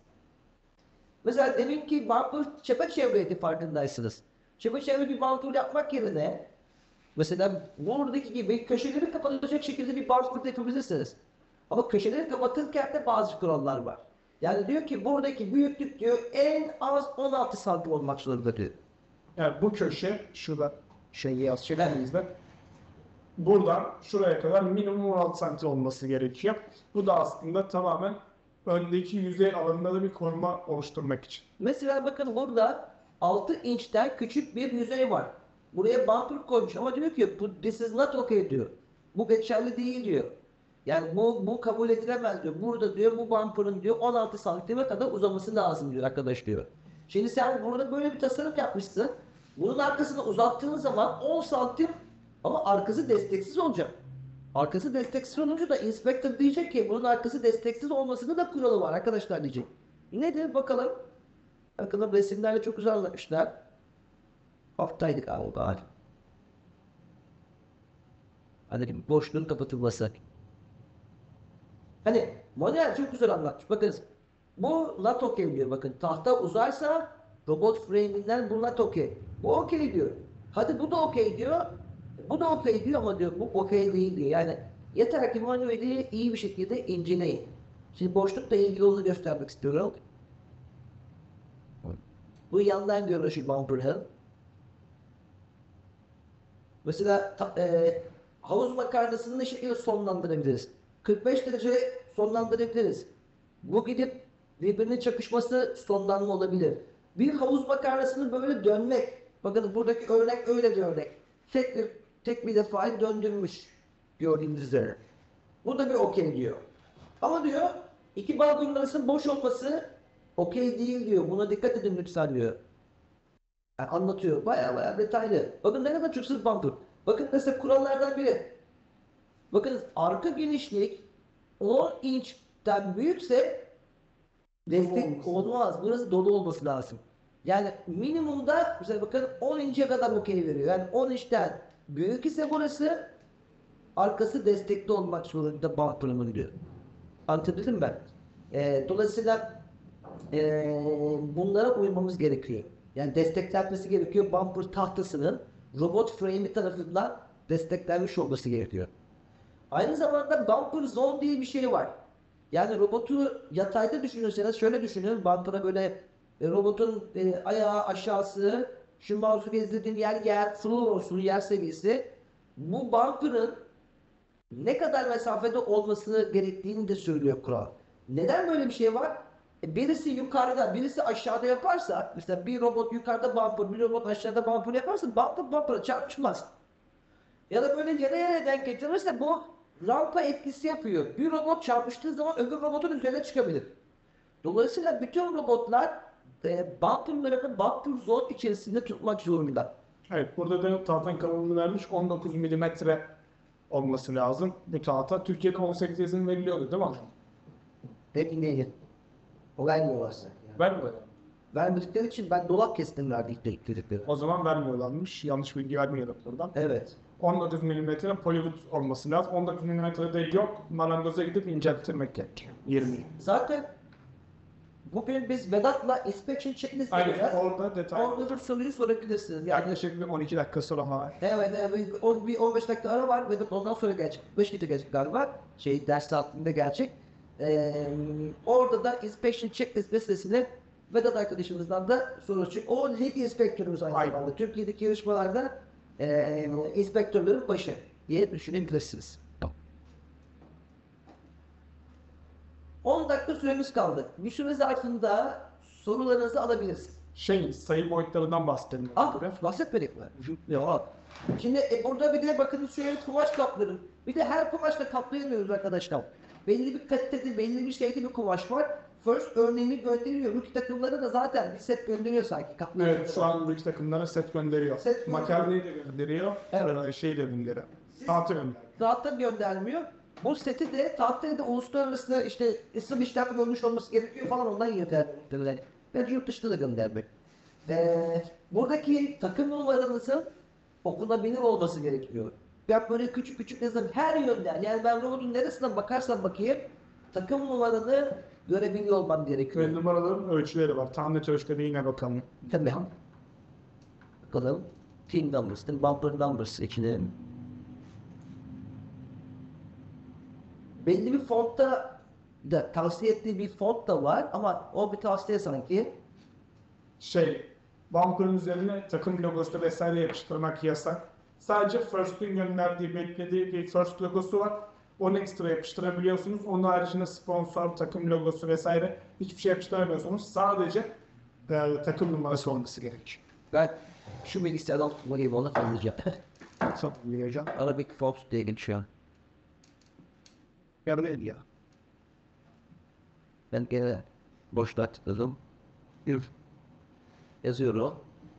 Mesela deminki bumper çepeçevreydi farkındaysınız. Çepeçevre bir bumper yapmak yerine mesela buradaki gibi köşeleri kapatacak şekilde bir bumper yapabilirsiniz. Ama köşeleri kapatırken de bazı kurallar var. Yani diyor ki buradaki büyüklük diyor en az on altı santim olmak zorunda diyor. Yani bu köşe şurada şey yaz şeylerimizde buradan şuraya kadar minimum on altı santim olması gerekiyor. Bu da aslında tamamen öndeki yüzey alanında da bir koruma oluşturmak için. Mesela bakın burada altı inçten küçük bir yüzey var. Buraya bumper koymuş ama diyor ki bu this is not okay diyor. Bu geçerli değil diyor. Yani bu, bu kabul edilemez diyor. Burada diyor bu bumper'ın diyor on altı santime kadar uzaması lazım diyor arkadaş diyor. Şimdi sen burada böyle bir tasarım yapmışsın. Bunun arkasını uzattığın zaman on santim ama arkası desteksiz olacak. Arkası desteksiz olunca da inspektör diyecek ki bunun arkası desteksiz olmasının da kuralı var arkadaşlar diyecek. Nedir bakalım? Bakalım resimlerle çok güzel anlatmışlar. Haftaydık galiba. Hani boşluğun kapatılması. Hani model çok güzel anlatmış. Bakın bu lat okey diyor. Bakın tahta uzarsa robot frame'inden bu lat okey. Bu okey diyor. Hadi bu da okey diyor. Bu da okey diyor ama diyor bu okey değil diyor. Yani yeter ki manueli iyi bir şekilde inceleyin. Şimdi boşlukla ilgili onu göstermek istiyorum. Bu yandan görünüşü bumper'ın. Mesela ta, e, havuz makarnasını ne şekilde sonlandırabiliriz? kırk beş derece sonlandırabiliriz. Bu gidip birbirine çakışması sonlanma olabilir. Bir havuz makarnasını böyle dönmek. Bakın buradaki örnek öyle bir örnek. Tek bir, tek bir defa döndürmüş gördüğünüz üzere. Bu da bir okey diyor. Ama diyor iki balkonun arasının boş olması okey değil diyor. Buna dikkat edin lütfen diyor. Yani anlatıyor. Baya baya detaylı. Bakın ne kadar çok sırf bumper. Bakın mesela kurallardan biri. Bakın arka genişlik on inçten büyükse destek olmaz. Burası dolu olması lazım. Yani minimumda mesela bakın on inçe kadar okey veriyor. Yani on inçten büyük ise burası arkası destekli olmak zorunda bumper'ın diyor. Anlatabildim mi ben? Ee, dolayısıyla ee, bunlara uymamız gerekiyor. Yani desteklenmesi gerekiyor. Bumper tahtasının robot frame'i tarafından desteklenmiş olması gerekiyor. Aynı zamanda bumper zone diye bir şey var. Yani robotu yatayda düşünürseniz şöyle düşünün. Bumper'a böyle e, robotun e, ayağı aşağısı, şu mouse'u gezdirdiğin yer yer, floor olsun, yer seviyesi. Bu bumper'ın ne kadar mesafede olması gerektiğini de söylüyor kural. Neden böyle bir şey var? E, birisi yukarıda, birisi aşağıda yaparsa, mesela bir robot yukarıda bumper, bir robot aşağıda bumper yaparsa bumper bumper'a çarpışmaz. Ya da böyle yere yere denk getirirse bu rampa etkisi yapıyor. Bir robot çarpıştığı zaman öbür robotun üzerine çıkabilir. Dolayısıyla bütün robotlar e, bumper'larını bumper zone içerisinde tutmak zorunda. Evet, burada da tahtanın kalınlığını vermiş on dokuz milimetre olması lazım. Bu tahta Türkiye'de on sekiz izin veriliyordu değil mi? Peki neyi? O vermiyorlarsa. Yani. Vermiyor. Vermedikleri için ben dolap kestim verdik dedikleri. O zaman vermiyorlarmış. Yanlış bilgi vermiyorum buradan. Evet. on dokuz milimetre Polybut olması lazım. on dokuz milimetre de yok. Marangoza gidip incelttirmek gerekiyor. yirmi. Zaten bugün biz Vedat'la inspection checklist Aynen, yapacağız. orada detay. Orada da soruyu sorabilirsiniz. Yani Yaklaşık bir on iki dakika sonra var. evet, evet o, bir on beş dakika ara var ve de ondan sonra gelecek. beş dakika gelecek galiba. Şey ders saatinde gelecek. Ee, orada da inspection checklist meselesini Vedat arkadaşımızdan da soru çık. O lead inspektörümüz aynı Aynen. zamanda. Türkiye'deki yarışmalarda e, inspektörlerin başı diye düşünebilirsiniz. on dakika süremiz kaldı. Bir süre zarfında sorularınızı alabiliriz. Şey, sayı boyutlarından bahsedelim. Ah, bahsetmedik mi? Ya. Şimdi e, burada bir de bakın şöyle kumaş kapları. Bir de her kumaşla kaplayamıyoruz arkadaşlar. Belli bir kalitede, belli bir şeyde bir kumaş var. First örneğini gönderiyor. Rookie takımları da zaten bir set gönderiyor sanki. Kaplayamıyor. Evet, şu an bu takımlara set gönderiyor. Set Makarnayı da gönderiyor. Evet. Şey de gönderiyor. Tahta gönderiyor. Tahta göndermiyor. Bu seti de tahtaya da uluslararası işte isim işlem görmüş olması gerekiyor falan ondan gönderdiler. Ve yurt dışına da göndermek. Ee, buradaki takım numaranızın okunabilir olması gerekiyor. Ben böyle küçük küçük yazarım her yönden. Yani ben robotun neresinden bakarsam bakayım takım numaranı görebiliyor olmam gerekiyor. Ve numaraların ölçüleri var. Tam net ölçüleri yine bakalım. Tabii. Bakalım. Team numbers'ın bumper numbers içine. Belli bir fontta da tavsiye ettiği bir font da var ama o bir tavsiye sanki. Şey, bumper'ın üzerine takım logosu vesaire yapıştırmak yasak. Sadece First'ün gönderdiği, beklediği bir First logosu var. Onu ekstra yapıştırabiliyorsunuz. Onun haricinde sponsor, takım logosu vesaire hiçbir şey yapıştıramıyorsunuz. Sadece e, takım numarası olması gerekiyor. Ben şu bilgisayardan tutmalıyım onu anlayacağım. Satılmayacak. Arabic font diye geçiyor. Yarın el ya. Ben gene boşluğa tıkladım. Bir yazıyorum.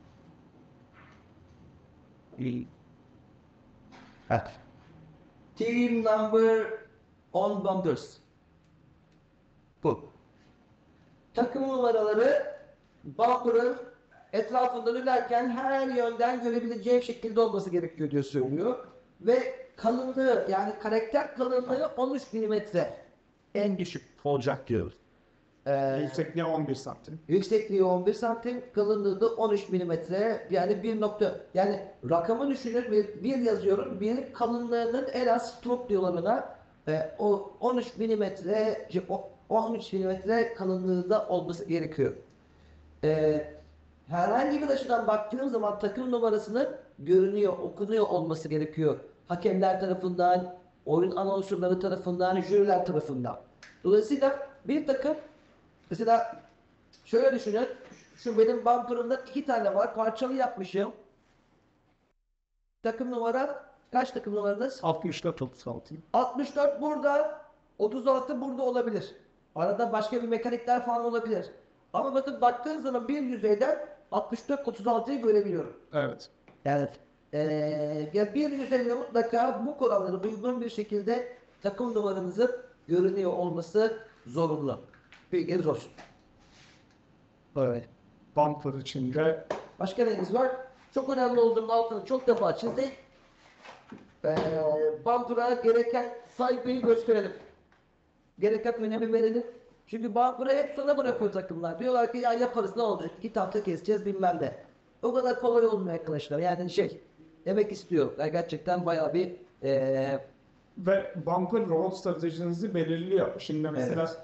İyi. Evet. Team number on bumpers. Bu. Takım numaraları bumper'ın etrafında dönerken her yönden görebileceğim şekilde olması gerekiyor diye söylüyor. Ve kalınlığı yani karakter kalınlığı on üç milimetre en düşük olacak diyoruz. Ee, Yüksekliği on bir santim. Yüksekliği on bir santim, kalınlığı da on üç milimetre. Yani bir nokta, yani rakamı düşünün, bir, bir yazıyorum, bir kalınlığının en az stroke diyorlar ona. E, o on üç milimetre, şey, o- on üç milimetre kalınlığında olması gerekiyor. E, herhangi bir açıdan baktığım zaman takım numarasının görünüyor, okunuyor olması gerekiyor. Hakemler tarafından, oyun anonsörleri tarafından, jüriler tarafından. Dolayısıyla bir takım, mesela şöyle düşünün, şu benim bumper'ımda iki tane var, parçalı yapmışım. Takım numara, kaç takım numaranız? altmış dört otuz altı. altmış dört burada, otuz altı burada olabilir. Arada başka bir mekanikler falan olabilir. Ama bakın baktığınız zaman bir yüzeyden altmış dört otuz altıyı görebiliyorum. Evet. Yani eee ya bir yüzeyde mutlaka bu kurallara uygun bir şekilde takım numaranızın görünüyor olması zorunlu. Bilginiz olsun. Evet. Bumper içinde Başka neyimiz var? Çok önemli olduğunun altını çok defa çizdik. Ee, bumper'a gereken saygıyı gösterelim. Gereken önemi verelim. Çünkü bumper'ı hep sana bırakıyor takımlar. Diyorlar ki ya yaparız ne olacak? İki tahta keseceğiz bilmem ne. O kadar kolay olmuyor arkadaşlar. Yani şey demek istiyor. Yani gerçekten bayağı bir ee, ve bumper robot stratejinizi belirliyor. Şimdi mesela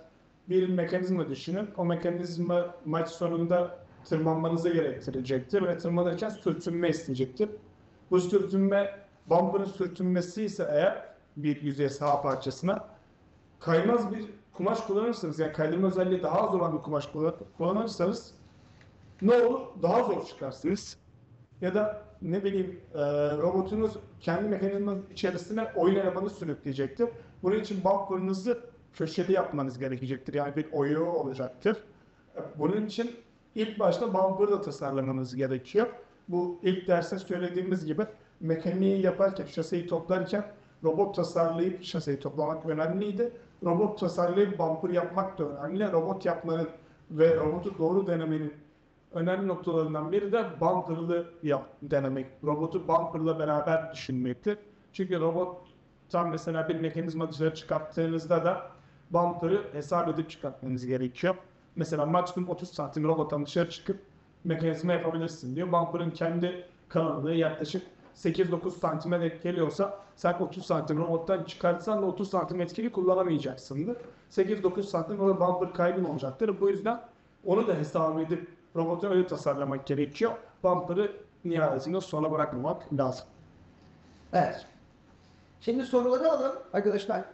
bir mekanizma düşünün. O mekanizma maç sonunda tırmanmanızı gerektirecektir ve tırmanırken sürtünme isteyecektir. Bu sürtünme, bumper'ın sürtünmesi ise eğer bir yüzey saha parçasına kaymaz bir kumaş kullanırsanız, yani kaydırma özelliği daha az olan bir kumaş kullanırsanız ne olur? Daha zor çıkarsınız. Ya da ne bileyim e, robotunuz kendi mekanizmanın içerisine oyun elemanı sürükleyecektir. Bunun için bumper'ınızı köşeli yapmanız gerekecektir. Yani bir oyuğu olacaktır. Bunun için ilk başta bumper'ı da tasarlamanız gerekiyor. Bu ilk derste söylediğimiz gibi mekaniği yaparken, şaseyi toplarken robot tasarlayıp şaseyi toplamak önemliydi. Robot tasarlayıp bumper yapmak da önemli. Robot yapmanın ve robotu doğru denemenin önemli noktalarından biri de bumper'lı yap, denemek. Robotu bumper'la beraber düşünmektir. Çünkü robot tam mesela bir mekanizma dışarı çıkarttığınızda da bumper'ı hesap edip çıkartmanız gerekiyor. Mesela maksimum otuz santim robottan dışarı çıkıp mekanizma yapabilirsin diyor. Bumper'ın kendi kalınlığı yaklaşık sekiz dokuz santime denk geliyorsa sen otuz santim robottan çıkartsan da otuz santim etkili kullanamayacaksındır. sekiz dokuz santim orada bumper kaybın olacaktır. Bu yüzden onu da hesap edip robotu öyle tasarlamak gerekiyor. Bumper'ı nihayetinde sona bırakmamak lazım. Evet. Şimdi soruları alalım arkadaşlar.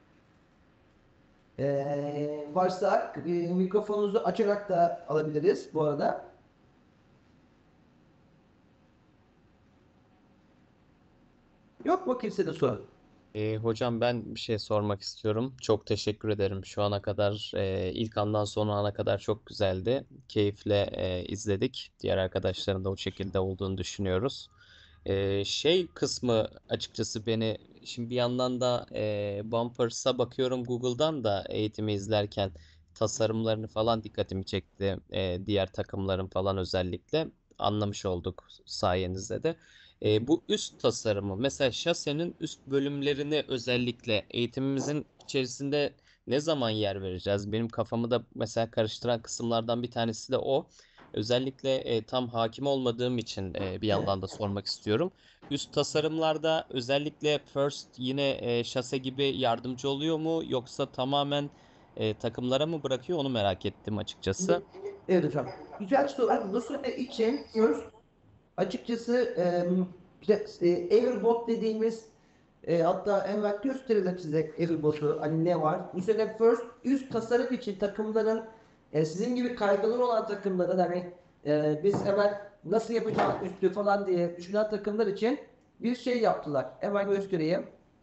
Ee, varsa e, mikrofonunuzu açarak da alabiliriz bu arada. Yok mu kimsede soru? E, hocam ben bir şey sormak istiyorum. Çok teşekkür ederim. Şu ana kadar e, ilk andan son ana kadar çok güzeldi. Keyifle e, izledik. Diğer arkadaşların da o şekilde olduğunu düşünüyoruz. E, şey kısmı açıkçası beni şimdi bir yandan da e, Bumpers'a bakıyorum Google'dan da eğitimi izlerken tasarımlarını falan dikkatimi çekti. E, diğer takımların falan özellikle anlamış olduk sayenizde de. E, bu üst tasarımı mesela şasenin üst bölümlerini özellikle eğitimimizin içerisinde ne zaman yer vereceğiz? Benim kafamı da mesela karıştıran kısımlardan bir tanesi de o. Özellikle e, tam hakim olmadığım için e, bir yandan da sormak istiyorum. Üst tasarımlarda özellikle First yine e, şase gibi yardımcı oluyor mu yoksa tamamen e, takımlara mı bırakıyor onu merak ettim açıkçası. Evet hocam. Güzel soru. Bu soru için diyoruz. Açıkçası e, işte, e, Airbot dediğimiz e, hatta evvel gösterelim size Airbot'u hani ne var. Mesela First üst tasarım için takımların e, sizin gibi kaygıları olan takımların hani e, biz hemen nasıl yapacağız üstü falan diye düşünen takımlar için bir şey yaptılar. Hemen göstereyim.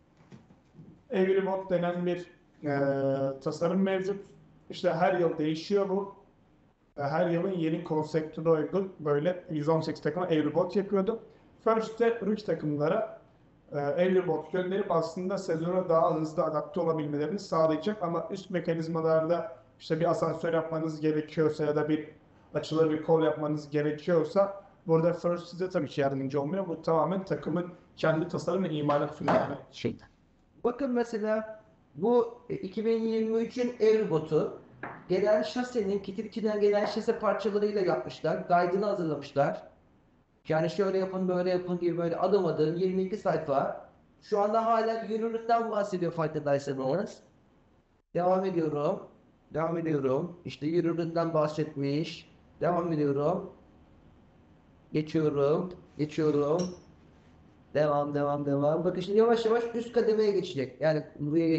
Every Bot denen bir e, tasarım mevcut. İşte her yıl değişiyor bu. E, Her yılın yeni konseptine uygun böyle yüz on sekiz takıma Everybot yapıyordu. First'te rookie takımlara e, Everybot gönderip aslında sezona daha hızlı adapte olabilmelerini sağlayacak ama üst mekanizmalarda işte bir asansör yapmanız gerekiyorsa ya da bir açılır bir kol yapmanız gerekiyorsa burada First size tabii ki yardımcı olmuyor. Bu tamamen takımın kendi tasarım ve imalat süreci şeydi. Bakın mesela bu e, iki bin yirmi üçün Airbot'u gelen şasenin Kitikçi'den gelen şase parçalarıyla yapmışlar. Guide'ını hazırlamışlar. Yani şöyle yapın böyle yapın gibi böyle adım adım yirmi iki sayfa. Şu anda hala yürürlükten bahsediyor farkındaysanız. Devam ediyorum. Devam ediyorum. İşte yürürlükten bahsetmiş. Devam ediyorum. Geçiyorum. Geçiyorum. Devam devam devam. Bakın şimdi yavaş yavaş üst kademeye geçecek. Yani buraya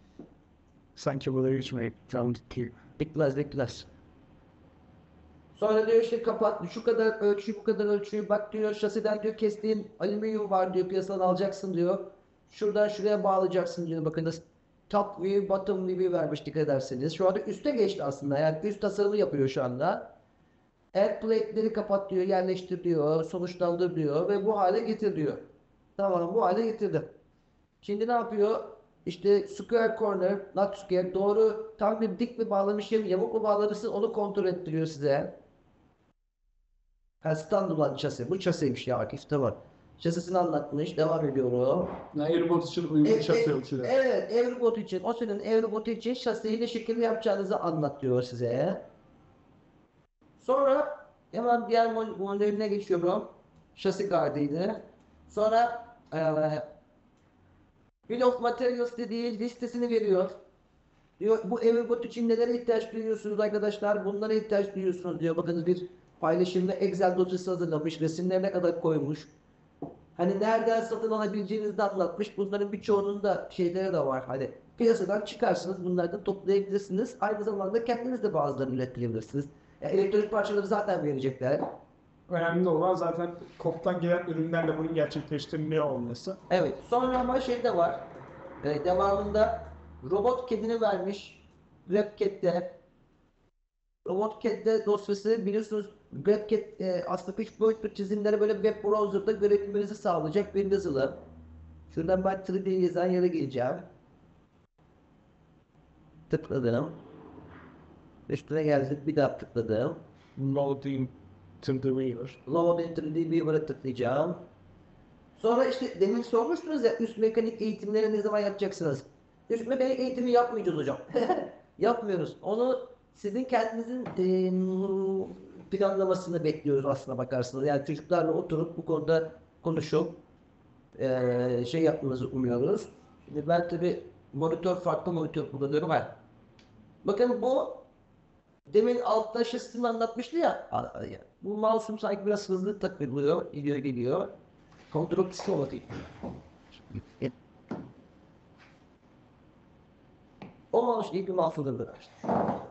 Sanki burada geçmeyi tam değil. bitmez bitmez. Sonra diyor işte kapat şu kadar ölçü bu kadar ölçüyü bak diyor şasiden diyor kestiğin alüminyum var diyor piyasadan alacaksın diyor. Şuradan şuraya bağlayacaksın diyor. Bakınız top view bottom view vermiş dikkat ederseniz. Şu anda üste geçti aslında yani üst tasarımı yapıyor şu anda. End plate'leri kapat diyor yerleştir diyor sonuçlandır diyor ve bu hale getir diyor. Tamam bu hale getirdim. Şimdi ne yapıyor? İşte square corner, not square doğru tam bir dik mi bağlamışım yamuk mu bağlamışsın onu kontrol ettiriyor size. Ha, stand olan şase. Bu şaseymiş ya Akif tamam. Şasisini anlatmış. Devam ediyorum. Airbot için uygun E- şase e- ölçüleri. Evet, Everbot için. O senin Everbot için şaseyi ne şekilde yapacağınızı anlatıyor size. Sonra hemen diğer mo- modeline geçiyorum. Şasi gardıydı. Sonra eee Bill of Materials dediği listesini veriyor. Diyor bu Everbot için nelere ihtiyaç duyuyorsunuz arkadaşlar? Bunlara ihtiyaç duyuyorsunuz diyor. Bakın bir paylaşımda Excel dosyası hazırlamış. Resimlerine kadar koymuş. Hani nereden satın alabileceğinizi de anlatmış. Bunların birçoğunun da şeyleri de var. Hani piyasadan çıkarsınız, bunlardan toplayabilirsiniz. Aynı zamanda kendiniz de bazılarını üretebilirsiniz. Ya elektronik parçaları zaten verecekler. Önemli olan zaten koptan gelen ürünlerle bunun gerçekleştiriliyor olması. Evet. Sonra ama şey de var. E, devamında robot kedini vermiş. WebCat'te. Robot Cat'te dosyası biliyorsunuz WebCat e, aslında üç boyutlu çizimleri böyle web browser'da görebilmenizi sağlayacak bir yazılım. Şuradan ben üç D yazan yere geleceğim. Tıkladım. Üstüne geldik bir daha tıkladım. Loading to the viewer. Load into the Viewer'a tıklayacağım. Sonra işte demin sormuştunuz ya üst mekanik eğitimleri ne zaman yapacaksınız? Üst mekanik eğitimi yapmayacağız hocam. Yapmıyoruz. Onu sizin kendinizin eee, planlamasını bekliyoruz aslına bakarsınız. Yani çocuklarla oturup bu konuda konuşup eee, şey yapmanızı umuyoruz. Şimdi ben tabi monitör farklı monitör kullanıyorum ben. Bakın bu demin altta şişesini anlatmıştı ya. a- a- ya. Bu mouse'um sanki biraz hızlı takılıyor, gidiyor geliyor. Kontrol tuşu olabilir. O mouse iyi bir mouse olabilir.